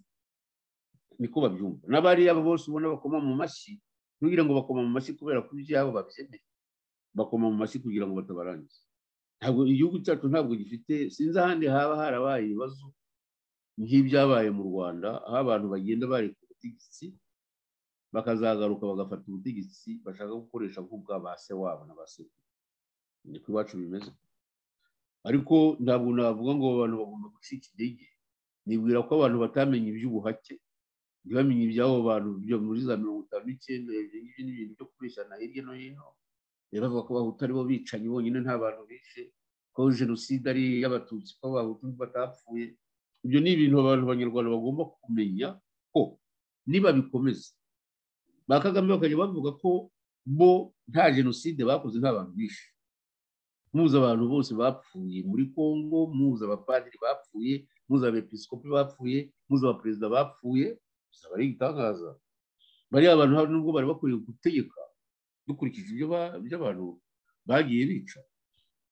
[SPEAKER 3] n'abariya bose ubona bakoma mu mashyi, kugira ngo bakoma mu mashyi kubera ko ibyabo babyemeye, bakoma mu mashyi kugira ngo batabarangiza. Ntabwo igihugu cyacu ntabwo gifite, sinzi ahandi haba harabaye ibibazo nk'ibyabaye mu Rwanda, aho abantu bagenda bari ku butegetsi bakazagaruka bagafata ubutegetsi bashaka gukoresha nk'ubwa ba se wabo na ba sekuru. Niko iwacu bimeze. Ariko ntabwo navuga ngo abantu bagomba gucika intege, nibwira ko abantu batamenye iby'ubuhake, ntibamenye iby'abo bantu byo muri za 59 n'ibintu byo kubeshyana hirya no hino, bavuga ko Abahutu ari bo bicanyi bonyine nta bantu bishe, ko jenoside ari y'Abatutsi, ko Abahutu batapfuye. Ibyo ni ibintu abantu b'Abanyarwanda bagomba kumenya ko niba bikomeza ba Kagame bakajya bavuga ko bo nta jenoside bakoze, nta bantu bishe, muza abantu bose bapfuye muri Kongo, muza abapadiri bapfuye, muza abepiskopi bapfuye, muza abaperezida bapfuye, bizaba ari igitangaza. Bariya abantu nubwo bari bakwiriye gutegeka dukurikije ibyo abantu bagiye bica,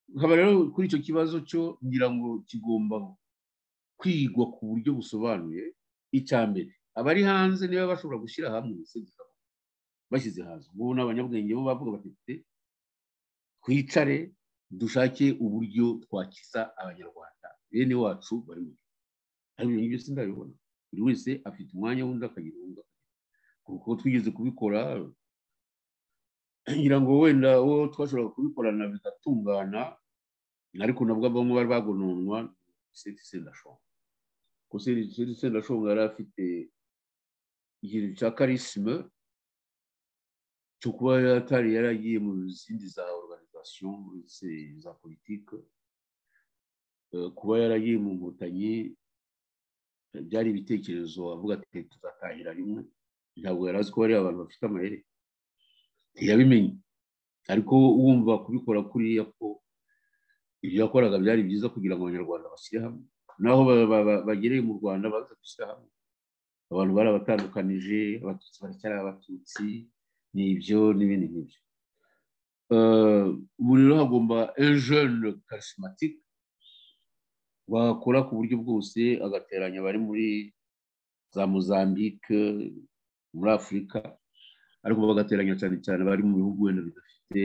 [SPEAKER 3] nkaba rero kuri icyo kibazo cyo ngira ngo kigomba kwigwa ku buryo busobanuye. Icya mbere, abari hanze niba bashobora gushyira hamwe bashyize hanze, ubu n'abanyabwenge bo bavuga bafite twicare dushake uburyo twakiza abanyarwanda bene wacu bari mu gihugu. ariko ibyo ngibyo sindabibona, buri wese afite umwanya w'undi akagira undi, kuko twigeze kubikora ngira ngo wenda uwo twashobora kubikorana bigatungana, ariko nabwo bamwe bari bagononwa Sendashonga. Kuko Sendashonga yari afite ikintu cya karisime cyo kuba atari yaragiye mu zindi za organisation za politike, kuba yaragiye mu Nkotanyi byari ibitekerezo avuga ati tuzatahira rimwe. Ntabwo yari azi ko ari abantu bafite amayeri, ntiyabimenye. Ariko wumva kubikora kuriya ko ibyo yakoraga byari byiza kugira ngo abanyarwanda bashyire hamwe, naho bagereye mu Rwanda baza gushyira hamwe. Abantu barabatandukanije, abatutsi baracyari abatutsi, n'ibyo n'ibindi nk'ibyo. Ubu rero hagomba un jeune charismatique wakora ku buryo bwose agateranya abari muri za Mozambique, muri Afurika, ariko bagateranya cyane cyane bari mu bihugu wenda bidafite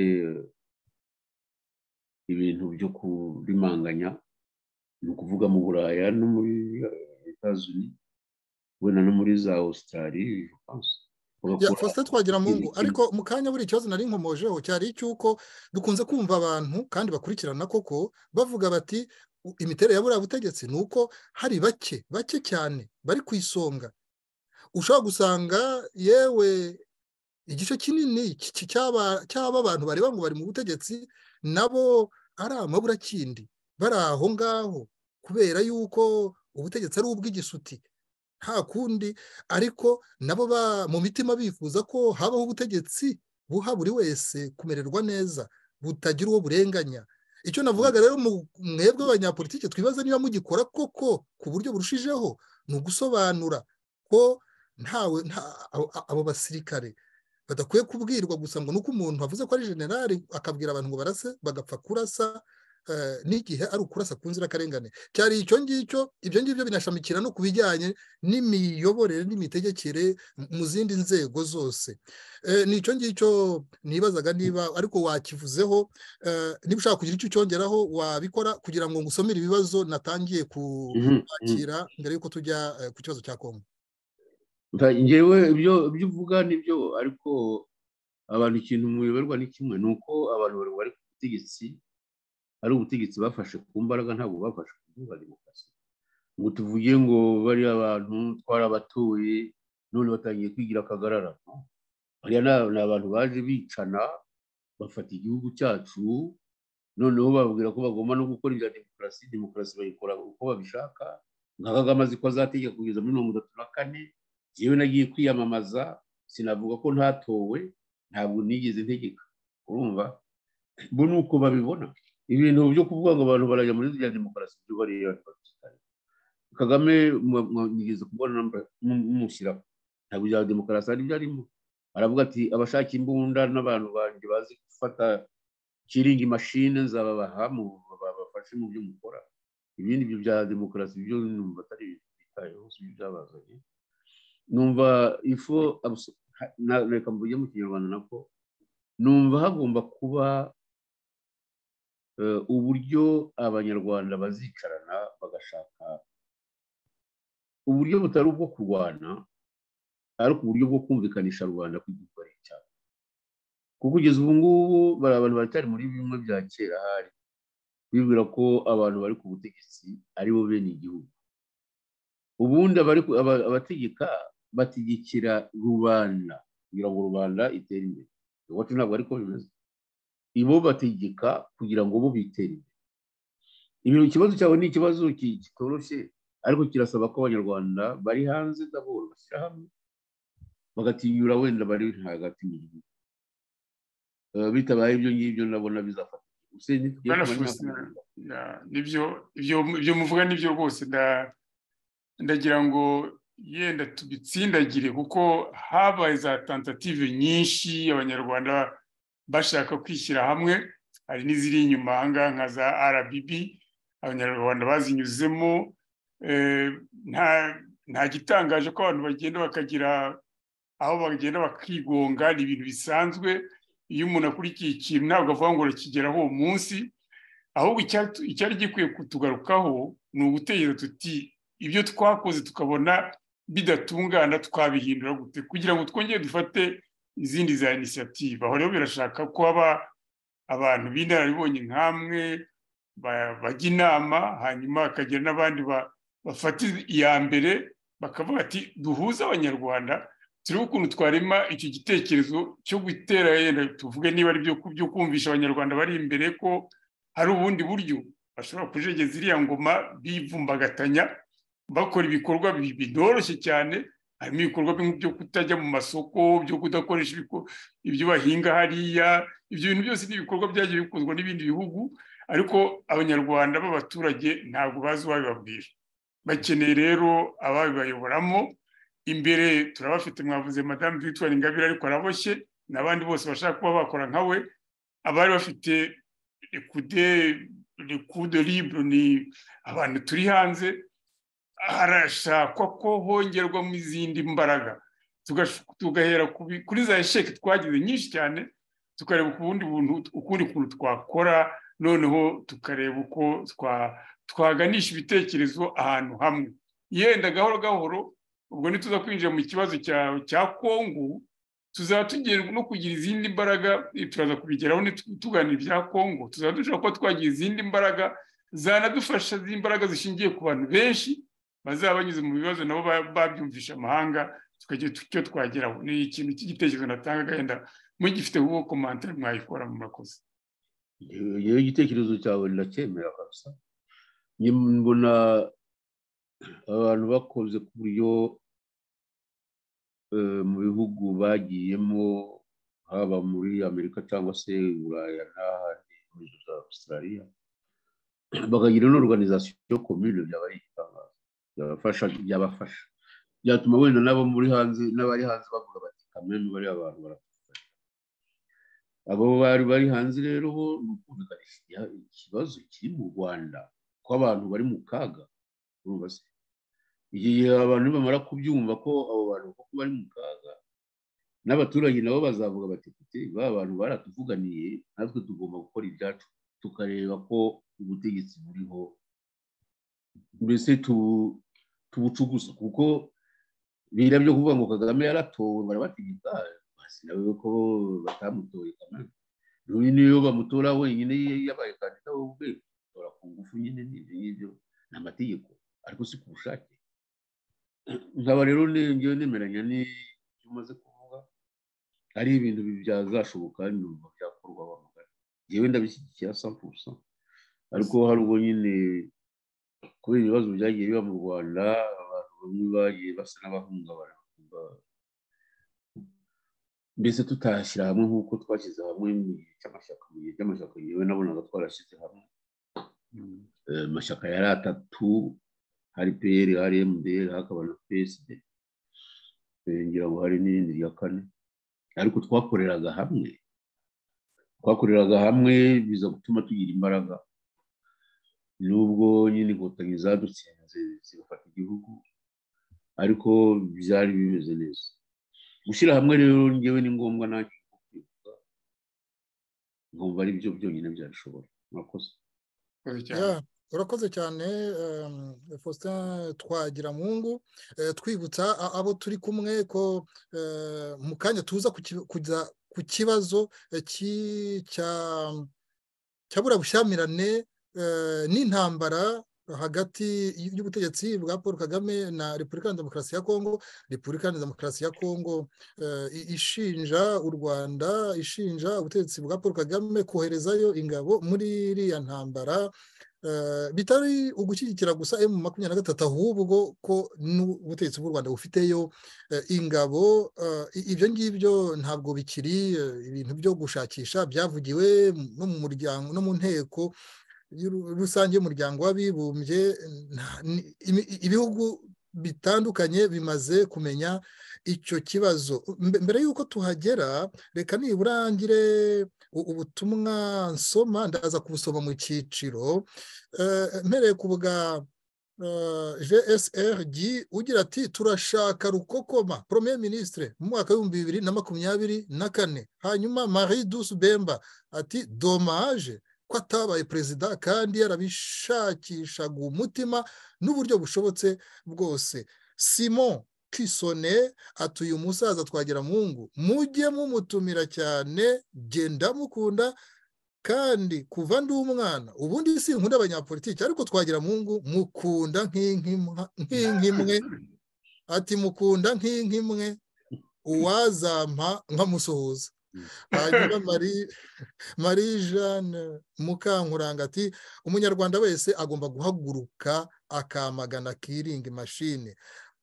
[SPEAKER 3] ibintu byo kurimanganya, ni ukuvuga mu Buraya no muri Etats-Unis, wenda no muri za Australie, je pense.
[SPEAKER 2] Faustin Twagiramungu, ariko mu kanya buri kibazo nari nkomojeho cyari icy'uko dukunze kumva abantu kandi bakurikirana koko bavuga bati imiterere ya buriya butegetsi ni uko hari bake cyane bari ku isonga. Ushobora gusanga yewe igice kinini cy'aba abantu bareba ngo bari mu butegetsi nabo ari amaburakindi, bari aho ngaho kubera yuko ubutegetsi ari ubw'igisuti nta kundi, ariko nabo mu mitima bifuza ko habaho ubutegetsi buha buri wese kumererwa neza, butagira uwo burenganya. Icyo navugaga rero mwebwe abanyapolitike twibaza niba mugikora koko ku buryo burushijeho, ni ugusobanura ko abo basirikare badakwiye kubwirwa gusa ngo nuko umuntu avuze ko ari generali akabwira abantu ngo barase bagapfa kurasa, n'igihe ari ukurasa ku nzirakarengane. Cyari icyo ngicyo, ibyo ngibyo binashamikira no ku bijyanye n'imiyoborere n'imitegekere mu zindi nzego zose. Ni icyo ngicyo nibazaga niba ariko wakivuzeho, niba ushaka kugira icyo ucyongeraho wabikora kugira ngo ngusomere ibibazo natangiye kwakira mbere y'uko tujya ku kibazo cya Kongo.
[SPEAKER 3] Ngewe ibyo uvuga nibyo, ariko abantu ikintu muyoberwa ni kimwe, ni uko abantu bari ku butegetsi ari ubutegetsi bafashe ku mbaraga, ntabwo bafashe ku bwa demokarasi. Ngo tuvuge ngo bari abantu twarabatuye none batangiye kwigira akagarara. Bariya ni abantu baje bicana bafata igihugu cyacu, noneho babwira ko bagomba no gukora ibya demokarasi bayikora uko babishaka. Nka Kagame azi ko azategeka kugeza muri 34. Yewe nagiye kwiyamamaza, sinavuga ko ntatowe, ntabwo nigeze ntegeka. Urumva bo nuko babibona ibintu byo kuvuga ngo abantu barajya muri ya demokarasi byo bariya. Kagame nigeze kubona mushyira ntabwo ya demokarasi ari byarimo. Aravuga ati abashaka imbunda n'abantu banje bazi gufata kiringi machine nzababaha babafashe mu byo mukora. Ibindi byo bya demokarasi byo numva atari bitayeho, byabazanye. Numva ifo reka mvuge mu Kinyarwanda nako, numva hagomba kuba uburyo abanyarwanda bazicarana bagashaka uburyo butari ubwo kurwana, ariko uburyo bwo kumvikanisha rubanda kw'igihugu ari cyane. Kuko kugeza ubu ngubu bari abantu baracyari muri bimwe bya kera, hari bibwira ko abantu bari ku butegetsi ari bo bene igihugu. Ubundi abategeka bategekera rubanda kugira ngo rubanda itere imbere. Iwacu ntabwo ariko bimeze. Ibo bategeka kugira ngo bo bitere imbere. Ikibazo cyawe ni ikibazo kitoroshye, ariko kirasaba ko abanyarwanda bari hanze ndabona bashyira hamwe bagatinyura wenda bari hagati mu gihugu. Bitabaye ibyo ngibyo ndabona bizafata.
[SPEAKER 4] Ibyo muvuga nibyo rwose, ndagira ngo yenda tubitsindagire, kuko habaye za tentative nyinshi abanyarwanda bashaka kwishyira hamwe, hari n'iziri inyuma ahangaha nka za RBB abanyarwanda bazinyuzemo. Nta gitangaje ko abantu bagenda bakagira aho bagenda bakigonga, ni ibintu bisanzwe. Iyo umuntu akurikiye ikintu ntabwo avuga ngo rakigeraho uwo munsi, ahubwo icyari gikwiye kutugarukaho ni ugutekereza tuti ibyo twakoze tukabona bidatungana twabihindura gute kugira ngo twongere dufate izindi za inisiyative. Aho rero birashaka ko haba abantu b'inararibonye nk'amwe bajya inama, hanyuma hakagira n'abandi bafata iya mbere bakavuga ati duhuze abanyarwanda turebe ukuntu twarema icyo gitekerezo cyo gutera, yenda tuvuge niba ari byo kumvisha abanyarwanda bari imbere ko hari ubundi buryo bashobora kujegeza iriya ngoma bivumbagatanya bakora ibikorwa bidoroshye cyane. Harimo ibikorwa byo kutajya mu masoko, byo kudakoresha ibyo bahinga hariya. Ibyo bintu byose ni ibikorwa byagiye bikozwa n'ibindi bihugu, ariko abanyarwanda b'abaturage ntabwo bazi uwabibabwira. Bakeneye rero ababibayoboramo. Imbere turabafite, mwavuze Madame Victoire Ingabire ariko araboshye, n'abandi bose bashaka kuba bakora nka we. Abari bafite coup de libre ni abantu turi hanze. Harashakwa ko hongerwamo izindi mbaraga, tugahera kuri za esheke twagize nyinshi cyane, tukareba ukundi kuntu twakora, noneho tukareba uko twaganisha ibitekerezo ahantu hamwe. Yenda gahoro gahoro, ubwo nituza kwinjira mu kibazo cya Kongo, tuzaba tugiye no kugira izindi mbaraga. Turaza kubigeraho tuganira ibya Kongo, tuzaba dushobora kuba twagira izindi mbaraga zanadufasha, z'imbaraga zishingiye ku bantu benshi bazaba banyuze mu bibazo nabo babyumvisha amahanga, tukagira icyo twageraho. Ni ikintu cy'igitekerezo natangaga, yenda mugifite uwo komantere mwayikora mu makosa.
[SPEAKER 3] Iyo igitekerezo cyawe ndacyemera kabisa. Mbona abantu bakoze ku buryo mu bihugu bagiyemo, haba muri Amerika cyangwa se Buraya n'ahandi muri za Australia, bakagira n'organisation commune, byaba ari igitangaza, byabafasha, byatuma wenda nabo muri hanze n'abari hanze bavuga bati kameme bari abantu baratufasha. Abo bari hanze rero bo nukumvikanisha ikibazo kiri mu Rwanda ko abantu bari mu kaga. Urumva se igihe abantu bamara kubyumva ko abo bantu koko bari mu kaga, n'abaturage nabo bazavuga bati ba bantu baratuvuganiye, natwe tugomba gukora ibyacu, tukareba ko ubutegetsi buriho mbese tubucugusa. Kuko bira byo kuvuga ngo Kagame yaratowe barabategeka, basi nawe ko batamutoye Kagame. Niyo bamutora wenyine yabaye kandida ubwe, tora ku ngufu nyine n'ibyo n'amategeko, ariko si ku bushake. Nkaba rero ngiye nemeranya n'ibyo umaze kuvuga, ari ibintu byazashoboka numva byakorwa bamugana. Yewe ndabishyigikiye 100%, ariko hari ubwo nyine kubera ibibazo byagiye biba mu Rwanda, abantu bamwe bagiye basa n'abahungabana, mbese tutashyira hamwe nk'uko twashyize hamwe mu gihe cy'amashyaka. Yewe nabonaga twarashyize hamwe amashyaka yari 3, hari PL, hari MDR, hakaba na PSD, ngira ngo hari n'irindi rya 4, ariko twakoreraga hamwe biza gutuma tugira imbaraga. Nubwo nyine inkotanyi zadutsinze zigafata igihugu, ariko byari bimeze neza. Gushyira hamwe rero ngewe ni ngombwa, nanjye kwibuka nkumva ari byo byonyine byarishobora. Murakoze.
[SPEAKER 2] urakoze cyane Faustin Twagiramungu, twibutsa abo turi kumwe ko mu kanya tuza kujya ku kibazo cya burabushyamirane n'intambara hagati y'ubutegetsi bwa Paul Kagame na Repubulika ya Demokarasi ya Kongo. Repubulika ya Demokarasi ya Kongo ishinja u Rwanda, ishinja ubutegetsi bwa Paul Kagame koherezayo ingabo muri iriya ntambara, bitari ugushyigikira gusa M23, ahubwo ko n'ubutegetsi bw'u Rwanda bufiteyo ingabo. Ibyo ngibyo ntabwo bikiri ibintu byo gushakisha, byavugiwe no mu muryango no mu nteko rusange y'umuryango w'abibumbye. Ibihugu bitandukanye bimaze kumenya icyo kibazo. Mbere y'uko tuhagera, reka nibura ngire ubutumwa nsoma, ndaza kubusoma mu cyiciro. Mpereye ku bwa GSRG ugira ati turashaka Rukokoma Premier Ministre mu mwaka w'2024. Hanyuma Marie Douce Bemba ati dommage ko atabaye perezida kandi yarabishakishaga umutima n'uburyo bushobotse bwose. Simon Kisone ati uyu musaza Twagiramungu mujye mumutumira cyane, genda mukunda kandi kuva ndi umwana, ubundi si nkunda abanyapolitiki ariko Twagiramungu mukunda nk'inkimwe. Ati mukunda nk'inkimwe uwazampa nkamusuhuza. Hanyuma Marie Jeanne Mukankuranga ati umunyarwanda wese agomba guhaguruka akamagana killing machine.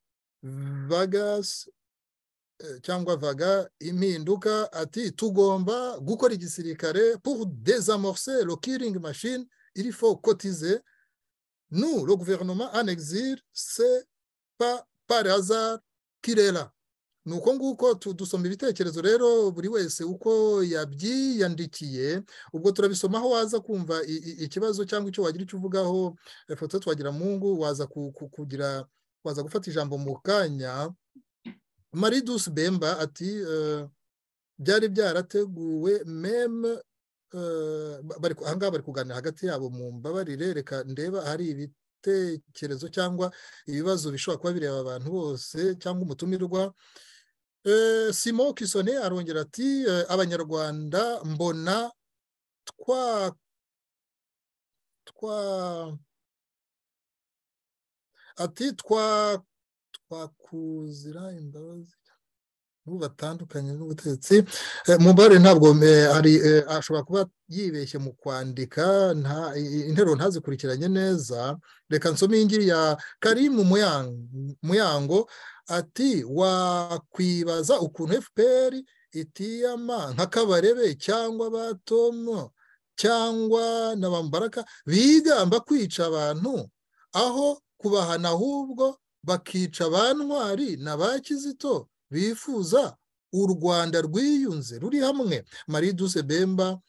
[SPEAKER 2] Vagas cyangwa Vaga impinduka ati tugomba gukora igisirikare pour désamorcer le killing machine, il faut cotiser. Nous, le gouvernement en exil, c'est pas par hasard qu'il est là. Nuko nguko dusoma ibitekerezo rero buri wese uko yabyiyandikiye, ubwo turabisomaho waza kumva ikibazo cyangwa icyo wagira icyo uvugaho. Foto Twagiramungu waza gufata ijambo mu kanya. Marie Douce Bemba ati byari byarateguwe meme ahangaha bari kuganira hagati yabo, mu mbabarire reka ndeba hari ibitekerezo cyangwa ibibazo bishobora kuba bireba abantu bose cyangwa umutumirwa. Simon Kisone arongera ati abanyarwanda mbona twakuzira imbabazi batandukanye n'ubutegetsi. Mubare ntabwo hari ashobora kuba yibeshye mu kwandika, interuro ntazikurikiranye neza. Reka nsome iyi ya Karimu Muyango ati wakwibaza ukuntu FPR itiyama nka Kabarebe cyangwa Batomo cyangwa na Bambaraka bigamba kwica abantu aho kubahana, ahubwo bakica bantwari na ba Kizito bifuza u Rwanda rwiyunze ruri hamwe. Marie Douce Bemba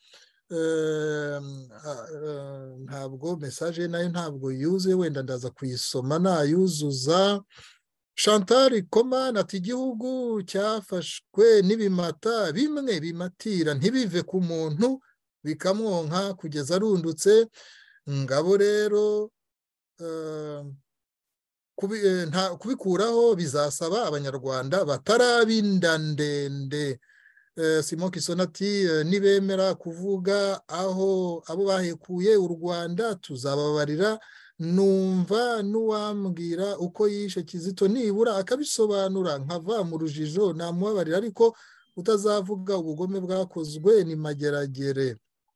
[SPEAKER 2] ntabwo message nayo ntabwo yuzuye, wenda ndaza kuyisoma nayuzuza. Chantal Komana ati igihugu cyafashwe n'ibimata bimwe bimatira ntibive ku muntu bikamwonka kugeza arundutse. Ngabo rero kubikuraho bizasaba abanyarwanda batarabinda ndende. Simon Kisona ati nibemera kuvuga aho abo bahekuye u Rwanda tuzababarira. Numva n'uwambwira uko yishe Kizito nibura akabisobanura nkava mu rujijo namubabarira, ariko utazavuga ubugome bwakozwe ni mageragere.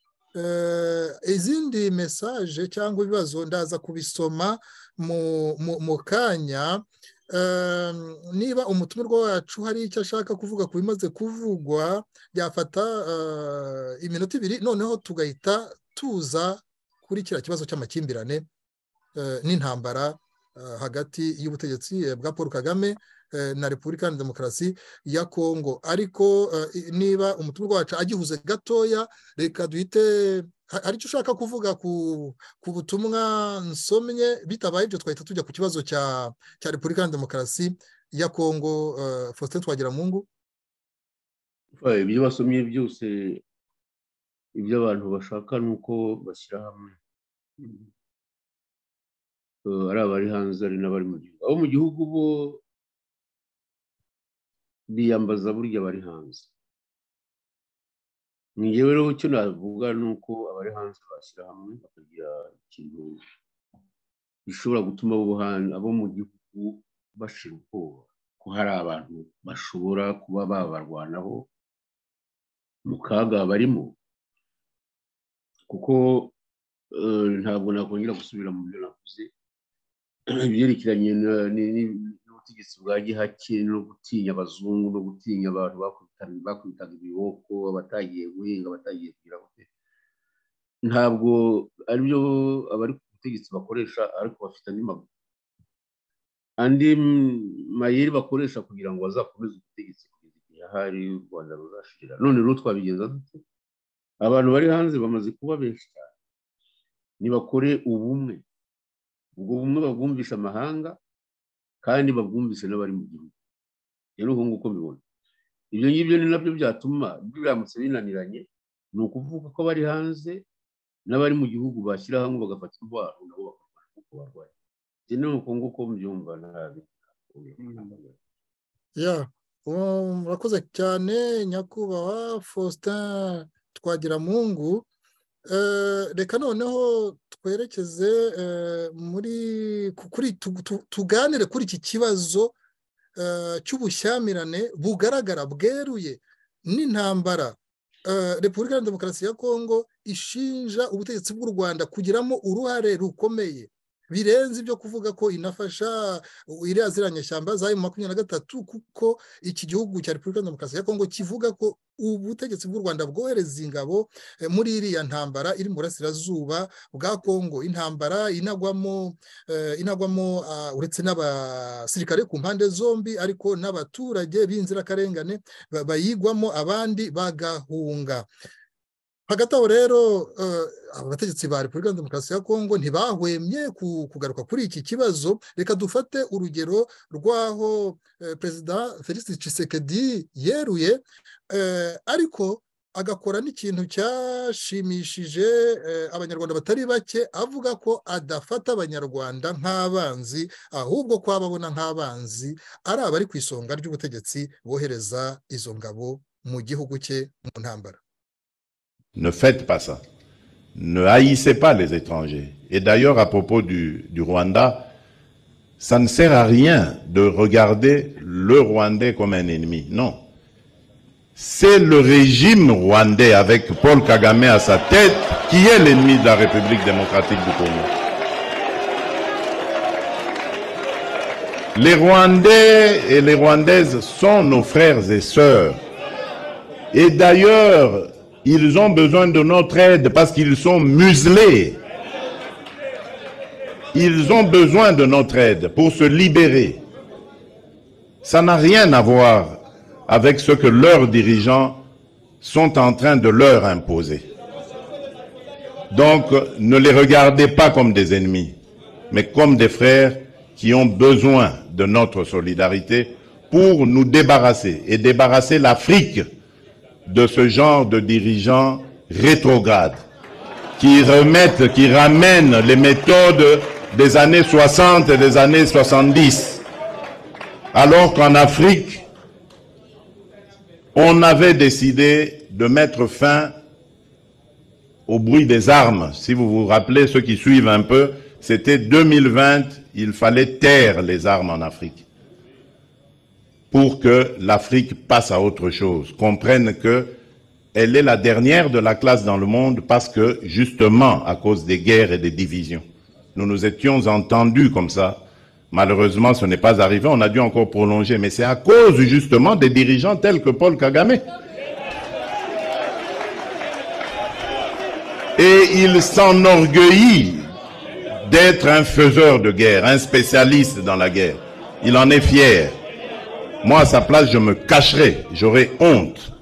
[SPEAKER 2] Izindi message cyangwa ibibazo ndaza kubisoma mu kanya. Niba umutumirwa wacu hari icyo ashaka kuvuga ku bimaze kuvugwa byafata iminota 2, noneho tugahita tuza kuri kiriya kibazo cy'amakimbirane n'intambara hagati y'ubutegetsi bwa Paul Kagame na Repubulika ya Demokarasi ya Kongo. Ariko niba umutumirwa wacu agihuze gatoya, reka duhite hari icyo ushaka kuvuga ku butumwa nsomye, bitabaye ibyo twahita tujya ku kibazo cya Repubulika ya Demokarasi ya Kongo. Faustin Twagiramungu.
[SPEAKER 3] Ibyo basomye byose ibyo abantu bashaka nuko bashyira hamwe, ari abari hanze ari n'abari mu gihugu. Abo mu gihugu bo biyambaza burya bari hanze. Ngewe rero icyo navuga nuko abari hanze bashyira hamwe bakagira ikintu bishobora gutuma abo mu gihugu bashira ubwoba ko hari abantu bashobora kuba babarwanaho mu kaga barimo. Kuko ntabwo nakongera gusubira mu byo navuze ibyerekeranye n'ubutegetsi bwa gihake no gutinya abazungu no gutinya abantu bakubitaga ibiboko, abatagiye guhinga, abatagiye kugira gute. Ntabwo ari byo abari ku butegetsi bakoresha, ariko bafite andi mayeri bakoresha kugira ngo bazakomeze ubutegetsi kugeza igihe ahari u Rwanda ruzashirira. None rero twabigenza dute? Abantu bari hanze bamaze kuba benshi cyane, nibakore ubumwe, ubwo bumwe babwumvisha amahanga kandi babwumvise n'abari mu gihugu. Rero ubu nguko mbibona ibyo ngibyo ni nabyo byatuma biramutse binaniranye, ni ukuvuga ko bari hanze n'abari mu gihugu bashyira hamwe bagafata indwara nabo bakarwanya uko barwaye. Njye ni uko nguko mbyumva nabi.
[SPEAKER 2] Murakoze cyane nyakubahwa Faustin Twagiramungu. Reka noneho twerekeze tuganire kuri iki kibazo cy'ubushyamirane bugaragara bweruye n'intambara Repubulika ya Demokarasi ya Kongo ishinja ubutegetsi bw'u Rwanda kugiramo uruhare rukomeye birenze ibyo kuvuga ko inafasha iriya ziranyeshyamba za M23, kuko iki gihugu cya Repubulika ya Demokarasi ya Kongo kivuga ko ubutegetsi bw'u Rwanda bwohereza ingabo muri iriya ntambara iri mu burasirazuba bwa Kongo, intambara inagwamo uretse n'abasirikare ku mpande zombi ariko n'abaturage b'inzirakarengane bayigwamo abandi bagahunga. Hagati aho rero abategetsi ba Repubulika ya Demokarasi ya Kongo ntibahwemye kugaruka kuri iki kibazo. Reka dufate urugero rw'aho Perezida Felix Tshisekedi yeruye ariko agakora n'ikintu cyashimishije abanyarwanda batari bake, avuga ko adafata abanyarwanda nk'abanzi, ahubwo ko ababona nk'abanzi ari abari ku isonga ry'ubutegetsi bohereza izo ngabo mu gihugu cye mu ntambara.
[SPEAKER 6] Ne faites pas ça. Ne haïssez pas les étrangers. Et d'ailleurs, à propos du Rwanda, ça ne sert à rien de regarder le Rwandais comme un ennemi. Non. C'est le régime rwandais avec Paul Kagame à sa tête qui est l'ennemi de la République démocratique du Congo. Les Rwandais et les Rwandaises sont nos frères et sœurs. Et d'ailleurs, ils ont besoin de notre aide parce qu'ils sont muselés. Ils ont besoin de notre aide pour se libérer. Ça n'a rien à voir avec ce que leurs dirigeants sont en train de leur imposer. Donc, ne les regardez pas comme des ennemis, mais comme des frères qui ont besoin de notre solidarité pour nous débarrasser et débarrasser l'Afrique de ce genre de dirigeants rétrogrades qui ramènent les méthodes des années 60 et des années 70. Alors qu'en Afrique, on avait décidé de mettre fin au bruit des armes. Si vous vous rappelez, ceux qui suivent un peu, c'était 2020, il fallait taire les armes en Afrique pour que l'Afrique passe à autre chose, comprenne qu'elle est la dernière de la classe dans le monde parce que, justement, à cause des guerres et des divisions. Nous nous étions entendus comme ça. Malheureusement, ce n'est pas arrivé, on a dû encore prolonger, mais c'est à cause, justement, des dirigeants tels que Paul Kagame. Et il s'enorgueillit d'être un faiseur de guerre, un spécialiste dans la guerre. Il en est fier. Moi, à sa place, je me cacherais, j'aurais honte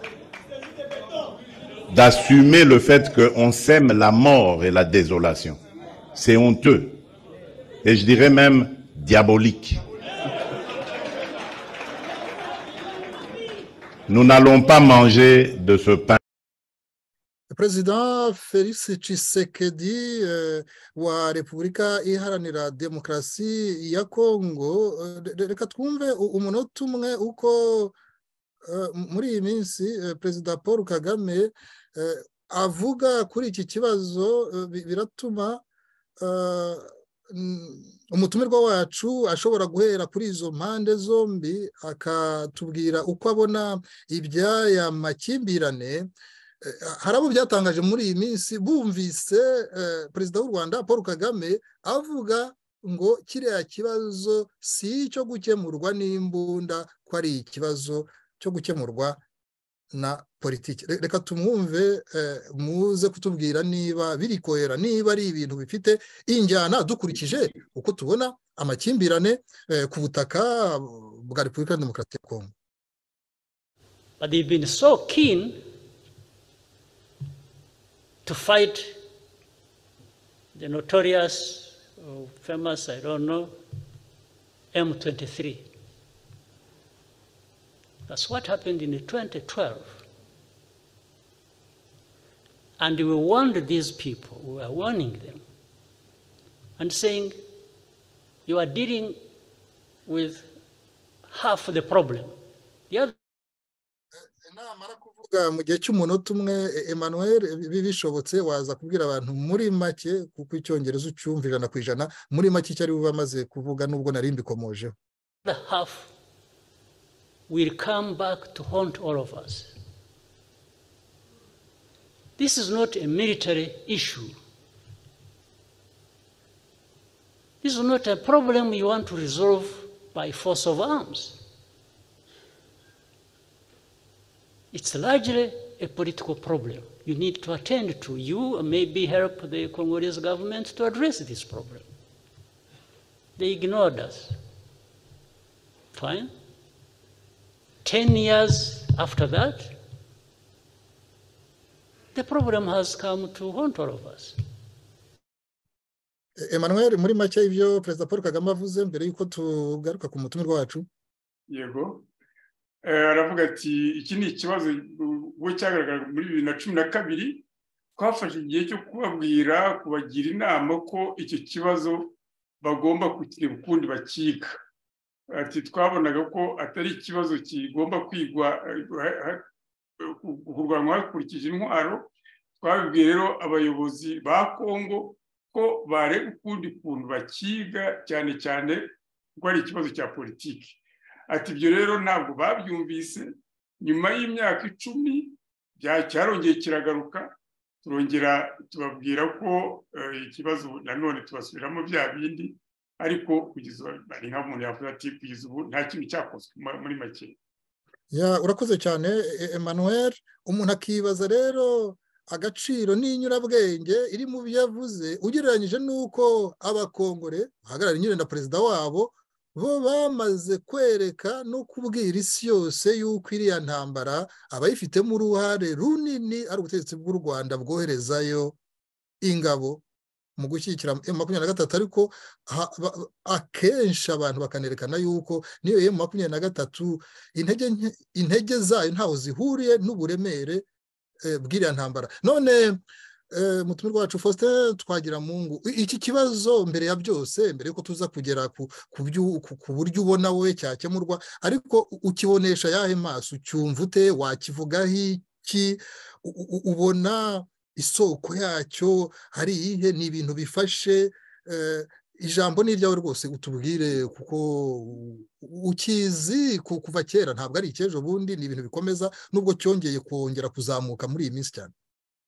[SPEAKER 6] d'assumer le fait qu'on sème la mort et la désolation. C'est honteux. Et je dirais même diabolique. Nous n'allons pas manger de ce pain.
[SPEAKER 2] Perezida Felix Tshisekedi wa Repubulika Iharanira Demokarasi ya Kongo, reka twumve umunota umwe uko muri iyi minsi Perezida Paul Kagame avuga kuri iki kibazo. Biratuma umutumirwa wacu ashobora guhera kuri izo mpande zombi akatubwira uko abona iby'aya makimbirane. Hari abo byatangaje muri iyi minsi bumvise Perezida w'u Rwanda Paul Kagame avuga ngo kiriya kibazo si icyo gukemurwa n'imbunda, ko ari ikibazo cyo gukemurwa na politiki. Reka tumwumve muze kutubwira niba biri kohera, niba ari ibintu bifite injyana dukurikije uko tubona amakimbirane ku butaka bwa Repubulika ya Demokarasi ya Kongo.
[SPEAKER 5] But they've been so keen to fight the notorious or famous, I don't know, M23. That's what happened in 2012. And we warned these people, we were warning them and saying, you are dealing with half the problem. The other
[SPEAKER 2] namara kuvuga mu gihe cy'umunota umwe Emmanuel bishobotse waza kubwira abantu muri make kuko icyongereza ucyumva 100% muri make cyari bamaze kuvuga nubwo nari mbikomojeho.
[SPEAKER 5] The half will come back to haunt all of us. This is not a military issue. This is not a problem you want to resolve by force of arms. It's largely a political problem you need to attend to. You maybe help the Congolese government to address this problem. They ignored us. Fine. 10 years after that, the problem has come to haunt all of us.
[SPEAKER 2] Emmanuel, muri make ibyo Perezida Paul Kagame avuze mbere yuko tugaruka ku mutumirwa wacu.
[SPEAKER 4] Yego. Aravuga ati iki ni ikibazo ubwo cyagaragara muri 2012 twafashe igihe cyo kubabwira kubagira inama ko icyo kibazo bagomba kukireba ukundi bakiga. Ati twabonaga ko atari ikibazo kigomba kwigwa kurwanwa hakurikije intwaro. Twabibwiye rero abayobozi ba Kongo ko bareba ukundi kuntu bakiga cyane cyane ko ari ikibazo cya politiki. Ati ibyo rero ntabwo babyumvise. Nyuma y'imyaka 10 cyarongeye kiragaruka, turongera tubabwira ko ikibazo nanone tubasubiramo bya bindi, ariko kugeza ari nka muntu yavuga ati kugeza ubu nta kintu cyakozwe muri make.
[SPEAKER 2] Ya urakoze cyane Emmanuel. Umuntu akibaza rero agaciro n'inyurabwenge iri mu byavuze ugereranyije nuko abakongore bahagarara nyine na perezida wabo bo bamaze kwereka no kubwira isi yose yuko iriya ntambara abayifitemo uruhare runini ari ubutegetsi bw'u Rwanda bwoherezayo ingabo mu gushyigikira M23, ariko akenshi abantu bakanerekana yuko niyo M23 intege zayo ntaho zihuriye n'uburemere bw'iriya ntambara. None mutumirwa wacu Faustin Twagiramungu, iki kibazo mbere ya byose, mbere yuko tuza kugera ku buryo ubona wowe cyakemurwa, ariko ukibonesha yahe maso, ucyumva ute, wakivugaho iki, ubona isoko yacyo hari ihe, ni ibintu bifashe? Ijambo ni iryawe rwose utubwire kuko ukizi kuva kera, ntabwo ari icyejo bundi, ni ibintu bikomeza nubwo cyongeye kongera kuzamuka muri iyi minsi cyane.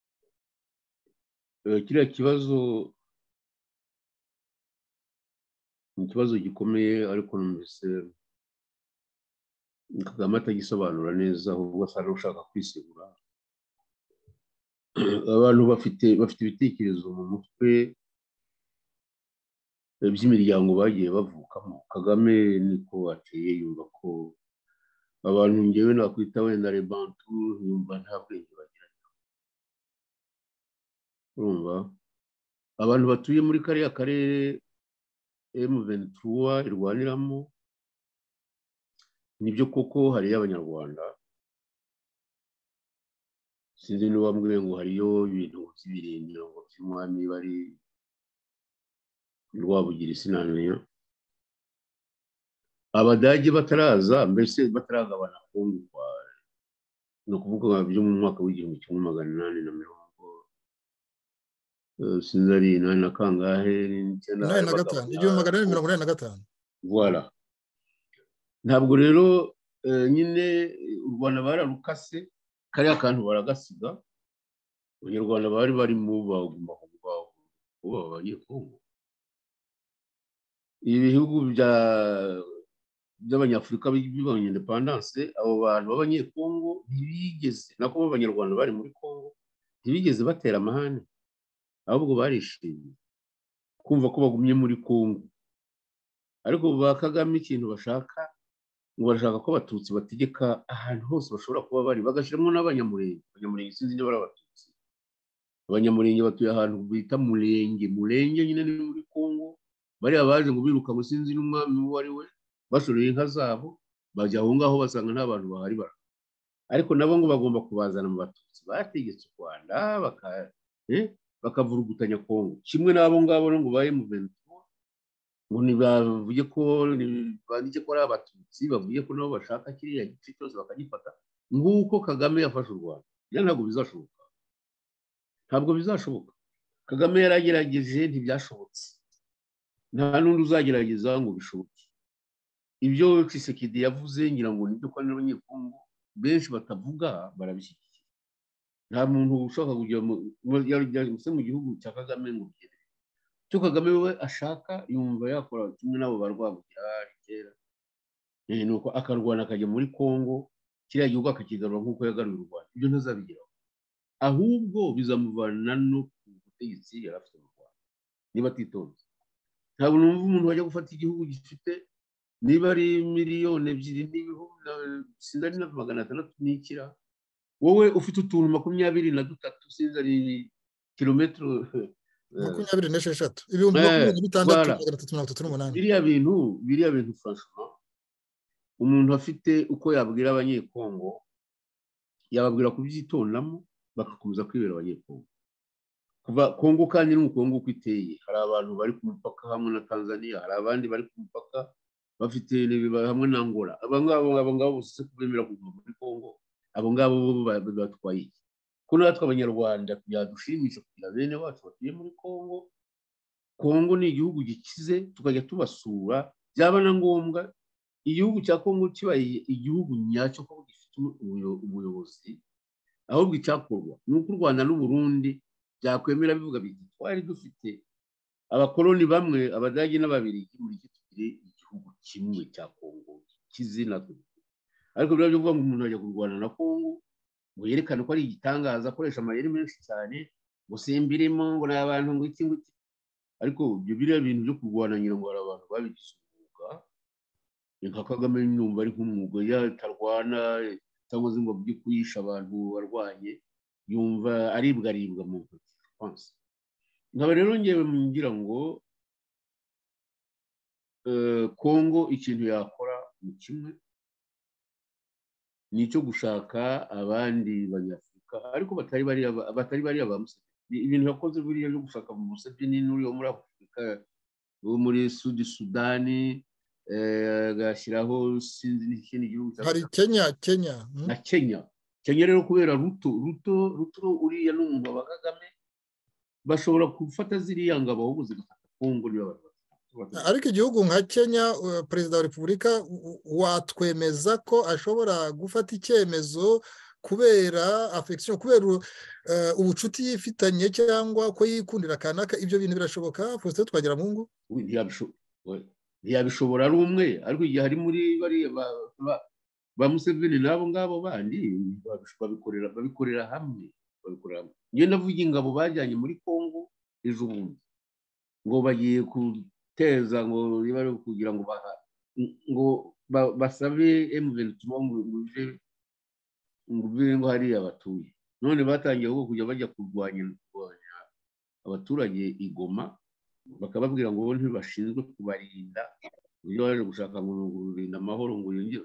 [SPEAKER 3] Kiriya kibazo ni ikibazo gikomeye, ariko numvise Kagame atagisobanura neza, ahubwo asa n'ushaka kwisegura. Abantu bafite ibitekerezo mu mutwe by'imiryango bagiye bavukamo. Kagame niko ateye, yumva ko abantu ngewe nakwita wenda Rebantu, yumva nta bwenge bagira. Urumva abantu batuye muri kariya karere M23 irwaniramo, nibyo koko hariyo abanyarwanda. Sinzi niba mbwiye ngo hariyo ibintu by'ibirindiro ngo by'umwami bari Rwabugira sinamenya. Abadage bataraza, mbese bataragabana Kongo, no kuvuga byo mu mwaka w'1840 sinzari na kangahe
[SPEAKER 2] 1885.
[SPEAKER 3] Voilà. Ntabwo rero nyine u Rwanda bararukase, kariya kantu baragasiga. Abanyarwanda bari mu baguma kuba abanyekongo. Ibihugu by'abanyafurika bibonye independence, abo bantu b'abanyekongo ntibigeze, nako b'abanyarwanda bari muri Kongo ntibigeze batera amahane, ahubwo barishimye kumva ko bagumye muri Kongo. Ariko ba Kagame ikintu bashaka, ngo bashaka ko abatutsi bategeka ahantu hose bashobora kuba bari, bagashyiramo n'abanyamurenge. Abanyamurenge sinzi niba ari abatutsi. Abanyamurenge batuye ahantu bita Murenge. Murenge nyine ni muri Kongo. Bariya baje ngo biruka ngo sinzi n'umwami uwo ari we, bashoreye inka zabo, bajya aho ngaho basanga nta bantu bahari bara. Ariko nabo ngo bagomba kubazana mu batutsi bategetse u Rwanda, bakavurugutanya Kongo. Kimwe n'abo ngabo ngo baye mu Ventura, ngo nibavuye ko bandike ko ari abatutsi, bavuye ko nabo bashaka kiriya gice cyose bakagifata, nguko Kagame yafashe u Rwanda. Ntabwo bizashoboka, ntabwo bizashoboka. Kagame yaragerageje ntibyashobotse, nta n'undi uzagerageza ngo bishoboke. Ibyo Tshisekedi yavuze ngira ngo nibyo kwa n'abanyekongo benshi batavuga barabishyigikiye. Nta muntu ushaka kujya mu gihugu cya Kagame ngo bigere cyo Kagame we ashaka, yumva yakora kimwe n'abo barwabugira kera, nuko akarwana akajya muri Kongo, kiriya gihugu akakigarura nk'uko yagaruye u Rwanda. Ibyo ntazabigeraho, ahubwo bizamuvana no ku butegetsi yari afite mu Rwanda niba atitonze. Ntabwo numva umuntu wajya gufata igihugu gifite niba ari miliyoni 2 n'ibihumbi sinzi na 600 n'ikira, wowe ufite utuntu 23 sinzi ari kilometero
[SPEAKER 2] 26 ibihumbi 26,338.
[SPEAKER 3] Biriya bintu franchement umuntu afite uko yabwira abanyekongo, yababwira kubyitondamo bakakomeza kwibera abanyekongo. Kuva Kongo kandi n'umukongo uko iteye, hari abantu bari ku mupaka hamwe na Tanzania, hari abandi bari ku mupaka bafite hamwe na Angola. Abo ngabo bose kubemera kuva muri Kongo, abo ngabo batwaye iki? Ko natwe abanyarwanda byadushimisha kugira bene wacu batuye muri Kongo. Kongo ni igihugu gikize, tukajya tubasura, byaba na ngombwa igihugu cya Kongo kibaye igihugu nyacyo ko gifite ubuyobozi. Ahubwo icyakorwa ni uko u Rwanda n'u Burundi byakwemera bivuga biti twari dufite abakoloni bamwe, Abadage n'Ababiligi, muri iki tugire igihugu kimwe cya Kongo kizina. Ariko byo bivuga ngo umuntu ajya kurwana na Kongo ngo yerekane ko ari igitangaza, akoresha amayeri menshi cyane, gusimbiremo ngo n'abantu ngo iki. Ariko ibyo biriya bintu byo kurwana nyira ngo hari abantu babigize umwuga, nka Kagame numva ari nk'umwuga, yatarwana cyangwa se ngo byo kuyisha abantu barwanye, yumva aribwa mu ntoki. Nkaba rero ngewe ngira ngo Kongo ikintu yakora ni kimwe, ni icyo gushaka abandi banyafurika, ariko batari bariya ba Museveni. Ibintu yakoze buriya byo gushaka mu Museveni n'uri wo muri Afurika, wo muri Sudani, agashyiraho sinzi n'ikindi gihugu
[SPEAKER 2] hari Kenya
[SPEAKER 3] na Kenya rero kubera Ruto uriya n'umuntu wa Kagame bashobora gufata ziriya ngabo ahubwo zigafata Kongo niba
[SPEAKER 2] ariko igihugu nka Kenya, perezida wa Repubulika watwemeza ko ashobora gufata icyemezo kubera affection, kubera ubucuti yifitanye cyangwa ko yikundira kanaka? Ibyo bintu birashoboka Faustin Twagiramungu?
[SPEAKER 3] ntiyabishobora ari umwe, ariko igihe hari muri bari ba Museveni n'abo ngabo bandi babikorera hamwe. Njye ndavuga ingabo bajyanye muri Kongo ejo bundi ngo bagiye guteza ngo kugira ngo basabe M23 ngo hariya batuye. None batangiye kujya bajya kurwanya abaturage Igoma, bakababwira ngo bo ntibashinzwe kubarinda, iyo baje gushaka ngo kurinda amahoro ngo yongere.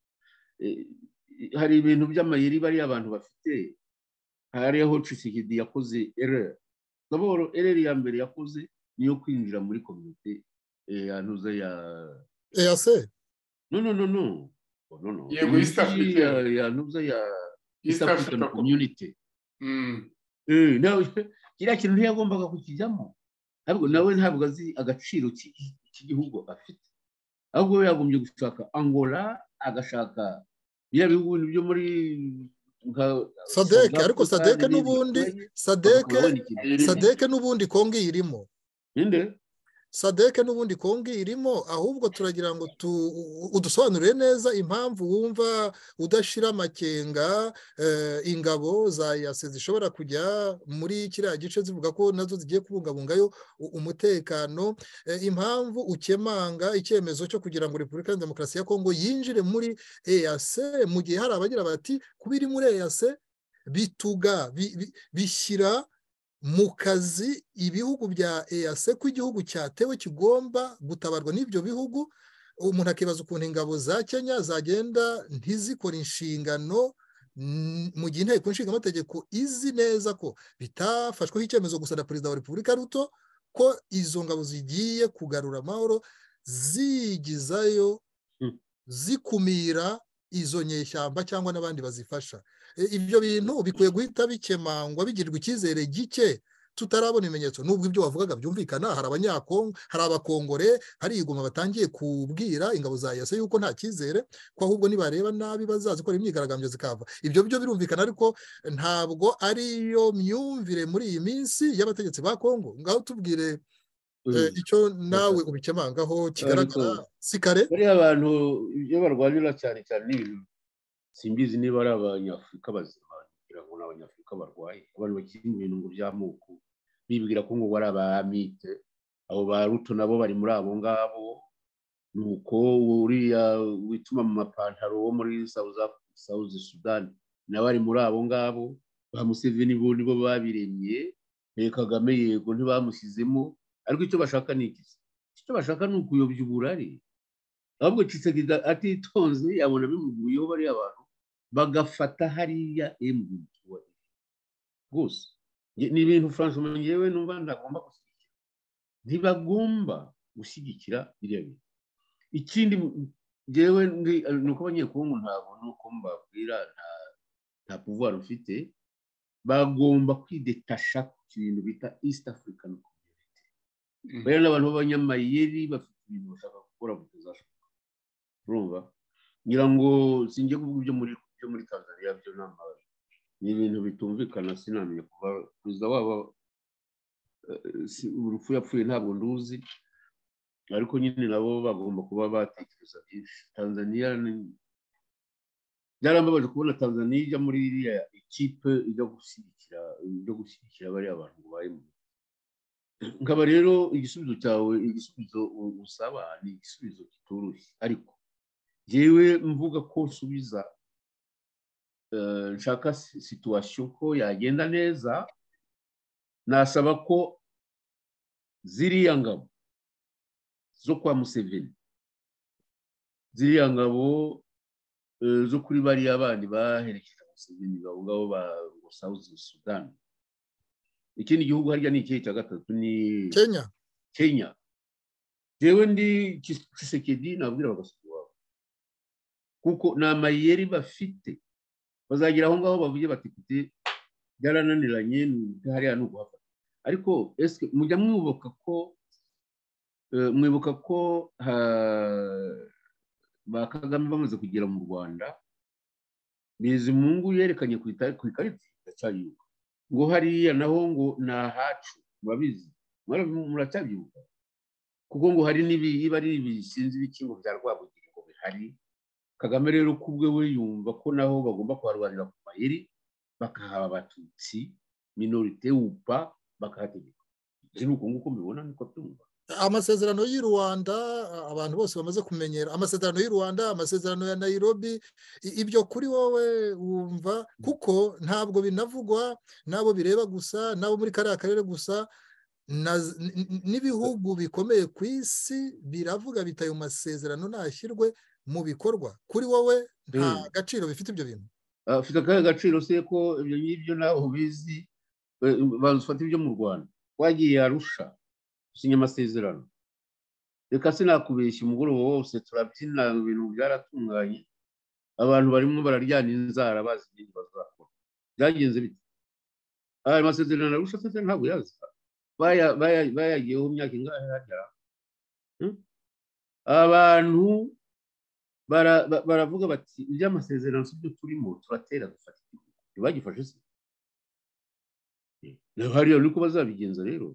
[SPEAKER 3] Hari ibintu by'amayeri bari abantu bafite. Hariho Tshisekedi yakoze erreur. D'abord erreur ya mbere yakoze niyo kwinjira muri community yantuza ya
[SPEAKER 2] EAC.
[SPEAKER 3] No.
[SPEAKER 4] Yego, East Africa.
[SPEAKER 3] Yantuza ya East African Community. Nawe kiriya kintu ntiyagombaga kukijyamo. Nawe ntabwo azi agaciro cy'igihugu afite. Ahubwo we yagombye gushaka Angola, agashaka biriya bihugu byo muri
[SPEAKER 2] Sadek, ariko Sadek n'ubundi Kongo irimo.
[SPEAKER 3] Inde?
[SPEAKER 2] sadeke n'ubundi kongo irimo, ahubwo turagira ngo udusobanurire neza impamvu wumva udashira amakenga ingabo za EAC zishobora kujya muri kiriya gice zivuga ko nazo zigiye kubungabungayo umutekano, impamvu ukemanga icyemezo cyo kugira ngo Repubulika ya Demokarasi ya Kongo yinjire muri EAC mu gihe hari abagira bati kuba iri muri EAC bishyira mu kazi ibihugu bya EAC ko igihugu cyatewe kigomba gutabarwa n'ibyo bihugu. Umuntu akibaza ukuntu ingabo za Kenya zagenda ntizikora inshingano mu gihe inteko nshingamategeko izi neza ko bitafashweho icyemezo gusa na Perezida wa Repubulika Ruto ko izo ngabo zigiye kugarura amahoro, zigizayo zikumira izo nyeshyamba cyangwa n'abandi bazifasha. Ibyo bintu bikwiye guhita bikemangwa, bigirirwa icyizere gike tutarabona ibimenyetso. Nubwo ibyo wavugaga byumvikana, hari abanyakongo, hari abakongore, hari igoma batangiye kubwira ingabo za EAC yuko nta cyizere, ko ahubwo nibareba nabi bazazikora imyigaragambyo zikava. Ibyo byo birumvikana, ariko ntabwo ariyo myumvire muri iyi minsi y'abategetsi ba Kongo. Ngaho tubwire icyo nawe ubikemangaho kigaragara si kare.
[SPEAKER 3] Bari abantu ibyo barwanira cyane cyane n'ibintu simbizi niba ari abanyafurika bazima, kugira ngo n'abanyafurika barwaye, abantu bakiri mu bintu ngo by'amoko bibwira ko ngo bari abamite, abo ba Ruto nabo bari muri abo ngabo, nuko uriya wituma mu mapantaro wo muri South Sudan nawe ari muri abo ngabo, ba Museveni bo nibo babiremye, Kagame yego ntibamushyizemo, ariko icyo bashaka ni iki? Icyo bashaka ni ukuyobya uburari. Ahubwo Tshisekedi atitonze yabona bimuguyeho bari abantu bagafata hariya M23 gusa. Ni ibintu franchement ngewe numva ndagomba gushyigikira, ntibagomba gushyigikira biriya bintu. Ikindi ngewe nuko abanyekongo ntabwo nuko mbabwira nta pouvoir ufite, bagomba kwidetasha ku kintu bita East African Community. Bari n'abantu b'abanyamayeri bafite ibintu bashaka gukora bitazashoboka. Urumva, ngira ngo singiye kuvuga ibyo muri Tanzania byo n'amazi, ni ibintu bitumvikana. Sinamenya kuva perezida wabo urupfu yapfuye ntabwo nduzi, ariko nyine nabo bagomba kuba batekereza byinshi. Tanzania byarambabaje kubona Tanzania ijya muri iriya ikipe ijya gushyigikira bariya abantu ngo bayemo. Nkaba rero igisubizo cyawe, igisubizo usaba ni igisubizo kitoroshye, ariko yewe mvuga ko nsubiza nshaka situation ko yagenda neza, nasaba ko ziriya ngabo zo kwa Museveni, ziriya ngabo zo kuri bariya bandi baherekeje Museveni ngabo ba South Sudan. Ikindi gihugu harya ni ikihe cya gatatu? Ni Kenya. Jewe ndi Tshisekedi nabwira bagasubira wabo, kuko na mayeri bafite bazagira aho ngaho bavuye bati kuti byarananiranye hariya no guhafa. Ariko eske mujya mwibuka ko ba Kagame bamaze kugera mu Rwanda, Bizimungu yerekanye ku ikarita ndacyayuka ngo hariya naho ngo nahacu babizi, muracyabyuka, kuko ngo hari niba ari ibisinzi bikingo bya Rwabugiri ngo bihari. Kagame rero kubwe we yumva ko naho bagomba kuharwanira ku mayeri, bakahaba abatutsi minorite upa bakahategeka. Nuko nguko mbibona, niko byumva.
[SPEAKER 2] Amasezerano y'u Rwanda abantu bose bamaze kumenyera, amasezerano y'u Rwanda, amasezerano ya Nairobi, ibyo kuri wowe wumva, kuko ntabwo binavugwa nabo bireba gusa, nabo muri kariya karere gusa, n'ibihugu bikomeye ku isi biravuga bitaye mu masezerano nashyirwe mu bikorwa. Kuri wowe nta gaciro bifite ibyo bintu?
[SPEAKER 3] Afite akahe gaciro se ko ibyo ngibyo nawe ubizi? Bazufata ibyo mu Rwanda, wagiye Arusha usinya amasezerano, reka sinakubeshya umugoroba wose turabyina, ibintu byaratunganye, abantu barimo bararyana inzara bazi ibindi bazakora. Byagenze bite? Aya masezerano Arusha se ntabwo yazi bayagiyeho imyaka ingahe hagera? Abantu baravuga bati iby'amasezerano sibyo turimo, turatera dufata igihugu. Ntibagifashe se? Hariya niko bazabigenza rero.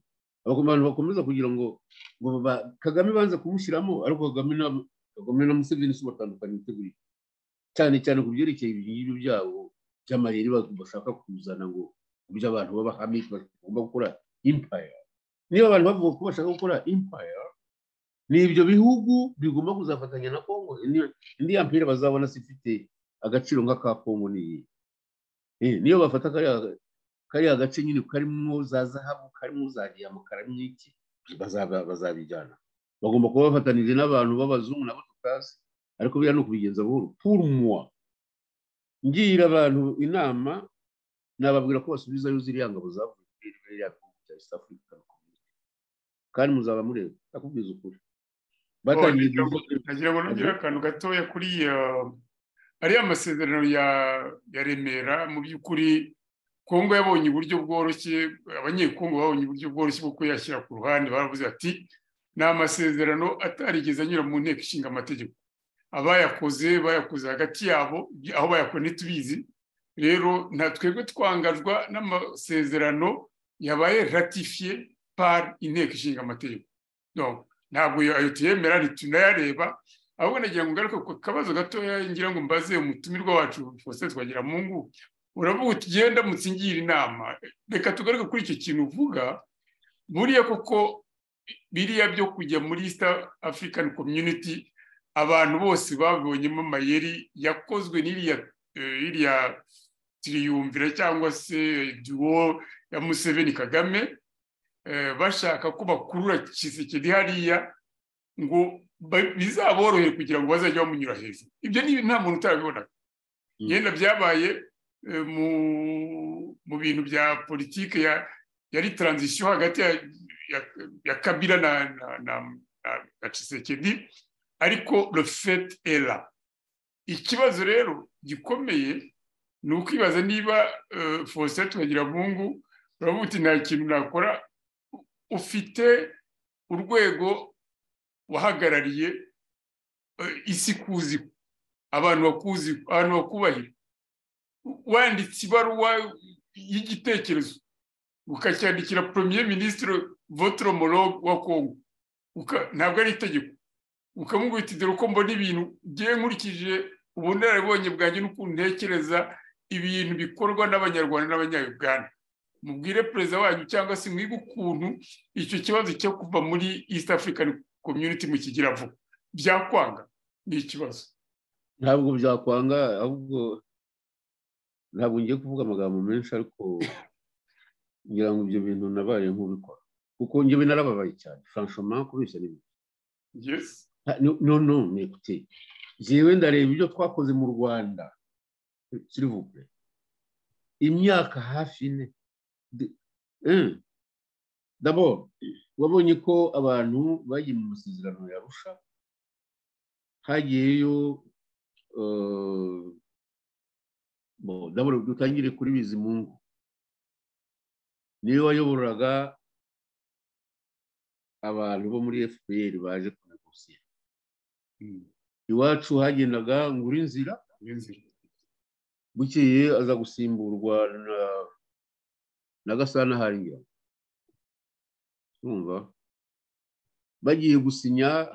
[SPEAKER 3] abantu bakomeza kugira ngo Kagame banze kumushyiramo, ariko Kagame na Museveni si batandukanye itegurira cyane cyane ku byerekeye ibintu byabo by'amayeri bashaka kuzana ngo uburyo abantu baba hamwe bagomba gukora empire. Niba abantu bavuga ko bashaka gukora empire, ni ibyo bihugu bigomba kuzafatanya na Kongo. Indi empire bazabona sifite agaciro nk'aka Kongo ni niyo bafata kariya gace nyine karimo za zahabu, karimo za diyama, karimo iki, bazabijyana. Bagomba kuba bafatanije n'abantu b'abazungu nabo tutazi, ariko biriya ni ukubigenza buhoro. Pour moi, ngira abantu inama, nababwira ko basubizayo ziriya ngabo zavuye muri biriya bihugu bya East Africa, kandi muzaba mureba, ndakubwiza ukuri.
[SPEAKER 4] Nagira ngo nongere akantu gatoya kuri ariya masezerano ya Remera. Mu by'ukuri Kongo yabonye uburyo bworoshye, abanyekongo babonye uburyo bworoshye bwo kuyashyira ku ruhande. Baravuze ati ni amasezerano atarigeze anyura mu nteko ishinga amategeko. Abayakoze hagati yabo, aho bayakora ntitubizi. Rero nta twebwe twangazwa n'amasezerano yabaye ratifiye par inteko ishinga amategeko. Ntabwo ayo tuyemera, ntitunayareba. Ahubwo nagira ngo ngaruke ku kabazo gatoya ngira ngo mbaze umutumirwa wacu Faustin Twagiramungu. Uravuga uti genda mutsingira inama. Reka tugaruke kuri icyo kintu uvuga. Buriya koko biriya byo kujya muri East African Community, abantu bose babonyemo amayeri yakozwe n'iriya triyumvira cyangwa se duo ya Museveni Kagame, bashaka ko bakurura Tshisekedi hariya ngo bizaborohere kugira ngo bazajya bamunyura hejuru. Ibyo ni nta muntu utabibona. Yenda byabaye mu bintu bya politike yari transition hagati ya Kabila na Tshisekedi, ariko le fait est là. Ikibazo rero gikomeye ni ukwibaza niba Faustin Twagiramungu uravuga uti nta kintu nakora. Ufite urwego wahagarariye isi kuzi, abantu bakuzi, abantu bakubahira, wanditse ibaruwa y'igitekerezo ukacyandikira Premier Ministre votre homologue wa Kongo, ntabwo ari itegeko, ukamubwira uti dore uko mbona ibintu, ngiye nkurikije ubunararibonye bwanjye n'ukuntu ntekereza ibintu bikorwa n'Abanyarwanda n'Abanya-Uganda. Mubwire perezida wanyu cyangwa se mwige ukuntu icyo kibazo cyo kuva muri East African Community mukigira vuba. Byakwanga ni ikibazo.
[SPEAKER 3] Ntabwo byakwanga, ahubwo ntabwo ngiye kuvuga amagambo menshi, ariko ngira ngo ibyo bintu nabaye nk'ubikora, kuko njyewe narababaye cyane franchement kubeshya n'ibintu.
[SPEAKER 4] Yes.
[SPEAKER 3] No, écoutez, jewe ndareba ibyo twakoze mu Rwanda, s'il vous plaît, imyaka hafi ine. D'abord, wabonye ko abantu bagiye mu masezerano ya Arusha, hagiyeyo d'abord dutangire kuri Bizimungu, niwe wayoboraga abantu bo muri FPR baje kunegosiya. Iwacu hagendaga Ngurinzira, bukeye aza gusimburwa na Gasana Haringira. Urumva bagiye gusinya,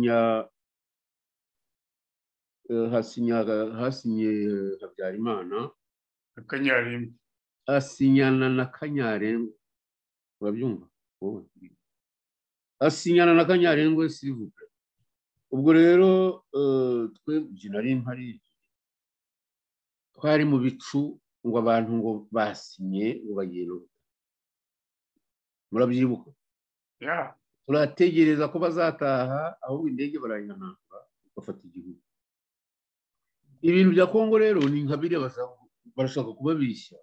[SPEAKER 3] hasinye Habyarimana,
[SPEAKER 4] Kanyarengwe,
[SPEAKER 3] asinyana na Kanyarengwe. Urabyumva wowe? Asinyana na Kanyarengwe, s'il vous plaît. Ubwo rero twe nari mpari, twari mu bicu ngo abantu ngo basinye ngo bagenda. Murabyibuka? Turategereza ko bazataha, ahubwo indege barayinanura bafata igihugu. Ibintu bya Kongo rero ni nka biriya barashaka kubabeshya.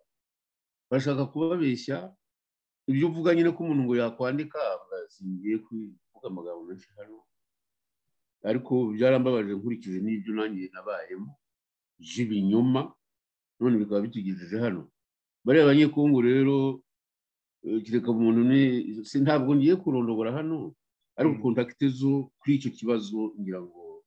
[SPEAKER 3] Ibyo uvuga nyine ko umuntu ngo yakwandika, singiye kuvuga amagambo menshi hano, ariko byarambabaje nkurikije n'ibyo nanjye nabayemo by'ibinyoma, none bikaba bitugejeje hano. Bariya abanyekongo rero kireka umuntu ntabwo ngiye kurondogora hano, ariko kontakite zo kuri icyo kibazo ngira ngo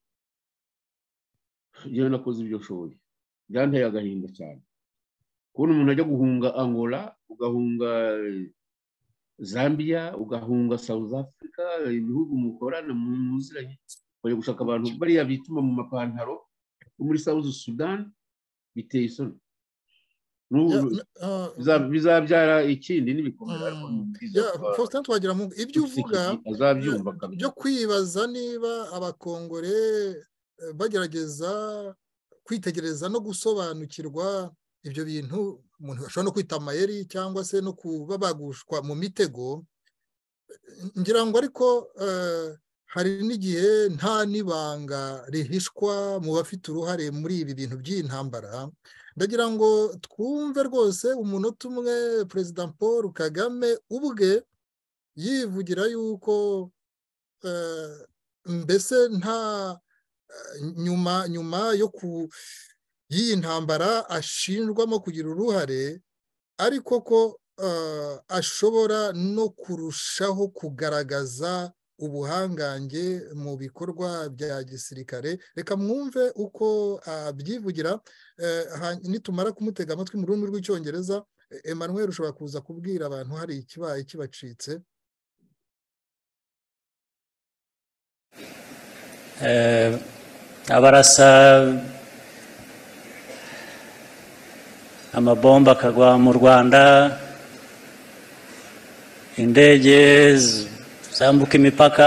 [SPEAKER 3] yewe nakoze ibyo nshoboye. Byanteye agahinda cyane kubona umuntu ajya guhunga Angola, ugahunga Zambia ugahunga South Africa ibihugu mukorana muziranye bari gushaka abantu bariya bituma mu mapantaro muri South Sudan biteye isoni bizabyara ikindi n'ibikomera ariko
[SPEAKER 2] Faustin Twagiramungu ibyo uvuga
[SPEAKER 3] azabyumva
[SPEAKER 2] byo kwibaza niba abakongore bagerageza kwitegereza no gusobanukirwa ibyo bintu umuntu ashobora no kwita amayeri cyangwa se no kuba bagushwa mu mitego ngira ngo ariko hari n'igihe nta n'ibanga rihishwa mu bafite uruhare muri ibi bintu by'intambara ndagira ngo twumve rwose umunota umwe Perezida Paul Kagame ubwe yivugira yuko mbese nta nyuma yo y'iyi ntambara ashinjwamo kugira uruhare ariko ko ashobora no kurushaho kugaragaza ubuhangange mu bikorwa bya gisirikare reka mwumve uko abyivugira nitumara kumutega amatwi mu rurimi rw'icyongereza Emmanuel ushobora kuza kubwira abantu hari ikibaye kibacitse
[SPEAKER 5] abarasa amabomba akagwa mu Rwanda indege zambuka imipaka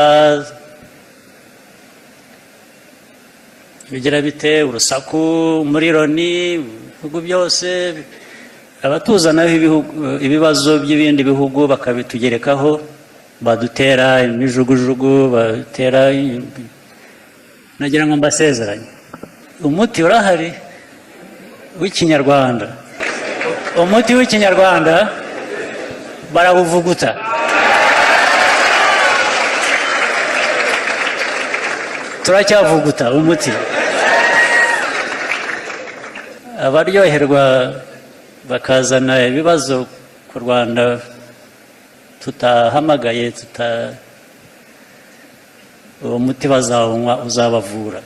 [SPEAKER 5] bigira bite urusaku muri Loni ibihugu byose abatuzanaho ibibazo by'ibindi bihugu bakabitugerekaho badutera imijugujugu batera nagira ngo mbasezeranye umuti urahari w'ikinyarwanda umuti w'ikinyarwanda barawuvuguta turacyavuguta umuti abaryoherwa bakazana ibibazo ku Rwanda tutahamagaye uwo muti bazawunywa uzabavura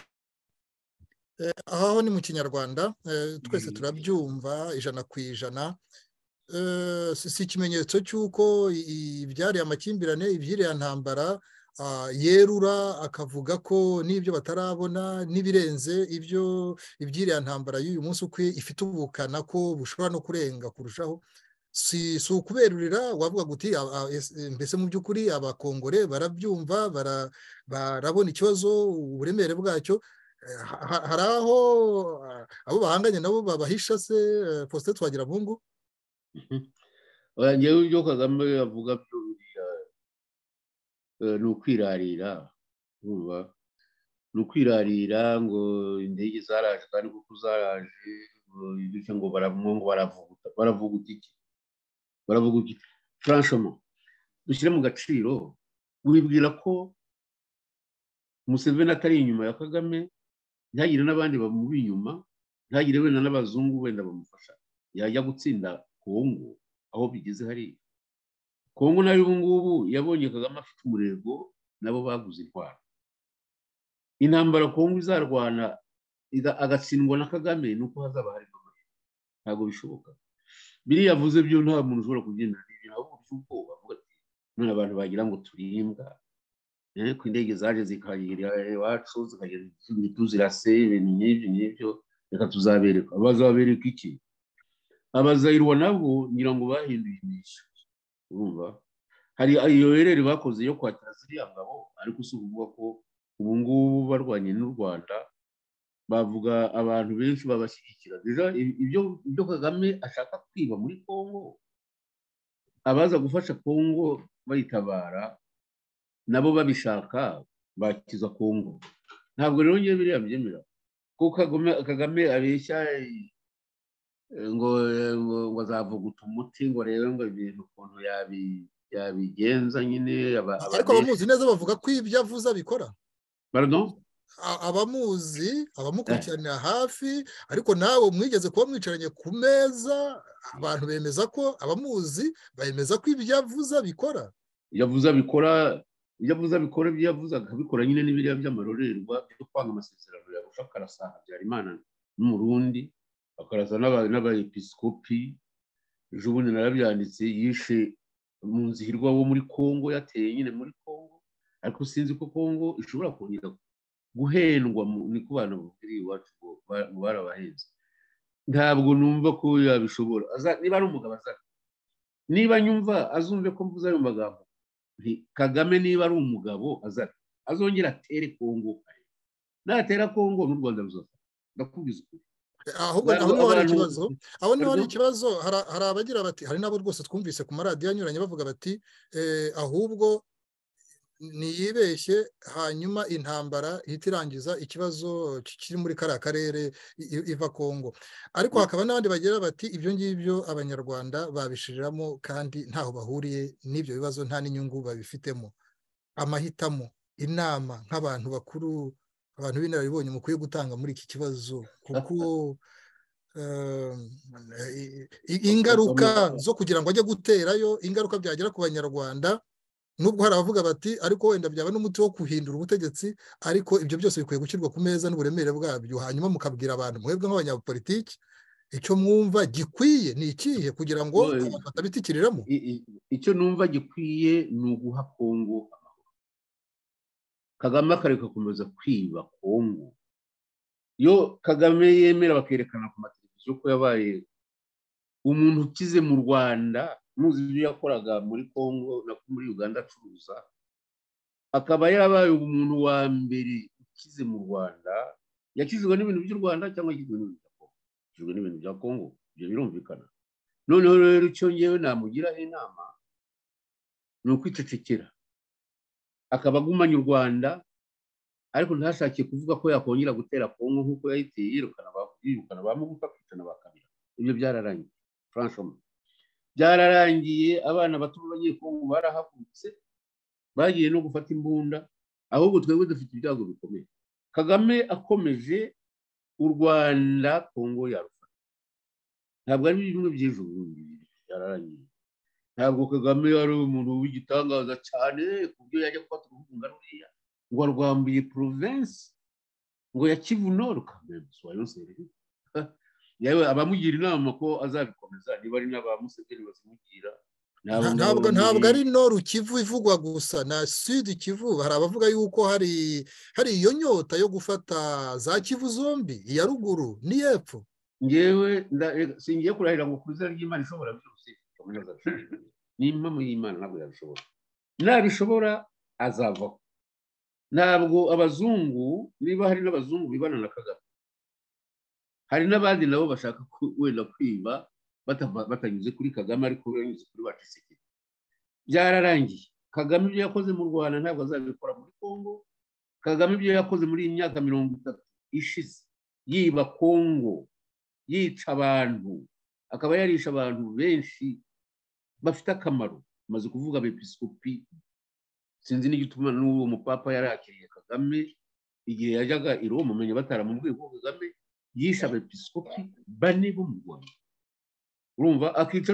[SPEAKER 2] aho ni mu kinyarwanda twese turabyumva 100%. Si ikimenyetso cy'uko ibyariye amakimbirane ibyiriya ntambara yerura akavuga ko n'ibyo batarabona n'ibirenze ibyo ibyiriya ntambara y'uyu munsi uko ifite ubukana ko bushobora no kurenga kurushaho si ukuberurira wavuga guti mbese mu by'ukuri abakongore barabyumva barabona ikibazo uburemere bwacyo hari aho abo bahanganye nabo babahisha se Faustin Twagiramungu
[SPEAKER 3] ngewe ibyo Kagame avuga byo ni ukwirarira ni ukwirarira ngo indege zaraje kandi kuko zaraje bityo ngo baravuga iki franchement dushyire mu gaciro wibwira ko Museveni atari inyuma ya Kagame ntihagire n'abandi bamuri inyuma ntihagire wenda n'abazungu wenda bamufasha yajya gutsinda Kongo aho bigeze hariya Kongo nayo ubu ngubu yabonye Kagame afite umurego nabo baguze intwaro intambara Kongo izarwana agatsindwa na Kagame nuko hazaba hari ntabwo bishoboka biriya yavuze byo nta muntu ushobora kugendana n'ibyo ahubwo by'ubwoba avuga ati none abantu bagira ngo turimbwa ku indege zaje zikagira iwacu zikagira tuzirase ibintu n'ibyo reka tuzabereka abazabereka iki abazayirwa nabo ngira ngo bahinduye imisha urumva hari iyo erere bakoze yo kwakira ziriya ngabo ariko si ukuvuga ko ubu ngubu barwanye n'u Rwanda bavuga abantu benshi babashyigikira ibyo Kagame ashaka kwiba muri Kongo abaza gufasha Kongo bayitabara nabo babishaka bakiza Kongo ntabwo rero ngiye biriya byemera ko Kagame abeshya ngo azavuguta umuti ngo rebe ngo ibintu ukuntu yabigenza nyine
[SPEAKER 2] ariko abamuzi neza bavuga ko ibyo avuze abikora
[SPEAKER 3] pardon
[SPEAKER 2] abamuzi abamukurikiranira hafi ariko nawe mwigeze kuba mwicaranye ku meza abantu bemeza ko abamuzi bemeza ko ibyo avuze abikora
[SPEAKER 3] yavuze abikora ibyo yavuze akabikora nyine n'ibiriya by'amarorerwa byo kwanga amasezerano yabasha akarasa Habyarimana n'umurundi akarasa n'abayepiskopi ejo bundi narabyanditse yishe mu nzihirwa wo muri Kongo yateye nyine muri Kongo, ariko sinzi ko Kongo ishobora kongera guhendwa ni ku bana bukiri iwacu ngo barabahenze. Ntabwo numva ko yabishobora. Niba ari umugabo azana, niba nyumva azumve ko mvuze ayo magambo, Kagame niba ari umugabo azana azongera atere Kongo, natera Kongo n'u Rwanda ruzafa. Ndakubwiza ukuri.
[SPEAKER 2] Ahubwo aho niho hari ikibazo. Hari abagira bati, hari nabo rwose twumvise ku maradiyo anyuranye bavuga bati ahubwo niyibeshye hanyuma intambara ihita irangiza ikibazo kiri muri kariya karere iva Kongo. Ariko hakaba n'abandi bagira bati ibyo ngibyo abanyarwanda babishiriramo kandi ntaho bahuriye n'ibyo bibazo, nta n'inyungu babifitemo. Amahitamo, inama nk'abantu bakuru, abantu b'inararibonye mukwiye gutanga muri iki kibazo, kuko ingaruka zo kugira ngo ajye guterayo, ingaruka byagera ku banyarwanda, nubwo hari abavuga bati ariko wenda byaba n'umuti wo guhindura ubutegetsi, ariko ibyo byose bikwiye gushyirwa ku meza n'uburemere bwabyo, hanyuma mukabwira abantu mwebwe nk'abanyapolitiki icyo mwumva gikwiye ni ikihe kugira ngo abantu batabitikiriramo.
[SPEAKER 3] Icyo numva gikwiye ni uguha Kongo amahoro. Kagame akareka kumeza kwiba Kongo. Yo Kagame yemera bakerekana ku mateleviziyo ko yabaye umuntu ukize mu Rwanda, muzi ibyo yakoraga muri Kongo na muri Uganda acuruza, akaba yarabaye umuntu wa mbere ukize mu Rwanda, yakizwe n'ibintu by'u Rwanda cyangwa yakizwe n'ibintu bya Kongo, ibyo birumvikana. Noneho rero icyo ngewe namugiraho inama ni ukwicecekera, akaba agumanye u Rwanda, ariko ntashake kuvuga ko yakongera gutera Kongo nk'uko yahiteye yirukana bamuguka kwicana bakabira. Ibyo byararangiye, franchement byararangiye. Abana bato b'abanyekongo barahagurutse, bagiye no gufata imbunda, ahubwo twebwe dufite ibyago bikomeye. Kagame akomeje u Rwanda, Kongo yarufata. Ntabwo ari bimwe by'ijuru, byararangiye. Ntabwo Kagame ari umuntu w'igitangaza cyane ku byo yajya gufata urubuga ruriya ngo arwambiye province ngo ya Kivu Nord. Yewe abamugira inama ko azabikomeza, niba ari n'abamuseveni bazimugira.
[SPEAKER 2] Ntabwo ari Nord Kivu ivugwa gusa, na Sud Kivu hari abavuga yuko hari iyo nyota yo gufata za Kivu zombi, iya ruguru n'iyepfo.
[SPEAKER 3] Ngewe singiye kurahira ngo ku izina ry'Imana ishobora byose, ni impamo y'Imana ntabwo yabishobora. Nabishobora azavaho. Ntabwo abazungu, niba hari n'abazungu bibana na Kagame, hari n'abandi nabo bashaka wenda kwiba batanyuze kuri Kagame, ariko banyuze kuri Tshisekedi. Byararangiye. Kagame ibyo yakoze mu Rwanda ntabwo azabikora muri Kongo. Kagame ibyo yakoze muri iyi myaka 30 ishize, yiba Kongo, yica abantu, akaba yarisha abantu benshi bafite akamaro. Maze kuvuga abepiskopi, sinzi n'igituma n'uwo mupapa yarakiriye Kagame igihe yajyaga i Roma, umenye bataramubwiye ko Kagame yisha abepiskopi 4 bo mu Rwanda. Urumva, akica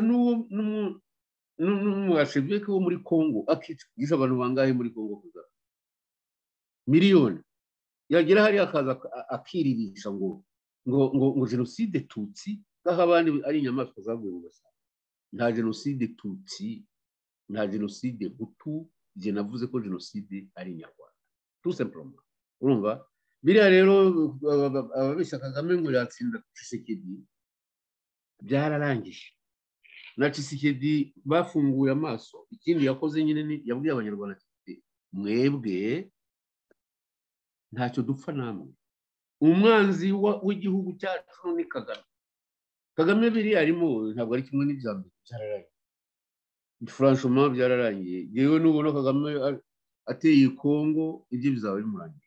[SPEAKER 3] n'umwasheveke wo muri Kongo, akica yisha abantu bangahe muri Kongo Kagame? Miliyoni. Yagira hari akaza akiririsha ngo jenoside Tutsi, ngaho abandi ari inyamaswa zaguye mu Gasabo. Nta jenoside Tutsi, nta jenoside Hutu. Je navuze ko jenoside ari inyarwanda, tout simplement. Urumva, biriya rero ababeshya Kagame ngo yatsinda Tshisekedi byararangiye. Na Tshisekedi bafunguye amaso. Ikindi yakoze nyine ni yabwiye abanyarwanda ati mwebwe ntacyo dupfa namwe, umwanzi w'igihugu cyacu ni Kagame. Kagame biriya arimo ntabwo ari kimwe n'ibyambere. Byararangiye, franchement byararangiye. Yewe nubona Kagame ateye Kongo, ibyo bizaba bimurangiye.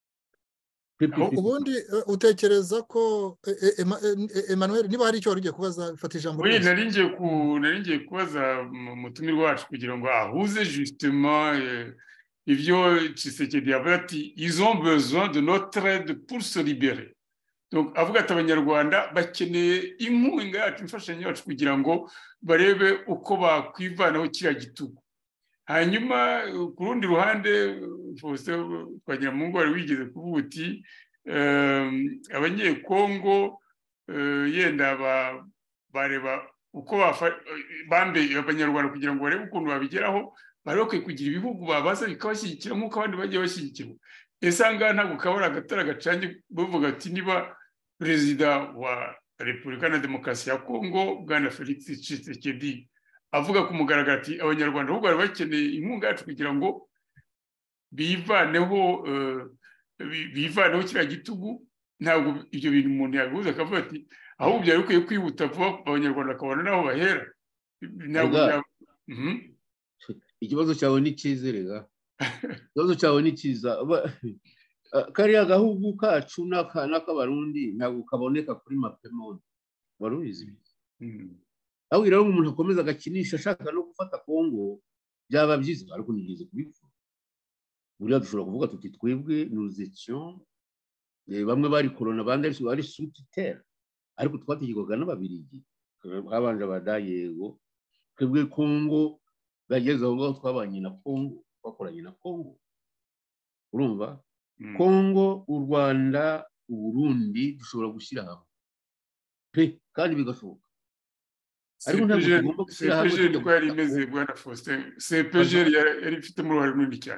[SPEAKER 2] Ubundi utekereza ko Emmanuel, niba hari icyo wari ugiye kubaza, fata ijambo.
[SPEAKER 4] Oui, naringiye kubaza mutumire wacu kugira ngo ahuze justement ibyo Tshisekedi yavuga ati ils ont besoin de notre aide pour se libérer. Donc avuga ati abanyarwanda bakeneye inkunga yacu, imfashanyo yacu kugira ngo barebe uko bakwivanaho kiriya gitugu. Hanyuma ku rundi ruhande twagira mu ngo wari wigeze kuvuga uti abanyekongo yenda bareba uko bambeye abanyarwanda kugira ngo barebe ukuntu babigeraho bari bakwiye kugira ibihugu babaza bikabashyigikira nk'uko abandi bagiye bashyigikirwa. ese aha ngaha ntabwo kaba ari agatara gacanye bavuga ati niba perezida wa repubulika na demokarasi ya kongo bwana Felix Tshisekedi avuga ku mugaragaro ati abanyarwanda ahubwo bari bakeneye inkunga yacu kugira ngo bivaneho kiriya gitugu, ntabwo ibyo bintu umuntu yabihuza akavuga ati ahubwo byari bikwiye kwihuta vuba abanyarwanda bakabona n'aho bahera.
[SPEAKER 3] Ikibazo cyawe ni cyiza rega, ikibazo cyawe ni cyiza. Kariya gahugu kacu n'akabarundi ntabwo kaboneka kuri mapemoni, wari ubizi? aho rero umuntu akomeza agakinisha ashaka no gufata Kongo byaba byiza, ariko ni byiza kubivuga. Buriya dushobora kuvuga tuti twebwe nous étions bamwe bari korona abandi bari sous-tutelle, ariko twategekwaga n'Ababiligi, habanje Abadayego. Twebwe Kongo bageze aho ngaho twabanye na Kongo, twakoranye na Kongo, urumva? Kongo, u Rwanda, u Burundi dushobora gushyira hamwe pe kandi bigashoboka. Ariko ntabwo tugomba gushyira hamwe
[SPEAKER 4] ko yari imeze bwana Faustin. CPGL yari ifitemo uruhare runini cyane.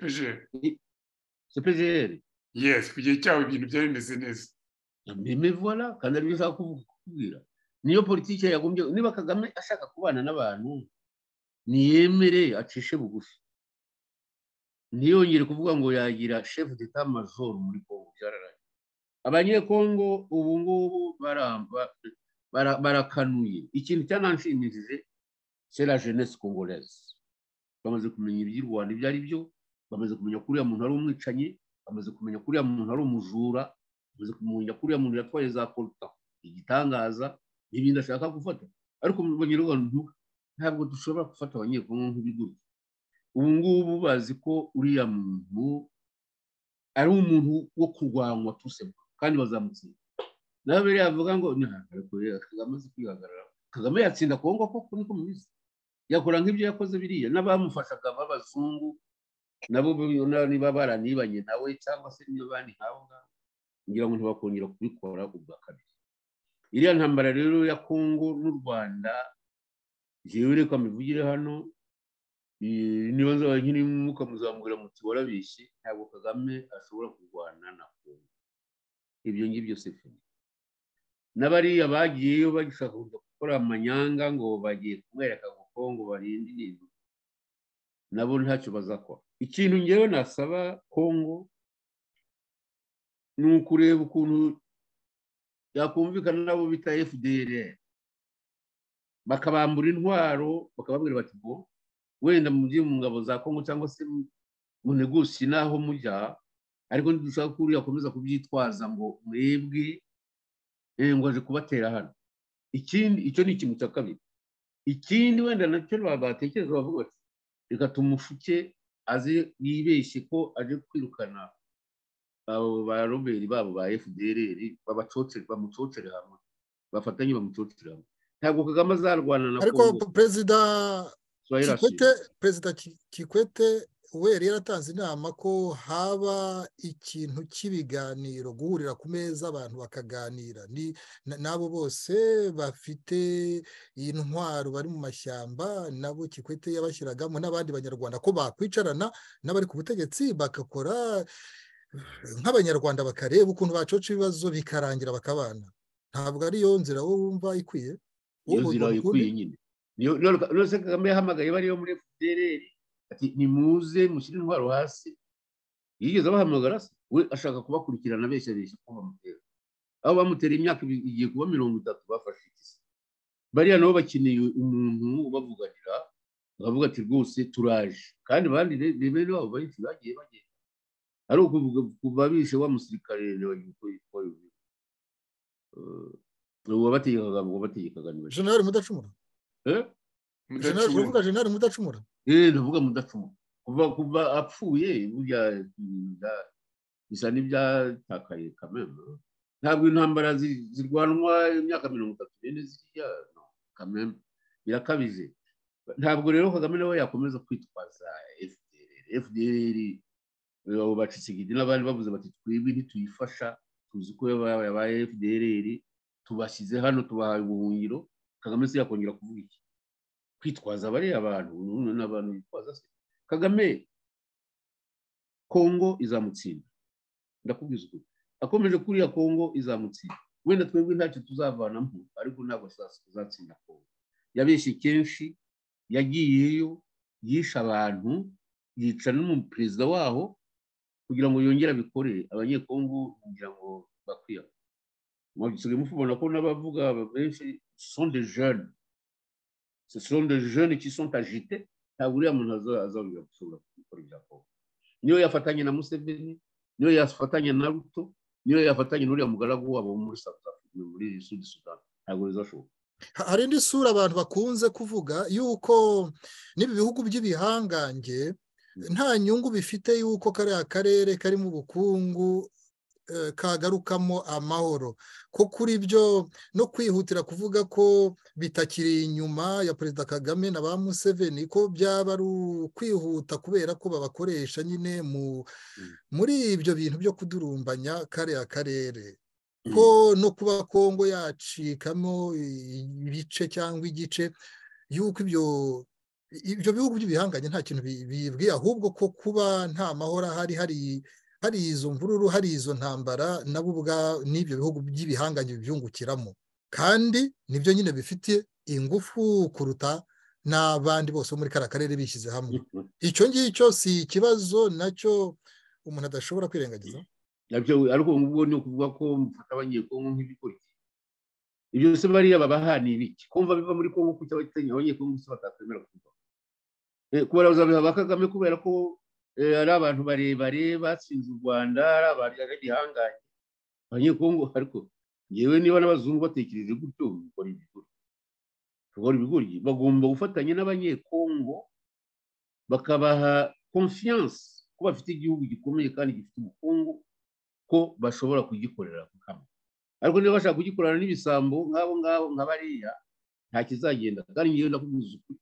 [SPEAKER 3] CPGL
[SPEAKER 4] yes, ku gihe cyawe ibintu byari bimeze neza.
[SPEAKER 3] Mais voilà, kandi ari byo kubwira. Niyo politiki yagombye, niba Kagame ashaka kubana n'abantu niyemere acishe bugufi, ntiyongere kuvuga ngo yagira chef d'état major muri Kongo. Byararaye abanyekongo ubu ngubu barakanuye. Ikintu cyananshimishije c'est la jeunesse congolaise. Bamaze kumenya iby'u Rwanda ibyo ari byo, bamaze kumenya ko uriya muntu ari umwicanyi, bamaze kumenya ko uriya muntu ari umujura, bamaze kumenya ko uriya muntu yatwaye za polta igitangaza n'ibindi ashaka gufata. Ariko mu Banyarwanda ntabwo dushobora gufata abanyekongo nk'ibiguryo. Ubu ngubu bazi ko uriya muntu ari umuntu wo kurwanywa tusema, kandi bazamutsinda. Nawe rero yavuga ngo Kagame azi kwihagarara. Kagame yatsinda Kongo koko niko mubizi, yakora nk'ibyo yakoze biriya. N'abamufashaga b'abazungu nabo niba baranibanye nawe cyangwa se n'abandi nk'abo ngabo, ngira ngo ntibakongera kubikora ubwa kabiri. Iriya ntambara rero ya Kongo n'u Rwanda, jewe reka mbivugire hano, niba nzaba nkiri mukamuzamubwira muti warabishye, ntabwo Kagame ashobora kurwana na Kongo. Ibyo ngibyo se fini. N'abariya bagiyeyo bagishaka gukora amanyanga ngo bagiye kumwereka ngo Kongo barinde ibintu, nabo ntacyo bazakora. Ikintu ngewe nasaba Kongo ni ukureba ukuntu yakumvikana nabo bita FDLR, bakabambura intwaro, bakababwira bati ngo wenda mujye mu ngabo za Kongo cyangwa se mu negosi naho mujya, ariko ntidushaka ko uriya akomeza kubyitwaza ngo mwebwe ngo aje kubatera hano. Ikindi, icyo ni ikintu cya kabiri. Ikindi wenda nacyo batekereza bavuga bati reka tumushuke aze yibeshye ko aje kwirukana abo ba Robert babo ba FDLR, bamucocere hamwe, bafatanye bamucocere hamwe. Ntabwo Kagame azarwana na Kongo.
[SPEAKER 2] Ariko Perezida Kikwete we yari yaratanze inama ko haba ikintu cy'ibiganiro, guhurira ku meza abantu bakaganira n'abo bose bafite intwaro bari mu mashyamba, nabo Kikwete yabashyiragamo n'abandi banyarwanda ko bakwicarana n'abari ku butegetsi bagakora nk'abanyarwanda, bakareba ukuntu bacoca ibibazo bikarangira bakabana. Ntabwo ariyo nzira wowe wumva ikwiye?
[SPEAKER 3] Iyo nzira ikwiye nyine. Niyo se Kagame yahamagaye bariyo muri FDLR ati nimuze mushyire intwaro hasi. Yigeze abahamagara se? We ashaka kubakurikirana beshyashya ko bamutera. Aho bamutera imyaka igiye kuba 30 bafashe iki? Bariya nabo bakeneye umuntu ubavuganira, bakavuga ati rwose turaje. Kandi bandi bebe nabo bayici bagiye ari ukubabishe wa musirikare wagiye wabategekaga niba
[SPEAKER 2] General Mudacumura. Uvuga General Mudacumura?
[SPEAKER 3] Ndavuga Mudacumura. Kuva apfuye burya bisa n'ibyatakaye kameme. Ntabwo intambara zirwanwa imyaka 34 ziriya kameme birakabije. Ntabwo rero Kagame nawe yakomeza kwitwaza FDLR abo bacisigidi n'abandi bavuze bati twebwe ntituyifasha, tuzi ko yabaye FDLR, tubashyize hano tubahaye ubuhungiro Kagame se yakongera kuvuga iki? Kwitwaza bariya abantu n'abantu bitwaza se. Kagame Kongo izamutsinda, ndakubwiza ukuri. Akomeje kuriya Kongo izamutsinda. Wenda twebwe ntacyo tuzavanamo, ariko ntabwo tuzatsinda Kongo. Yabeshye kenshi, yagiyeyo yisha abantu, yica n'umuperezida waho kugira ngo yongere abikore. Abanyekongo kugira ngo bakwiye. Mwagisubiye mufubona ko n'abavuga benshi sont des jeunes. Ce sont des jeunes qui sont agités. Ntabwo uriya muntu azabura gushobora gukora ibya Kongo. Niyo yafatanye na Museveni, niyo yafatanye na Ruto, niyo yafatanye n'uriya mugaragu wabo muri South Africa, muri Sud Sudan. Ntabwo bizashoboka.
[SPEAKER 2] Hari indi sura abantu bakunze kuvuga yuko n'ibi bihugu by'ibihangange nta nyungu bifite yuko kariya karere karimo ubukungu kagarukamo amahoro, ko kuri byo no kwihutira kuvuga ko bitakiri inyuma ya Perezida Kagame na ba Museveni, ko byaba ari ukwihuta kubera ko babakoresha nyine muri ibyo bintu byo kudurumbanya kariya karere, ko no kuba Kongo yacikamo ibice cyangwa igice, yuko ibyo bihugu by'ibihanganye nta kintu bibwiye, ahubwo ko kuba nta mahoro hari izo mvururu, hari izo ntambara, nabo n'ibyo bihugu by'ibihanganye bibyungukiramo, kandi nibyo nyine bifite ingufu kuruta n'abandi bose bo muri kariya karere bishyize hamwe. Icyo ngicyo si ikibazo nacyo umuntu adashobora kwirengagiza.
[SPEAKER 3] Ariko ubwo ni ukuvuga ko mufata abanyekongo nk'ibigori. Ibyo se bariya babahani ibiki? Kumva biva muri Kongo kucyo batenya abanyekongo se batakwemera kuva. Kubera uzabiha Kagame kubera ko ari abantu barebare batsinze u Rwanda, ari abantu y'igihanganye. Abanyekongo ariko yewe niba n'abazungu batekereje gutyo gukora ibigori, bagomba gufatanya n'abanyekongo bakabaha confiance ko bafite igihugu gikomeye kandi gifite ubukungu, ko bashobora kugikorera hamwe. Ariko niba bashaka kugikorana n'ibisambo nk'abo nka bariya, nta kizagenda. Kandi ngiye ndakubwiza ukuri,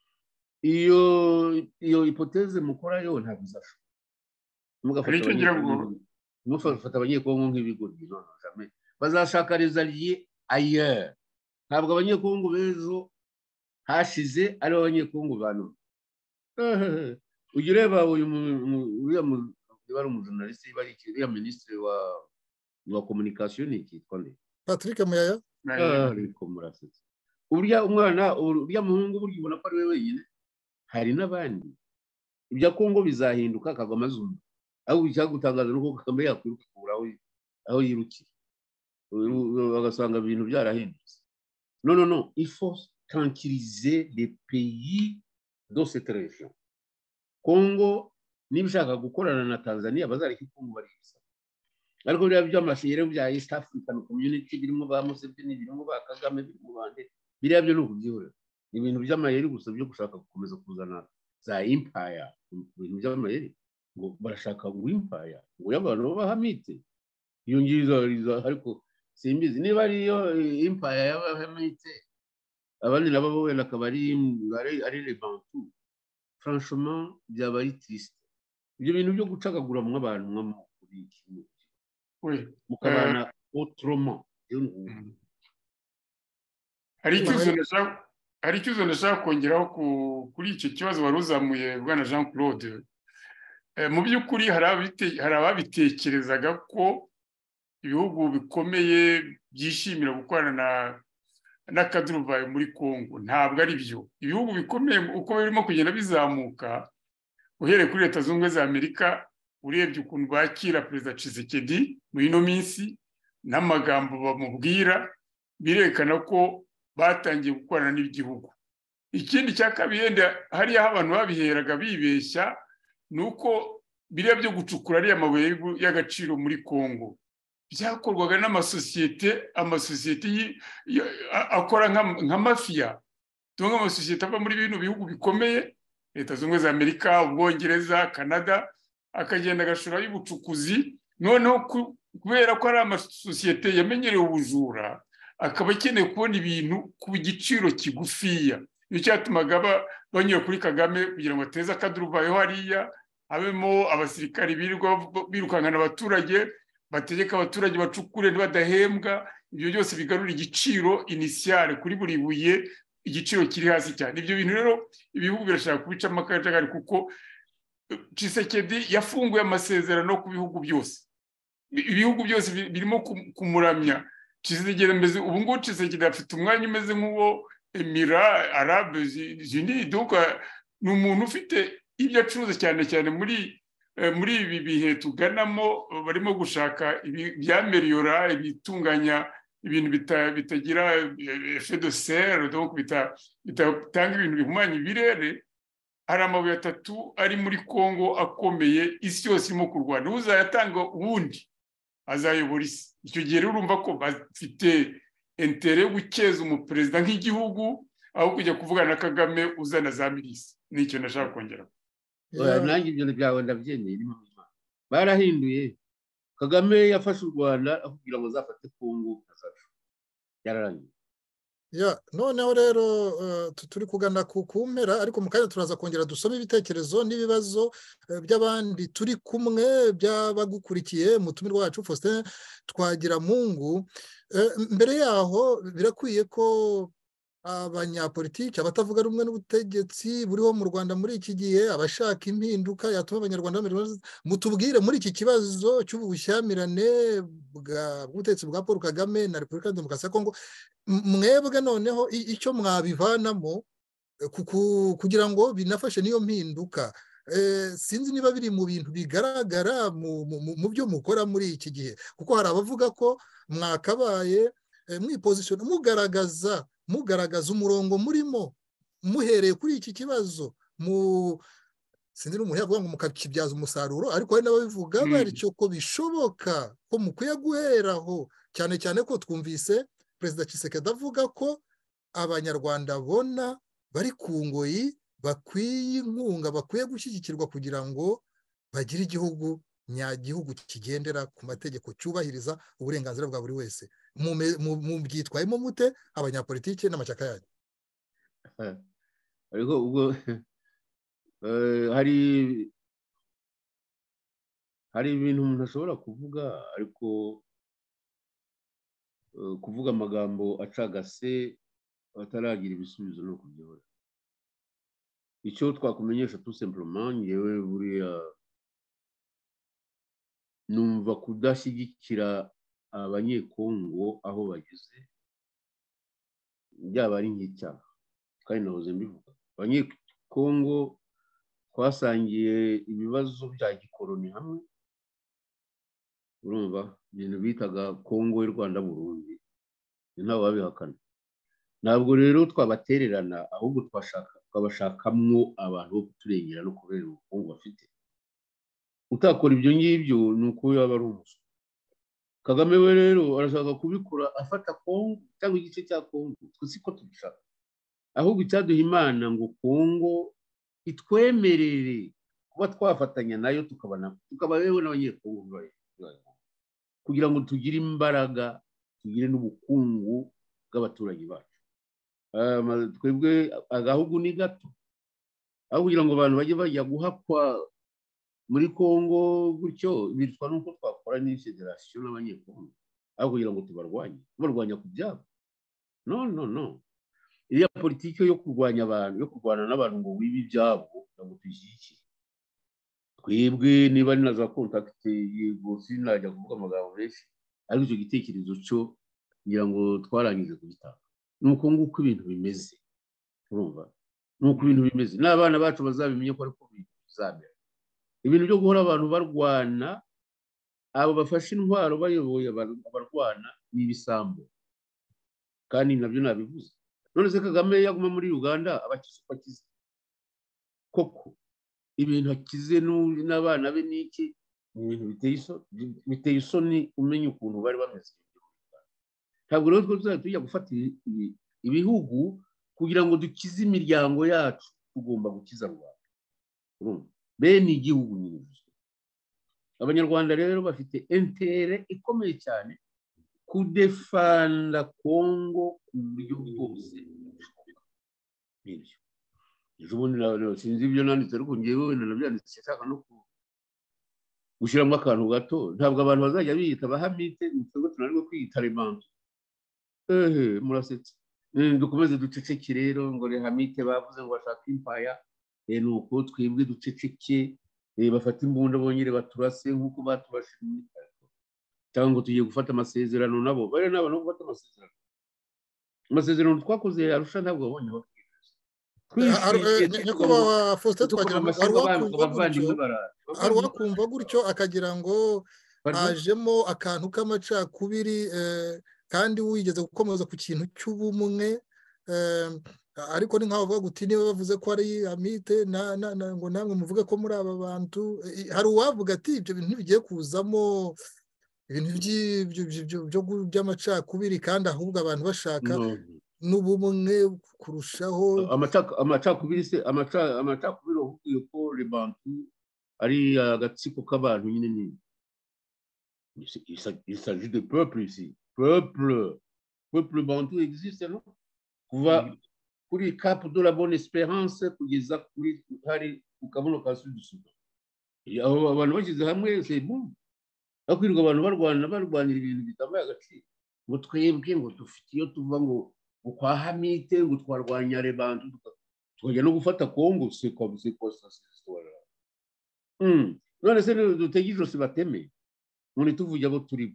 [SPEAKER 3] iyo hipoteze mukora yo ntabwo izashoboka. Mugafata abanyekongo nk'ibigori, bazashaka rezaliye ailleurs. Ntabwo abanyekongo b'ejo hashize ari abanyekongo ba none. Ujya ureba uriya bari umujournaliste, bari uriya minisitiri wa communication yitwa nde?
[SPEAKER 2] Patrick Muyaya.
[SPEAKER 3] Ariko murasetse. Uriya umwana, uriya muhungu burya ubona ko ari we wenyine, hari n'abandi. Ibya Kongo bizahinduka akagwa amazumba. Aho icyagutangaza nuko Kagame yakwirukura aho yirukiye, bagasanga ibintu byarahindutse. Non, il faut tranquilliser les pays de cette région. Kongo niba ushaka gukorana na Tanzania bazareka Kongo barisa. Ariko biriya by'amashanyarazi bya East African Community birimo ba Museveni, birimo ba Kagame, birimo bande, biriya byo n'ukubyihorera. Ibintu by'amayeri gusa byo gushaka gukomeza kuzana za empire. Ibintu by'amayeri ngo barashaka ngo empire ngo y'abantu bahamite. Iyo ngizo ariko simbizi niba ariyo empire y'abahamite, abandi nabo wenda akaba ari les Bantu. Franchement byaba ari triste. Ibyo bintu byo gucagagura mu abantu nk'amakuru y'ikintu mukabana autrement.
[SPEAKER 4] Hari ikibazo ndashaka kongeraho kuri icyo kibazo wari uzamuye Bwana Jean Claude. Mu by'ukuri hari ababitekerezaga ko ibihugu bikomeye byishimira gukorana n'akaduruvayo muri Kongo. Ntabwo ari byo. Ibihugu bikomeye uko birimo kugenda bizamuka, uhereye kuri Leta Zunze Ubumwe za Amerika, urebye ukuntu bakira Perezida Tshisekedi muri ino minsi n'amagambo bamubwira, birerekana ko batangiye gukorana n'igihugu. Ikindi cya kabiri yenda hariya abantu babiheraga bibeshya nuko biriya byo gucukura ariya mabuye y'agaciro muri Kongo byakorwaga n'amasosiyete akora nka mafiya, tunga amasosiyete ava muri bino bihugu bikomeye, Leta Zunze Ubumwe za Amerika, Ubwongereza, Canada, akagenda agashora y'ubucukuzi. Noneho kubera ko ari amasosiyete yamenyereye ubujura, akaba akeneye kubona ibintu ku giciro kigufiya. Nicyo cyatumaga banyura kuri Kagame kugira ngo ateze akaduruvayo hariya, habemo abasirikari birukankana abaturage, bategeka abaturage bacukure ntibadahembwa, ibyo byose bigarura igiciro initiale kuri buri buye igiciro kiri hasi cyane. Ibyo bintu rero ibihugu birashaka kubicamo akajagari kuko Tshisekedi yafunguye amasezerano ku bihugu byose. Ibihugu byose birimo kumuramya. Tshisekedi mbese ubu ngubu Tshisekedi afite umwanya umeze nk'uwo Emira Arabe Unis, donc ni umuntu ufite ibyo acuruza cyane cyane muri ibi bihe tuganamo, barimo gushaka byameriyora ibitunganya ibintu bitagira effet de serre, donc bitatanga ibintu bihumanya ibirere. Hari amabuye 3 ari muri Congo akomeye, isi yose irimo kurwana. Uzayatanga ubundi azayobora isi. Icyo gihe urumva ko bafite intere yo gukeza umuperezida nk'igihugu aho kujya kuvugana na Kagame uzana za milisi. Nicyo nashaka kongera.
[SPEAKER 3] Nanjye ibyo byawe ndabyemeye. Barahinduye. Kagame yafashe u Rwanda kugira ngo zafate Congo kazacu. Yararangiye.
[SPEAKER 2] Noneho rero turi kugana ku mpera, ariko mu kanya turaza kongera dusome ibitekerezo n'ibibazo by'abandi turi kumwe by'abagukurikiye. Mutumirwa wacu Faustin Twagiramungu, mbere yaho birakwiye ko abanyapolitiki abatavuga rumwe n'ubutegetsi buriho mu Rwanda muri iki gihe, abashaka impinduka yatuma abanyarwanda mutubwire muri iki kibazo cy'ubushyamirane bw'ubutegetsi bwa Paul Kagame na Repubulika ya Demokarasi ya Kongo, mwebwe noneho icyo mwabivanamo kugira ngo binafashe n'iyo mpinduka. Sinzi niba biri mu bintu bigaragara mu byo mukora muri iki gihe, kuko hari abavuga ko mwakabaye mwipozisiona mugaragaza umurongo murimo muhereye kuri iki kibazo, sinzi n'umuntu yavuga ngo mukakibyaza umusaruro, ariko hari n'ababivuga baricyo ko bishoboka ko mukwiye guheraho, cyane cyane ko twumvise Perezida Tshisekedi avuga ko abanyarwanda bona bari ku ngoyi bakwiye inkunga, bakwiye gushyigikirwa kugira ngo bagire igihugu nyagihugu kigendera ku mategeko, cyubahiriza uburenganzira bwa buri wese. Mu byitwayemo mute abanyapolitiki n'amashyaka yanyu?
[SPEAKER 3] Ariko ubwo hari ibintu umuntu ashobora kuvuga, ariko kuvuga amagambo acagase ataragira ibisubizo no kubyihora. Icyo twakumenyesha tout simplement, yewe buriya numva kudashyigikira abanyekongo aho bageze byaba ari nk'icyaha, kandi nahoze mbivuga. Abanyekongo twasangiye ibibazo bya gikoroni hamwe, urumva ibintu bitaga Kongo y'u Rwanda Burundi, ntawe wabihakana. Ntabwo rero twabatererana, ahubwo twabashakamwo abantu bo kuturengera no kubera ubukungu bafite. Utakora ibyo ngibyo ni uko yaba ari umuswa. Kagame we rero arashaka kubikora afata Kongo cyangwa igice cya Kongo, siko tubishaka. Ahubwo icyaduha Imana ngo Kongo itwemerere kuba twafatanya nayo, tukaba yewe n'abanyekongo kugira ngo tugire imbaraga, tugire n'ubukungu bw'abaturage bacu. Twebwe agahugu ni gato, aho kugira ngo abantu bajye bajya guhakwa muri Kongo gutyo, bitwa nuko twakora n'ifederasiyo n'abanyekongo, aho kugira ngo tubarwanya ku byabo. No. Iriya politiki yo kurwanya abantu, yo kurwana n'abantu ngo wibe ibyabo, ntabwo tuyishyigikiye. Twebwe niba ni na za kontakite, yego sinajya kuvuga amagambo menshi, ariko icyo gitekerezo cyo ngira ngo twarangije kubitanga. Nuko nguko ibintu bimeze, urumva, nuko ibintu bimeze. N'abana bacu bazabimenye ko ariko bizamera. Ibintu byo guhora abantu barwana, abo bafashe intwaro bayoboye abarwana n'ibisambo, kandi nabyo nabivuze. None se Kagame yaguma muri Uganda abakize uko akize koko? Ibintu akize n'abana be n'iki, ibintu biteye isoni umenya ukuntu bari bameze. Ntabwo rero tujya gufata ibihugu kugira ngo dukize imiryango yacu, tugomba gukiza Rwanda, urumva, bene igihugu nyine. Abanyarwanda rero bafite intere ikomeye cyane kudefanda Kongo ku buryo bwose. Ejo bundi sinzi ibyo nanditse, ariko ngewe wenda nabyanditse nshaka no gushyiramo akantu gato. Ntabwo abantu bazajya biyita abahamite, twebwe tunanirwa kwiyita remanto. murasetse dukomeze duceceke rero ngo Hamite bavuze ngo bashaka impaya nuko twebwe duceceke bafata imbunda bonyine baturase nk'uko baturashe cyangwa ngo tugiye gufata amasezerano nabo bari n'abantu bo gufata amasezerano twakoze Arusha ntabwo babonye
[SPEAKER 2] nyakubahwa Faustin Twagiramungu hari uwakumva gutyo akagira ngo hajemo akantu k'amacakubiri kandi wigeze gukomeza ku kintu cy'ubumwe ariko ni nk'aho bavuga guti niba bavuze ko ari Hamite ngo namwe muvuge ko muri aba bantu hari uwavuga ati ibyo bintu bigiye kuzamo ibintu by'amacakubiri kandi ahubwo abantu bashaka n'ubumwe kurushaho
[SPEAKER 3] amacakubiri se amacakubiri uvuye ko Bantu ari agatsiko k'abantu nyine il s'agit de peuple ici peuple Bantu existe non kuva kuri Cap de la Bonne Espérance kugeza kuri hari ukabuno ka Sud Sudan aho abantu bashyize hamwe c'est bon akwirirwa abantu barwanira ibintu bitambaye agaciro ngo twebwe ngo dufite iyo tuva ngo kwa Hamite ngo twarwanya Bantu tukajya no gufata Congo c'est comme ça cette histoire none se dutegereje se bateme muri tuvuye abo turi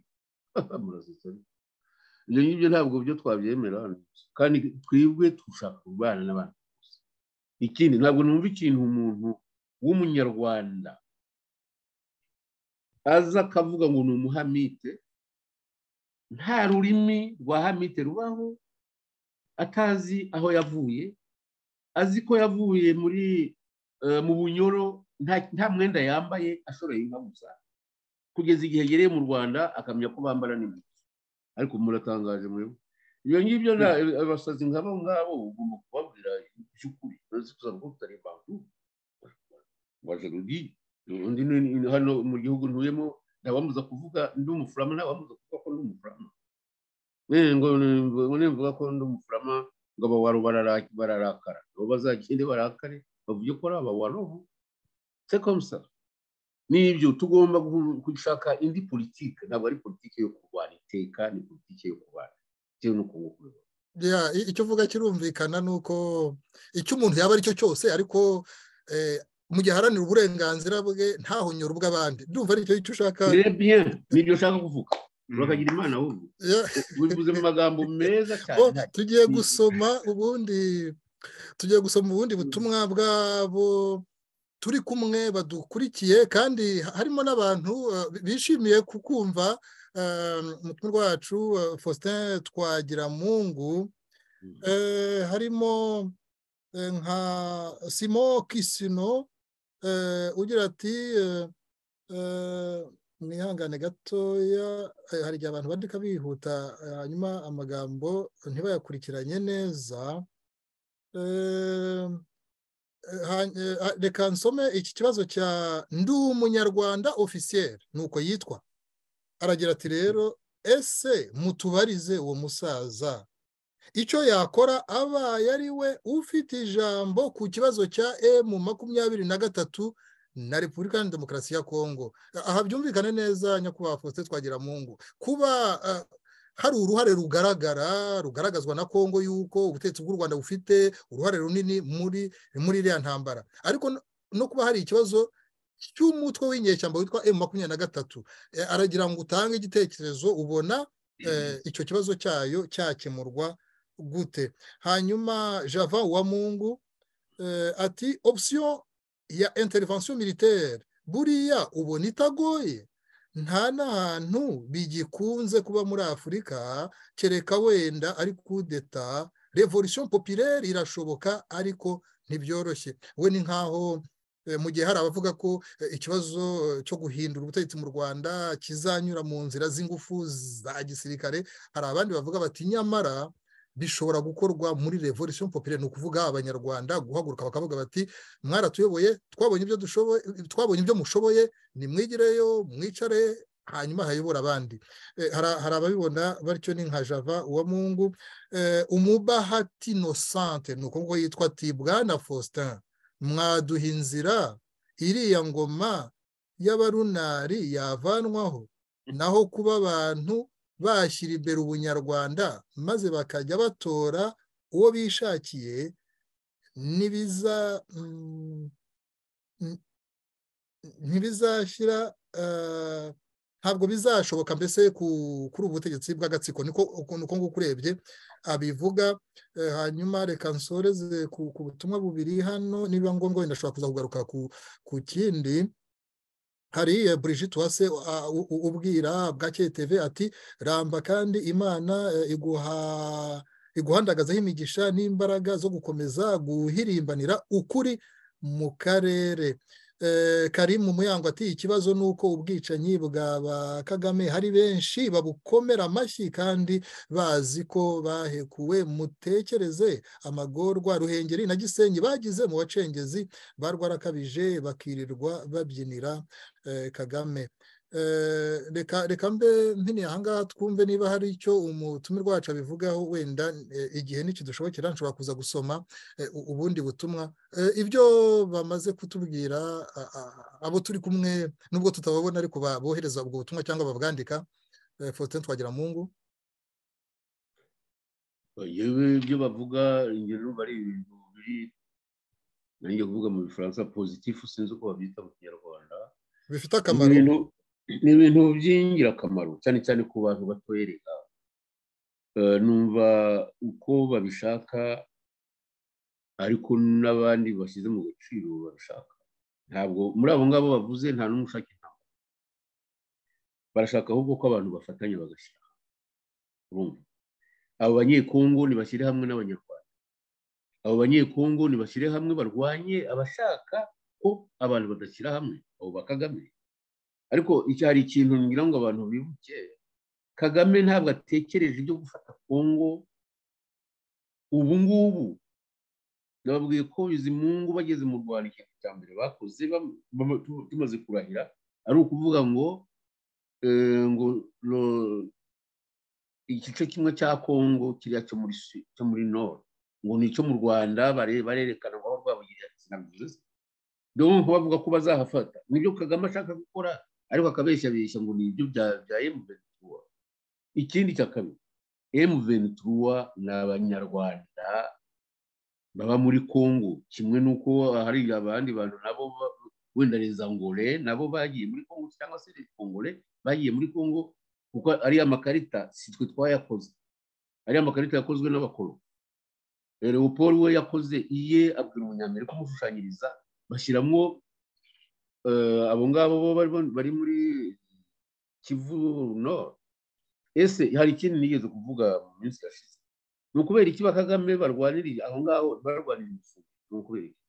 [SPEAKER 3] ibyo ngibyo ntabwo byo twabyemera kandi twebwe dushaka kubana n'abantu bose ikindi ntabwo numva ikintu umuntu w'umunyarwanda aza akavuga ngo ni umuhamite nta rurimi rwa Hamite rubaho atazi aho yavuye azi ko yavuye mu bunyoro nta mwenda yambaye ashoreye inka gusa kugeza igihe agereye mu Rwanda akamenya ko bambara n'impuzu ariko muratangaje mwebwe ibyo ngibyo abasazi nk'abo ngabo ugomba kubabwira iby'ukuri uzi ko utari Bantu waje rudi undi hano mu gihugu ntuyemo ndabamuza kuvuga ndi umufurama ndabamuza kuvuga ko ndi umufurama ngo nimvuga ko ndi umufurama ngo abawaro bararakara ngo bazagende barakare bavuye ko ari abawaro c'est comme ça nibyo tugomba gushaka indi politike ntabwo ari politike yo kurwana iteka ni politike yo kubana cyo nuko ngukuru
[SPEAKER 2] icyo uvuga kirumvikana nuko icyo umuntu yaba ari cyo cyose ariko mu gihe haranira uburenganzira bwe ntahonyora ubw'abandi ndumva ari icyo ushaka
[SPEAKER 3] nibyo ushaka kuvuga urakagira Imana ahubwo bivuze mu magambo meza cyane
[SPEAKER 2] tugiye gusoma ubundi butumwa bwabo turi kumwe badukurikiye kandi harimo n'abantu bishimiye kukumva umutumwa wacu Faustin Twagiramungu harimo nka Simon Kisino ugira ati mwihangane gatoya hari igihe abantu bandika bihuta hanyuma amagambo ntibayakurikiranye neza reka nsome iki kibazo cya ndi umunyarwanda officiel nuko yitwa aragira ati rero ese mutubarize uwo musaza icyo yakora abaye ari we ufite ijambo ku kibazo cya M23 na Repubulika ya Demokarasi ya Kongo aha byumvikane neza nyakubahwa Faustin Twagiramungu kuba hari uruhare rugaragazwa na Kongo yuko ubutegetsi bw'u Rwanda bufite uruhare runini muri iriya ntambara ariko no kuba hari ikibazo cy'umutwe w'inyeshyamba witwa M23 aragira ngo utange igitekerezo ubona icyo kibazo cyayo cyakemurwa gute hanyuma Java wa Mungu ati option ya intervention militaire buriya ubona itagoye nta n'ahantu bigikunze kuba muri Afurika kereka wenda ari kudeta revolution populaire irashoboka ariko ntibyoroshye we ni nkaho mu gihe hari abavuga ko ikibazo cyo guhindura ubutegetsi mu Rwanda kizanyura mu nzira z'ingufu za gisirikare hari abandi bavuga bati nyamara bishobora gukorwa muri revolution populaire no kuvuga abanyarwanda guhaguruka bakavuga bati mwaratuyoboye twabonye ibyo mushoboye nimwigireyo mwicare hanyuma hayobora abandi hari ababibona batyo ni nka Java wa Mungu Umubahati Innocente nuko ngo yitwa ati Bwana Faustin mwaduha inzira iriya ngoma y'abarunari yavanwaho naho kuba abantu bashyira imbere ubunyarwanda maze bakajya batora uwo bishakiye, ntibizashyira ntabwo bizashoboka mbese kuri ubutegetsi bw'agatsiko, niko nguko urebye abivuga. Hanyuma reka nsoreze ku butumwa bubiri hano, niba ngombwa wenda ashobora kuza kugaruka ku kindi. Hari Brigitte Uwase ubwira Bwakeye TV ati ramba kandi Imana iguhandagazaho imigisha n'imbaraga zo gukomeza guhirimbanira ukuri mu karere. Karimu Muyango ati ikibazo ni uko ubwicanyi bwa Kagame hari benshi babukomera amashyi kandi bazi ko bahekuwe. Mutekereze amagorwa Ruhengeri na Gisenyi bagize mu bacengezi barwarakabije bakirirwa babyinira Kagame. Reka mbe mpini ahangaha twumve niba hari icyo umutumirwa wacu abivugaho, wenda igihe nikidushobokera nshobora kuza gusoma ubundi butumwa. Ibyo bamaze kutubwira abo turi kumwe nubwo tutababona ariko bohereza ubwo butumwa cyangwa babwandika. Faustin Twagiramungu.
[SPEAKER 3] yewe ibyo bavuga ingero bari ibintu biri nanjye kuvuga mu Gifaransa positif, sinzi uko babyita mu Kinyarwanda,
[SPEAKER 2] bifite akamaro,
[SPEAKER 3] ni ibintu by'ingirakamaro cyane cyane ku bantu batoyereka. Numva uko babishaka ariko n'abandi bashyize mu gaciro babishaka. Ntabwo muri abo ngabo bavuze nta n'umwe ushaka intambara, barashaka ahubwo ko abantu bafatanya bagashyira urumva. Abo banyekongo nibashyire hamwe n'abanyarwanda, abo banyekongo nibashyire hamwe barwanye abashaka ko abantu badashyira hamwe, abo ba Kagame. Ariko hari ikintu ngira ngo abantu bibuke, Kagame ntabwo atekereje ibyo gufata Kongo ubu ngubu. Nababwiye ko Bizimungu bageze mu Rwanda ikintu cya mbere bakoze tumaze kurahira ari ukuvuga ngo igice kimwe cya Kongo kiriya cyo muri Nord ngo nicyo mu Rwanda barerekana ngo aho rwabugiriye sinabivuze. Donc bavuga ko bazahafata, nibyo Kagame ashaka gukora, ariko akabeshya ngo ni ibyo bya M23. Ikindi cya kabiri, M23 n'abanyarwanda baba muri Kongo, kimwe nuko hari abandi bantu nabo wenda les Angolais nabo bagiye muri Kongo cyangwa se les Congolais bagiye muri Kongo, kuko ari amakarita si twe twayakoze, ari amakarita yakozwe n'abakolo. Leopold we yakoze iye abwira umunyamerika umushushanyiriza, bashyiramo abo ngabo bari muri Kivu Nord. Ese hari ikindi nigeze kuvuga mu minsi yashize, ni ukubera iki Kagame barwaniriye aho ngaho, barwaniriye ubufumbira? Ni ukubera iki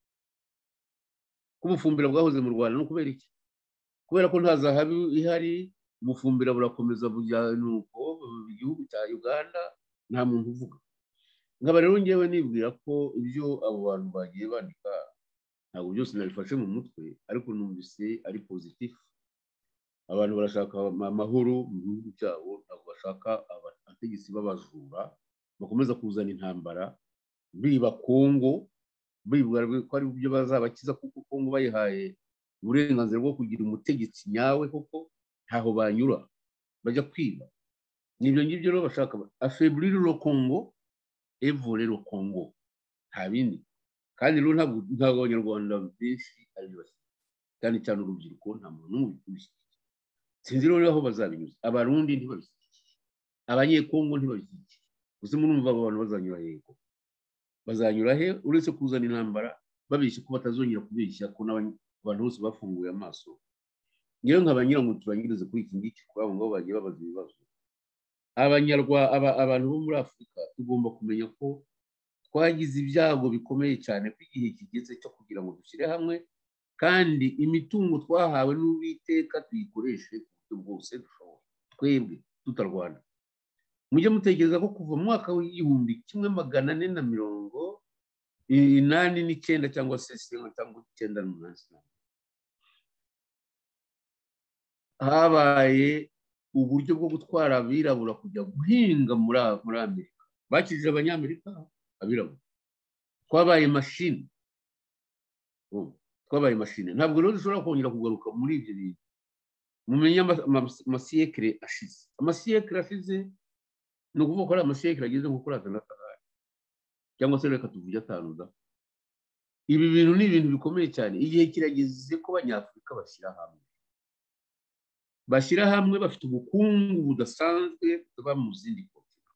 [SPEAKER 3] ko ubufumbira bwahoze mu Rwanda? Ni ukubera iki? Kubera ko nta zahabu ihari, ubufumbira burakomeza bujya nuko igihugu cya Uganda nta muntu uvuga. Nkaba rero ngewe nibwira ko ibyo abo bantu bagiye bandika ntabwo byose nabifashe mu mutwe, ariko numvise ari positif. Abantu barashaka amahoro mu gihugu cyabo, ntabwo bashaka abategetsi b'abajura bakomeza kuzana intambara biba Kongo, bibwira ko ari byo bazabakiza, kuko Kongo bayihaye uburenganzira bwo kugira umutegetsi nyawe, koko ntaho banyura bajya kwiba. Nibyo ngibyo rero bashaka, affaiblir le Congo et voler le Congo, nta bindi. Kandi rero ntabwo abanyarwanda benshi ari bose, cyane cyane urubyiruko, nta muntu n'umwe ubishyigikiye. Sinzi rero aho bazabinyuza. Abarundi ntibabishyigikiye, abanyekongo ntibabishyigikiye. Gusa murumva abo bantu bazanyura hego, bazanyura he uretse kuzana intambara, babeshya ko batazongera kubeshya ko n'abantu bose bafunguye amaso. Ngewe nk'abanyira ngo turangirize kuri iki ngiki, kuri abo ngabo bagiye babaza ibibazo. Abantu bo muri Afurika tugomba kumenya ko twagize ibyago bikomeye cyane ko igihe kigeze cyo kugira ngo dushyire hamwe, kandi imitungo twahawe n'Uwiteka tuyikoreshe ku buryo bwose dushoboye, twebwe tutarwana. Mujye mutekereza ko kuva mu mwaka w'1989 cyangwa se 1998 habaye uburyo bwo gutwara abirabura kujya guhinga muri Amerika. Bakijije abanyamerika abirabura, twabaye mashini. Ntabwo rero dushobora kongera kugaruka muri ibyo bintu. mumenye amasiyekire ashize. Amasiyekire ashize ni ukuvuga ko ari amasiyekire ageze nko kuri 6 cyangwa se reka tuvuge 5 da. Ibi bintu ni ibintu bikomeye cyane. Igihe kirageze ko abanyafurika bashyira hamwe bafite ubukungu budasanzwe buba mu zindi kontinent,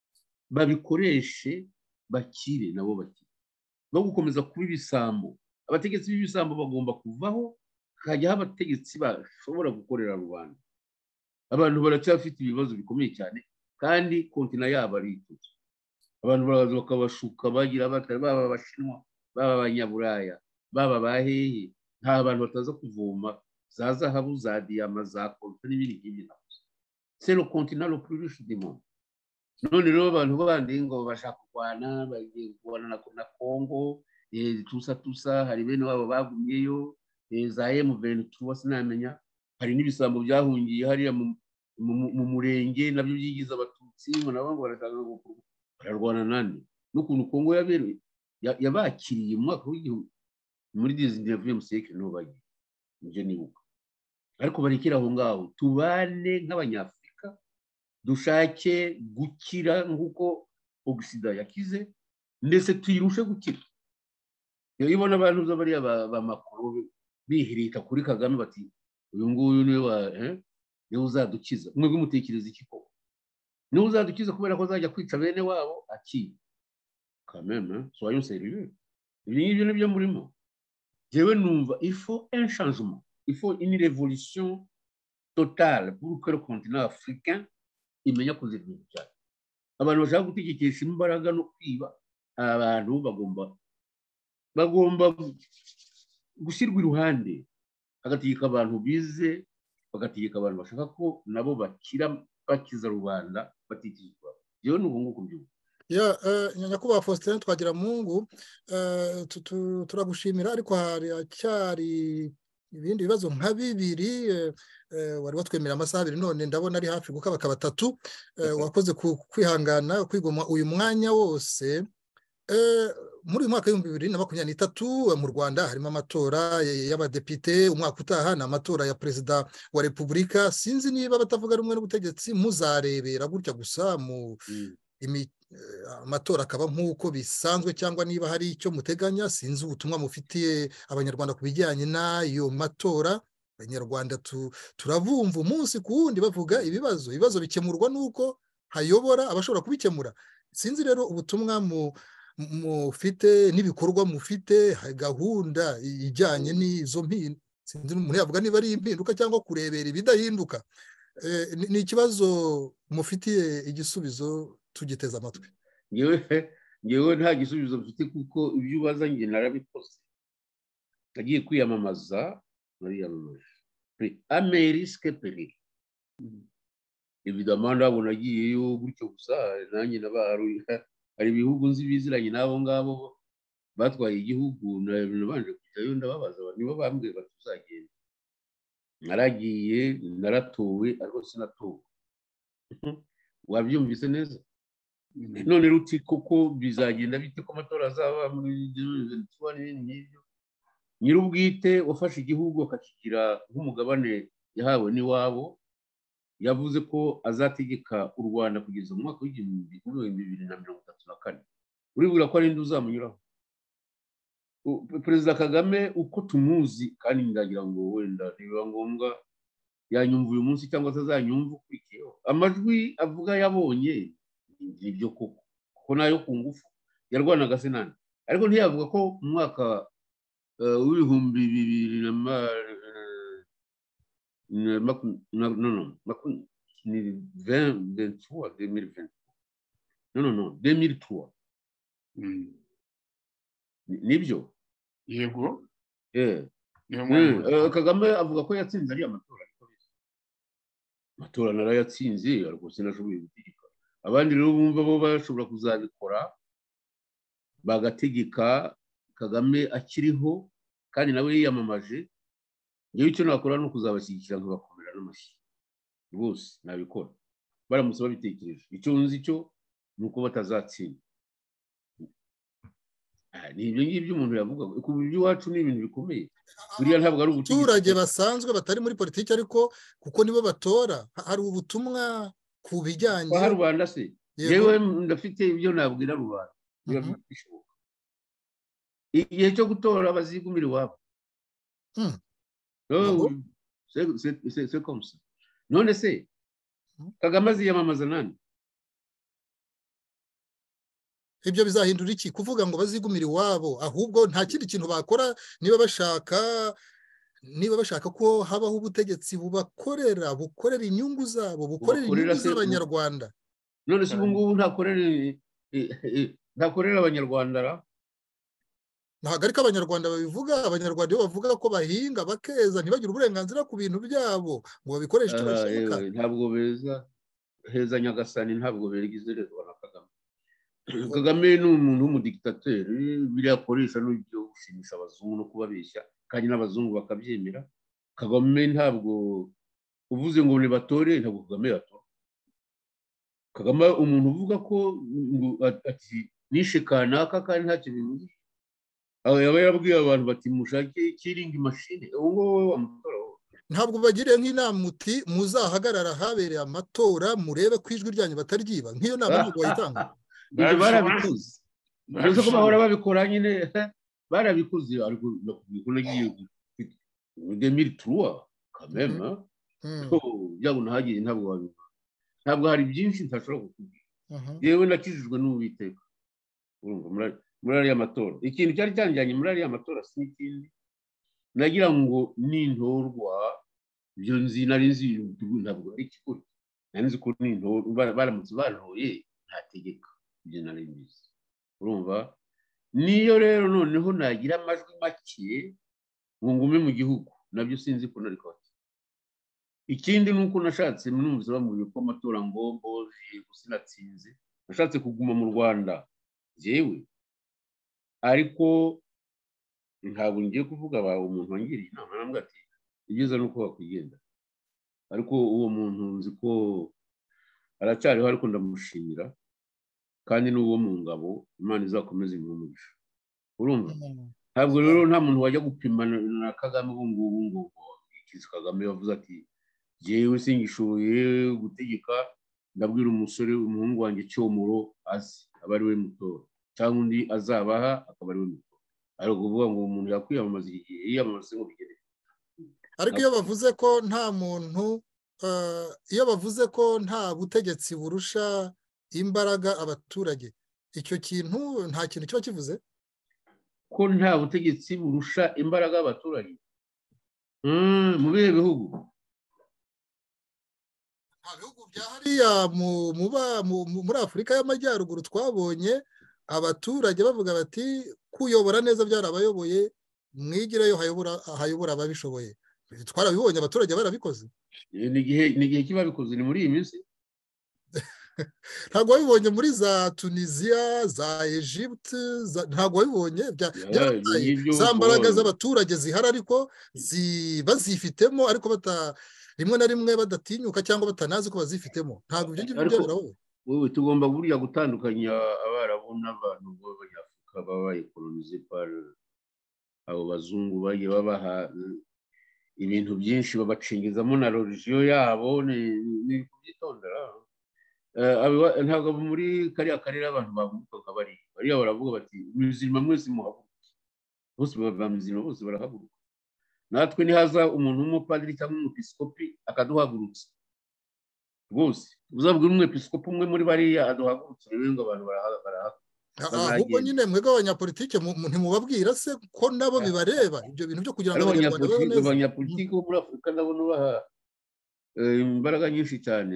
[SPEAKER 3] babikoreshe bakire nabo bakire, no gukomeza kuba ibisambo. Abategetsi b'ibisambo bagomba kuvaho, hajyaho abategetsi bashobora gukorera rubanda. Abantu baracyafite ibibazo bikomeye cyane kandi kontina yabo ari itutse. Abantu baraza bakabashuka bagira batari baba abashinwa, baba abanyaburaya, baba bahehe, nta bantu bataza kuvoma za zahabu, za diyama, za kolta n'ibindi nk'ibyo navuze. C'est le continent le plus riche du monde. None rero abantu bandi ngo bashaka kurwana, bagiye kurwana na Congo, tusa hari bene wabo bagumyeyo, za M23 sinamenya, hari n'ibisambo byahungiye hariya mu murenge nabyo byigiza abatutsi, ngo nabo ngo bararwana nani n'ukuntu Congo yabakiriye mu mwaka w'igihumbi muri 19e siècle no bagiye nje nibuka. Ariko barikira aho ngaho, tubane nk'abanyafrika, dushake gukira nk'uko Ogisida yakize, ndetse tuyirushe gukira. Iyo ibona abantu bariya ba makuru bihirika kuri Kagame bati uyu nguyu niwe uzadukiza, mwebwe mutekereza iki koko? Niwe uzadukiza kubera ko azajya kwica bene wabo aki quand même, soyons sérieux. Ibi ngibyo nibyo murimo. Jewe numva il faut un changement, il faut une révolution totale pour que le continent africain imenya kuzirwanya cyane. Abantu bashaka gutegekesha imbaraga no kwiba, abantu bagomba gushyirwa iruhande, agategeka abantu bize, bagategeka abantu bashaka ko nabo bakiza rubanda batikizwa. Jewe n'ubu nguko byumva.
[SPEAKER 2] Nyakubahwa Faustin Twagiramungu, turagushimira, ariko haracyari ibindi bibazo nka bibiri. Wari watwemera amasaha 2, none ndabona ari hafi gukabaka 3. Wakoze kwihangana kwigoma uyu mwanya wose. Muri uyu mwaka w'2023 mu Rwanda harimo amatora y'abadepite, umwaka utaha na amatora ya perezida wa Repubulika. Sinzi niba batavuga rumwe n'ubutegetsi muzarebera gutya gusa mu amatora akaba nk'uko bisanzwe, cyangwa niba hari icyo muteganya. Sinzi ubutumwa mufitiye abanyarwanda ku bijyanye n'ayo matora. Abanyarwanda turabumva umunsi ku wundi bavuga ibibazo bikemurwa n'uko hayobora abashobora kubikemura. Sinzi rero ubutumwa mufite n'ibikorwa mufite, gahunda ijyanye n'izo mpinduka. Sinzi umuntu yavuga niba ari impinduka cyangwa kurebera ibidahinduka. Ni ikibazo mufitiye igisubizo, tugiteza amatwi.
[SPEAKER 3] Ngewe nta gisubizo mfite, kuko ibyo ubaza njye narabikoze. Nagiye kwiyamamaza, ameriske peri. Évidemment ndabona nagiyeyo gutyo gusa, nanjye hari ibihugu nzi biziranye n'abo ngabo batwaye igihugu, nabanje kujyayo ndababaza, nibo bambwiye batuzagenda. Naragiye, naratowe, ariko sinatowe. Wabyumvise neza? None ruti koko bizagenda bite ko amatora azaba muri 2021 n'ibyo? Nyirubwite wafashe igihugu akakigira nk'umugabane yahawe n'iwabo, yavuze ko azategeka u Rwanda kugeza mu mwaka w'2034. Uribwira ko ari indi uzamunyuraho? Perezida Kagame uko tumuzi, kandi ndagira ngo wenda niba ngombwa yanyumva uyu munsi cyangwa atazanyumva ukurikiyeho, amajwi avuga yabonye nibyo koko, kuko nayo ku ngufu yarwanaga se nani. Ariko ntiyavuga ko mu mwaka w'ibihumbi 2023 nibyo.
[SPEAKER 4] Yego.
[SPEAKER 3] Kagame avuga ko yatsinze ari amatora, amatora narayatsinze, ariko sinashoboye gutegeka. Abandi rero bumva bo bashobora kuzabikora bagategeka Kagame akiriho, kandi nawe yiyamamaje. Ngewe icyo nakora no kuzabashyigikira nkabakomera n'amashyi rwose, nabikora baramutse babitekereje. Icyo nzi cyo ni uko batazatsinda. ni ibyo ngibyo umuntu yavuga ku by'iwacu ni ibintu bikomeye buriya ntabwo ari
[SPEAKER 2] abaturage basanzwe batari muri politiki ariko kuko nibo batora hari ubutumwa ku bijyanye
[SPEAKER 3] kwa rubanda se yewe ndafite ibyo nabwira rubanda bishoboka igihe cyo gutora bazigumira iwabo c'est comme ça none se Kagame aziyamamaza nani
[SPEAKER 2] ibyo bizahindura iki kuvuga ngo bazigumira iwabo ahubwo nta kindi kintu bakora niba bashaka ko habaho ubutegetsi bukorera inyungu zabo bukorera inyungu z'abanyarwanda
[SPEAKER 3] none se ubu ngubu ntakorera abanyarwanda
[SPEAKER 2] ntabwo ariko abanyarwanda babivuga abanyarwanda iyo bavuga ko bahinga bakeza ntibagire uburenganzira ku bintu byabo ngo babikoreshe icyo bashaka
[SPEAKER 3] ntabwo beza heza nyagasani ntabwo berigizerezwa na Kagame Kagame ni umuntu w'umudikitateri biriya akoresha n'ibyo gushimisha abazungu no kubabeshya kandi n'abazungu bakabyemera Kagame ntabwo uvuze ngo nibatore ntabwo Kagame yatora Kagame umuntu uvuga ko ati nishe kanaka kandi ntacyo bivuze yaba yarabwiye abantu bati mushake kiringi mashine uwo wowe wamutora
[SPEAKER 2] ntabwo bagiriye nk'inama uti muzahagarara habereye amatora murebe ko ijwi ryanyu bataryiba nk'iyo nama ntabwo wayitanga
[SPEAKER 3] ibyo barabikuze uzi ko bahora babikora nyine barabikuze ariko nagiye demiri turuwa kameme byabo nahagiye ntabwo hari byinshi ntashobora kukubwira yewe nakijijwe n'Uwiteka muri ariya matora ikintu cyari cyanjyanye muri ariya matora si ikindi nagira ngo nintorwa ibyo nari nzi ntabwo ari ikikuri nari nzi ko nintorwa baramutse bantoye ntategeka ibyo nari mbizi urumva niyo rero noneho nagira amajwi make ngo ngume mu gihugu nabyo sinzi ko nari kwati ikindi nuko nashatse numvise bamuye ko amatora ngo mboje gusinatsinze nashatse kuguma mu Rwanda jewe ariko ntabwo ngiye kuvuga umuntu wangiriye inama nambwa ati ibyiza nuko wakwigenda ariko uwo muntu nzi ko aracyariho ariko ndamushimira kandi n'uwo mu ngabo Imana izakomeza imumugisha urumva ntabwo rero nta muntu wajya gupima na Kagame ubu ngubu ikizi Kagame yavuze ati jewe singishoboye gutegeka ndabwira umusore umuhungu wanjye Cyomoro azi aba ari we mutora cyangwa undi azabaha akaba ari we mutora ari ukuvuga ngo umuntu yakwiyamamaza igihe yiyamamaza ngo bigere
[SPEAKER 2] ariko iyo bavuze ko nta muntu iyo bavuze ko nta butegetsi burusha imbaraga abaturage icyo kintu nta kintu kiba kivuze
[SPEAKER 3] ko nta butegetsi burusha imbaraga abaturage mu bihe bihugu
[SPEAKER 2] nta bihugu bya hariya muri Afurika y'Amajyaruguru twabonye abaturage bavuga bati kuyobora neza byarabayoboye mwigireyo hayobora ababishoboye twarabibonye abaturage barabikoze
[SPEAKER 3] ni igihe kiba bikoze ni muri iyi minsi
[SPEAKER 2] ntabwo wabibonye muri za Tunisia za Egypte ntabwo wabibonye za mbaraga z'abaturage zihari ariko bazifitemo ariko rimwe na rimwe badatinyuka cyangwa batanazi ko bazifitemo ntabwo ibyo ngibyo byabiraho
[SPEAKER 3] wowe tugomba burya gutandukanya abarabu n'abantu b'abanyafurika baba bayikolonize par abo bazungu bagiye babaha ibintu byinshi babacengezamo na religion yabo ni kubyitondera ntabwo muri kariya karere abantu bavuga bariya baravuga bati muzima mwese muhaguruke bose bamuzima bose barahaguruka natwe nihaza umuntu w'umupadiri cyangwa umwepiskopi akaduhagurutsa rwose uzabwira umwepiskopi umwe muri bariya aduhagurutse rero ngo abantu
[SPEAKER 2] ahubwo nyine mwebwe abanyapolitike ntimubabwira se ko nabo bibareba ibyo bintu byo kugira ngo abanyarwanda babe neza
[SPEAKER 3] abanyapolitike bo muri Afurika ndabona baha imbaraga nyinshi cyane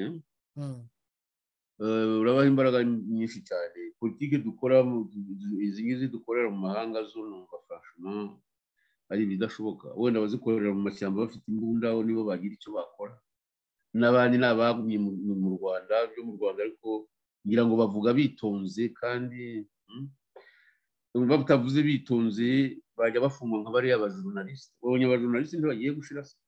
[SPEAKER 3] urabaha imbaraga nyinshi cyane politiki dukora izi ngizi dukorera mu mahanga zo numva franchement ari bidashoboka wenda bazikorera mu mashyamba bafite imbunda nibo bagira icyo bakora n'abandi n'abagumye mu Rwanda byo mu Rwanda ariko ngira ngo bavuga bitonze kandi batavuze bitonze bajya bafungwa nka bariya abajurnaliste babonye abajurnaliste ntibagiye gushira se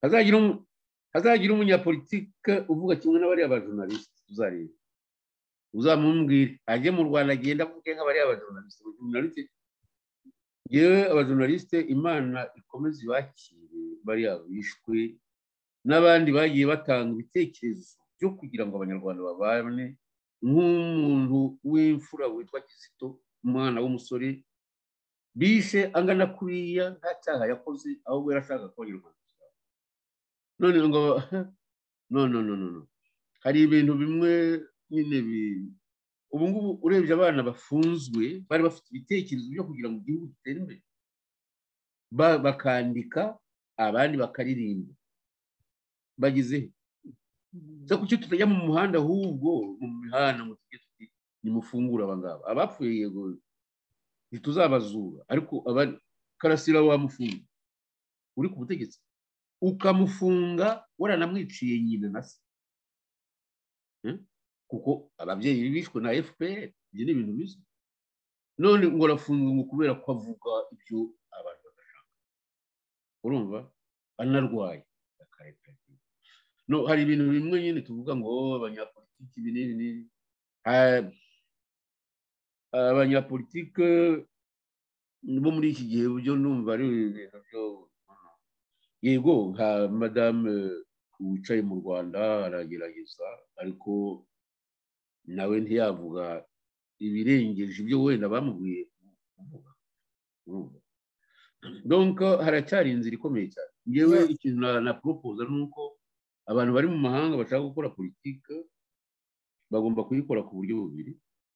[SPEAKER 3] hazagira umunyapolitike uvuga kimwe n'abariya abajurnaliste tuzareba uzamumbwire ajye mu Rwanda agenda avuge nk'abari abajournaliste yewe abajournaliste Imana ikomeze ibakire bariya bishwe n'abandi bagiye batanga ibitekerezo byo kugira ngo abanyarwanda babane nk'umuntu w'imfura witwa Kizito umwana w'umusore bishe angana kuriya nta cyaha yakoze ahubwo yarashaka kongera none ngo no hari ibintu bimwe nyine ubu ngubu urebye abana bafunzwe bari bafite ibitekerezo byo kugira ngo igihugu gitere imbere bakandika abandi bakaririmba bagize so kuki tutajya mu muhanda ahubwo mu mihanda ngo tujye tuti nimufungura abangaba abapfuye yego ntituzabazura ariko Karasira wamufunga uri ku butegetsi ukamufunga waranamwiciye nyina na se kuko ababyeyi bishwe na FPR ibyo ni ibintu bizi none ngo arafunga ngo kubera ko avuga ibyo abantu badashaka urumva anarwaye no hari ibintu bimwe nyine tuvuga ngo abanyapolitiki binini abanyapolitike bo muri iki gihe byo numva ari ibintu byo yego nka madame wicaye mu Rwanda aragerageza ariko nawe ntiyavuga ibirengeje ibyo wenda bamubwiye kuvuga donc haracyari inzira ikomeye cyane ngewe ikintu na propose nuko abantu bari mu mahanga bashaka gukora politike bagomba kuyikora ku buryo bubiri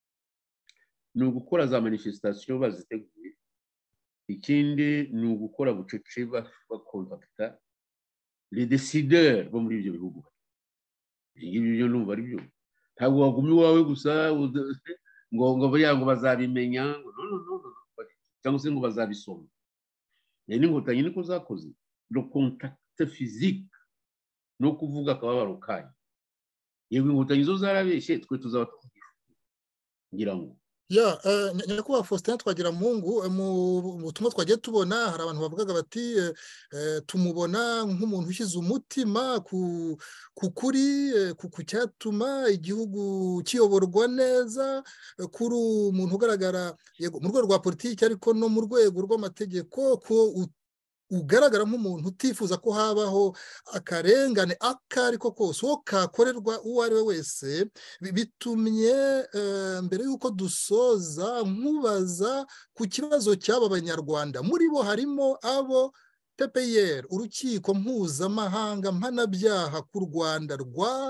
[SPEAKER 3] ni ugukora za manifestation baziteguye ikindi ni ugukora bucece bakontakta les décideurs bo muri ibyo bihugu ibyo numva ari byo ntabwo waguma iwawe gusa ngo bariya ngo bazabimenya no cyangwa se ngo bazabisoma n'inkotanyi niko zakoze le contact physique no kuvuga akababaro kanyu yego inkotanyi zo zarabeshye twe tuzaba tuvugisha ngira ngo
[SPEAKER 2] nyakubahwa Faustin Twagiramungu mu butumwa twagiye tubona hari abantu bavugaga bati tumubona nk'umuntu ushyize umutima ku kuri ku cyatuma igihugu kiyoborwa neza kuri umuntu ugaragara yego mu rwego rwa politiki ariko no mu rwego rw'amategeko ko ugaragara nk'umuntu utifuza ko habaho akarengane akariko kose uwo kakorerwa uwo ari we wese bitumye mbere y'uko dusoza nkubaza ku kibazo cy'aba banyarwanda muri bo harimo abo PPR urukiko mpuzamahanga mpanabyaha ku Rwanda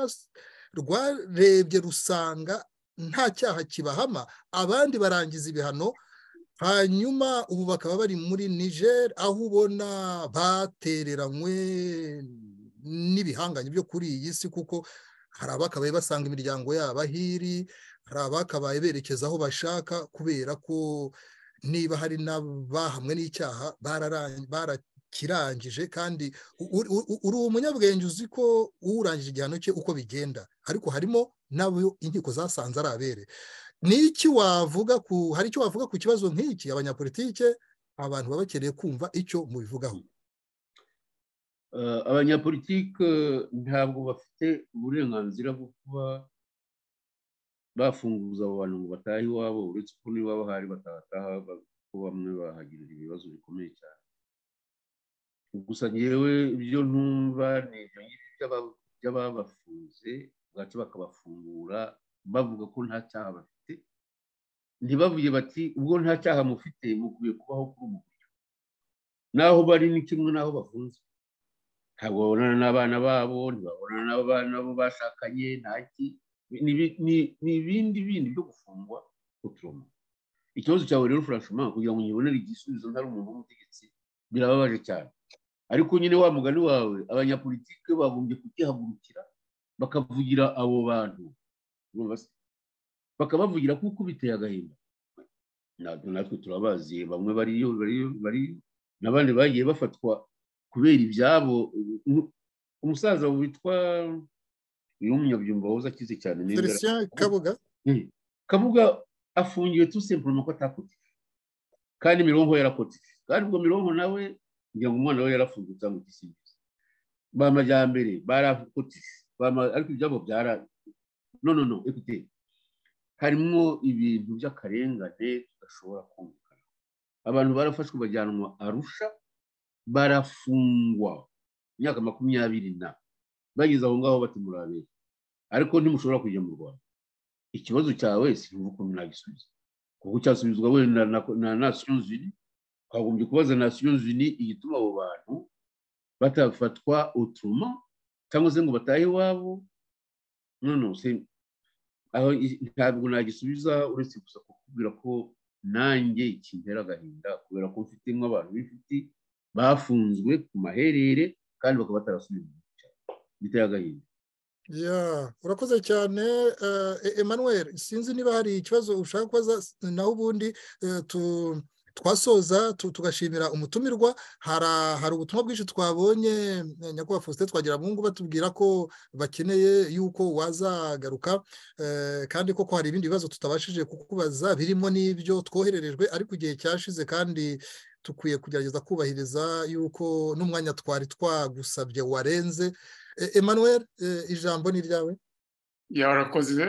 [SPEAKER 2] rwarebye rusanga nta cyaha kibahama abandi barangiza ibihano hanyuma ubu bakaba bari muri Niger aho ubona batereranywe n'ibihanganye byo kuri iyi si kuko hari abakabaye basanga imiryango yabo ahiri hari abakabaye berekeza aho bashaka kubera ko niba hari n'abahamwe n'icyaha barakirangije kandi uri umunyabwenge uzi ko urangije igihano cye uko bigenda ariko harimo n'abo inkiko zasanze ari abere niki wavuga hari icyo wavuga ku kibazo nk'iki abanyapolitike abantu baba bakeneye kumva icyo mubivugaho
[SPEAKER 3] abanyapolitike ntabwo bafite uburenganzira bwo kuba bafunguza abo bantu ngo batahe iwabo uretse ko niba bahari batataha ko bamwe bahagirira ibibazo bikomeye cyane gusa ngewe ibyo ntumva ni ibyo ngibyo by'ababafunze bwacu bakabafungura bavuga ko nta cyaha bafite ntibavuye bati ubwo nta cyaha mufite mukwiye kubaho kuri ubu buryo naho bari ni kimwe naho bafunze ntabwo babonana n'abana babo ntibabonana n'abana bo bashakanye ntaki ni ibindi byo gufungwa kuturuma ikibazo cyawe rero franchement kugira ngo nyibonere igisubizo ntari umuntu w'umutegetsi birababaje cyane ariko nyine wa mugani wawe abanyapolitike bagombye kukihagurukira bakavugira abo bantu bakabavugira kuko biteye agahinda natwe turabazi bamwe bari n'abandi bagiye bafatwa kubera ibyabo umusaza witwa uyu munyabyumba woza akize cyane
[SPEAKER 2] Felicien
[SPEAKER 3] Kabuga afungiwe tout simplement ko atakotije kandi Mironko yarakotije kandi ubwo Mironko nawe ngira ngo umwana we yarafunzwe cyangwa igisimbizi bamajyambere barakotije ariko ibyabo byara no écoutez harimo ibintu by'akarengane tudashobora kumvikana. Abantu barafashwe bajyanwa Arusha barafungwa imyaka 20 bageze aho ngaho bati murabera, ariko ntimushobora kujya mu Rwanda. Ikibazo cyawe sinumva uko mwagisubiza, kuko cyasubizwa wenda na Nations Unies. Twagombye kubaza Nations Unies igituma abo bantu batafatwa autrement cyangwa se ngo batahe iwabo. Aho ntabwo nagisubiza uretse gusa kukubwira ko nanjye ikintera agahinda kubera ko mfite nk'abantu b'ifiti bafunzwe ku maherere kandi bakaba batarasubiye mu gihugu. Biteye agahinda.
[SPEAKER 2] Urakoze cyane Emmanuel. Sinzi niba hari ikibazo ushaka kubaza, naho ubundi twasoza tugashimira umutumirwa. Hari ubutumwa bwinshi twabonye nyakubahwa Faustin Twagiramungu batubwira ko bakeneye yuko wazagaruka, kandi koko hari ibindi bibazo tutabashije kukubaza birimo n'ibyo twohererejwe ariko igihe cyashize, kandi tukwiye kugerageza kubahiriza yuko n'umwanya twari twagusabye warenze. Emmanuel, ijambo ni ryawe.
[SPEAKER 4] Urakoze.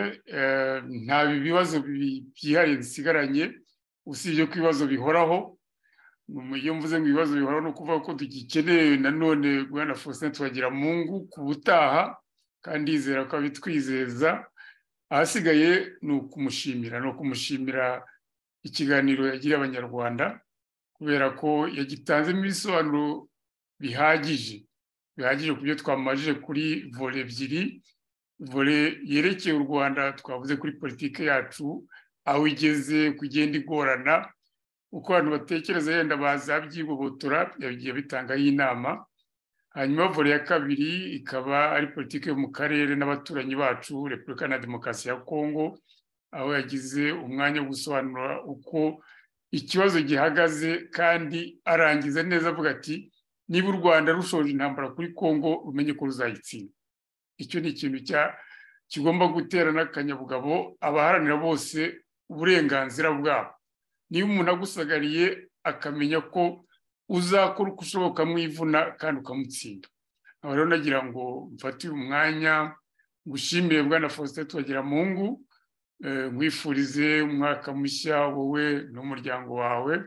[SPEAKER 4] Nta bibazo byihariye bisigaranye usibye ko ibibazo bihoraho. Iyo mvuze ngo ibibazo bihoraho no kuvuga ko dukeneye nanone Bwana Faustin Twagiramungu ku butaha, kandi yizera ko abitwizeza. Ahasigaye ni ukumushimira ikiganiro yagiriye Abanyarwanda, kubera ko yagitanzemo ibisobanuro bihagije ku byo twamajije kuri vole ebyiri. Vole yerekeye u Rwanda twavuze kuri politiki yacu aho igeze, kugenda igorana, uko abantu batekereza yenda bazabyigobotora, yagiye bitangaho inama. Hanyuma vole ya kabiri ikaba ari politiki yo mu karere n'abaturanyi bacu, Repubulika na Demokarasi ya Kongo, aho yagize umwanya wo gusobanura uko ikibazo gihagaze, kandi arangiza neza avuga ati niba u Rwanda rushoje intambara kuri Kongo umenye ko ruzayitsinda. Icyo ni ikintu kigomba gutera n'akanyabugabo abaharanira bose uburenganzira bwabo. Niba umuntu agusagariye akamenya ko uzakora uko ushoboka mwivuna kandi ukamutsinda. Aho rero nagira ngo mfate umwanya ngushimire Bwana Faustin Twagiramungu, nkwifurize umwaka mushya wowe n'umuryango wawe.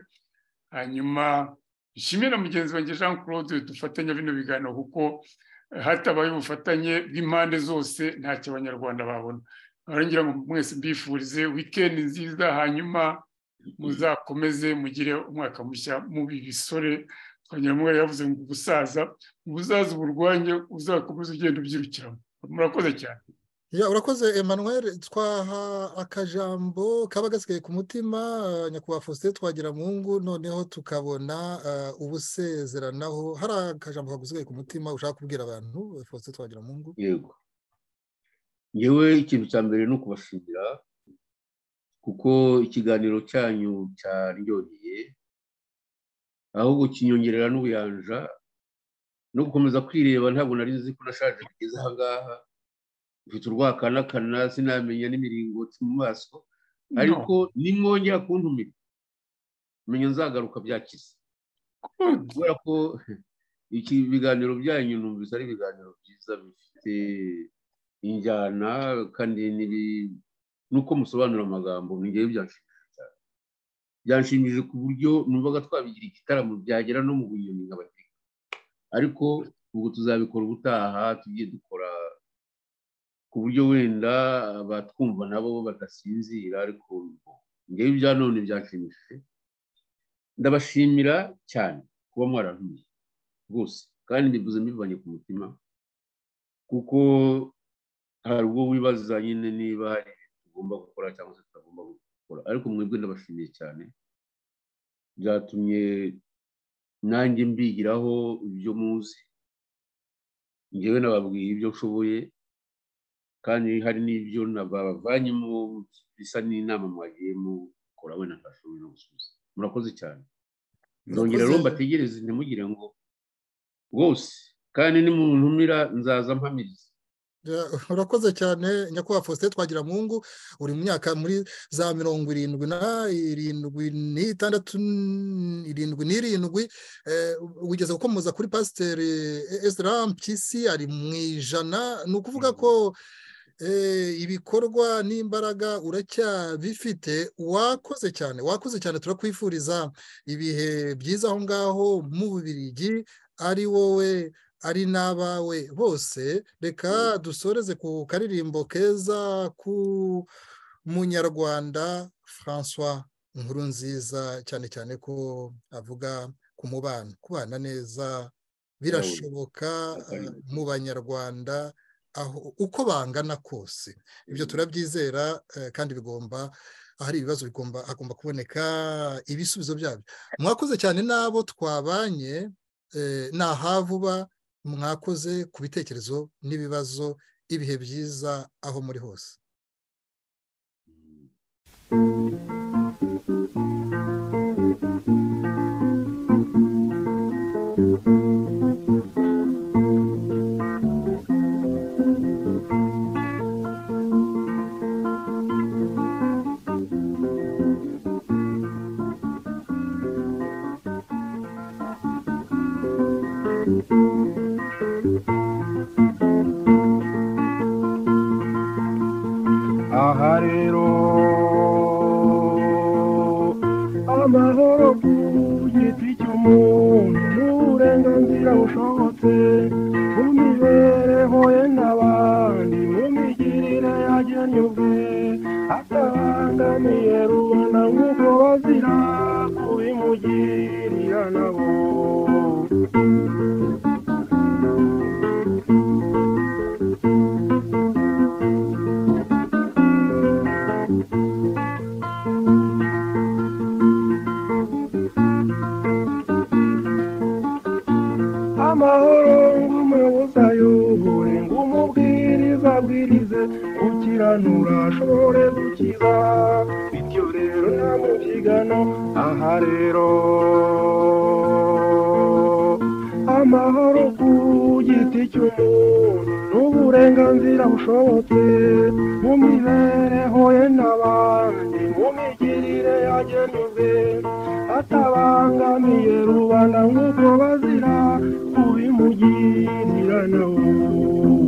[SPEAKER 4] Hanyuma nshimire na mugenzi wanjye Jean Claude dufatanya bino biganiro, kuko hatabaye ubufatanye bw'impande zose ntacyo Abanyarwanda babona. Ngira ngo mwese mbifurize weekend nziza, hanyuma muzakomeze mugire umwaka mushya mubi bisore. Twagiramungu yavuze ngo ubusaza uburwanye uzakomeza ugenda ubyirukiramo. Murakoze cyane.
[SPEAKER 2] Urakoze Emmanuel. Twaha akajambo kaba gasigaye ku mutima nyakubahwa Faustin Twagiramungu, noneho tukabona ubusezeranaho. Hari akajambo kagusigaye ku mutima ushaka kubwira abantu, Faustin Twagiramungu?
[SPEAKER 3] Yego, yewe ikintu cya mbere ni ukubashimira kuko ikiganiro cyanyu cyaryoheye, ahubwo kinyongerera n'ubuyanja no gukomeza kwireba. Ntabwo nari nzi ko nashaje kugeza aha ngaha, mfite urwakanakana sinamenya n'imiringoti mu maso, ariko nimwongera kuntumira menya nzagaruka byakize, kubera ko iki biganiro byanyu numvise ari ibiganiro byiza bifite injyana, kandi nuko musobanura amagambo ngewe byanshimishije cyane. Byanshimishije ku buryo numvaga twabigira igitaramo byagera no mu Bunyoni nk'abategeka, ariko ubwo tuzabikora ubutaha, tugiye dukora ku buryo wenda abatwumva nabo badasinzira. Ariko ngewe ibya none byanshimishije. Ndabashimira cyane kuba mwarantumiye rwose, kandi mbivuze mbivanye ku mutima, kuko hari ubwo wibaza nyine niba hari tugomba gukora cyangwa se tutagomba gukora, ariko mwebwe ndabashimiye cyane. Byatumye nanjye mbigiraho ibyo muzi, ngewe nababwiye ibyo nshoboye, kandi hari n'ibyo nabavanyemo bisa n'inama mwagiye mukora wenda ntashoboye no gusubiza. Murakoze cyane. Ndongera rero mbategereze, ntimugire ngo rwose, kandi nimuntumira nzaza mpamiriza.
[SPEAKER 2] Urakoze cyane nyakubahwa Faustin Twagiramungu. Uri mu myaka muri za 76 wigeze gukomoza kuri Pasiteri Ezra Mpyisi ari mu 100. Ni ukuvuga ko ibikorwa n'imbaraga uracyabifite. wakoze cyane turakwifuriza ibihe byiza aho ngaho mu Bubiligi, ari wowe ari n'abawe bose. Reka dusoreze ku karirimbo keza ku munyarwanda François Nkurunziza, cyane cyane ko avuga ku mubano, kubana neza birashoboka mu banyarwanda aho uko bangana kose. Ibyo turabyizera, kandi ahari ibibazo hagomba kuboneka ibisubizo byabyo. Mwakoze cyane n'abo twabanye nahavuba, mwakoze ku bitekerezo n'ibibazo. Ibihe byiza aho muri hose.
[SPEAKER 7] aha rero amahoro ku giti cy'umuntu n'uburenganzira bushobotse mu mibereho ye n'abandi, mu migirire yagennye ubwe, atabangamiye rubanda nk'uko bazira kubimugirira nabo. amahoro ng'umuyobozi ayobore, ng'umubwiriza abwirize, gukiranura ashobore gukiza, bityo rero nta mubyigano. aha rero amahoro ku giti cy'umuntu n'uburenganzira bushobotse mu mibereho ye n'abandi, mu migirire yagenwe, atabangamiye rubanda nk'uko bazira kubimugirira nabo.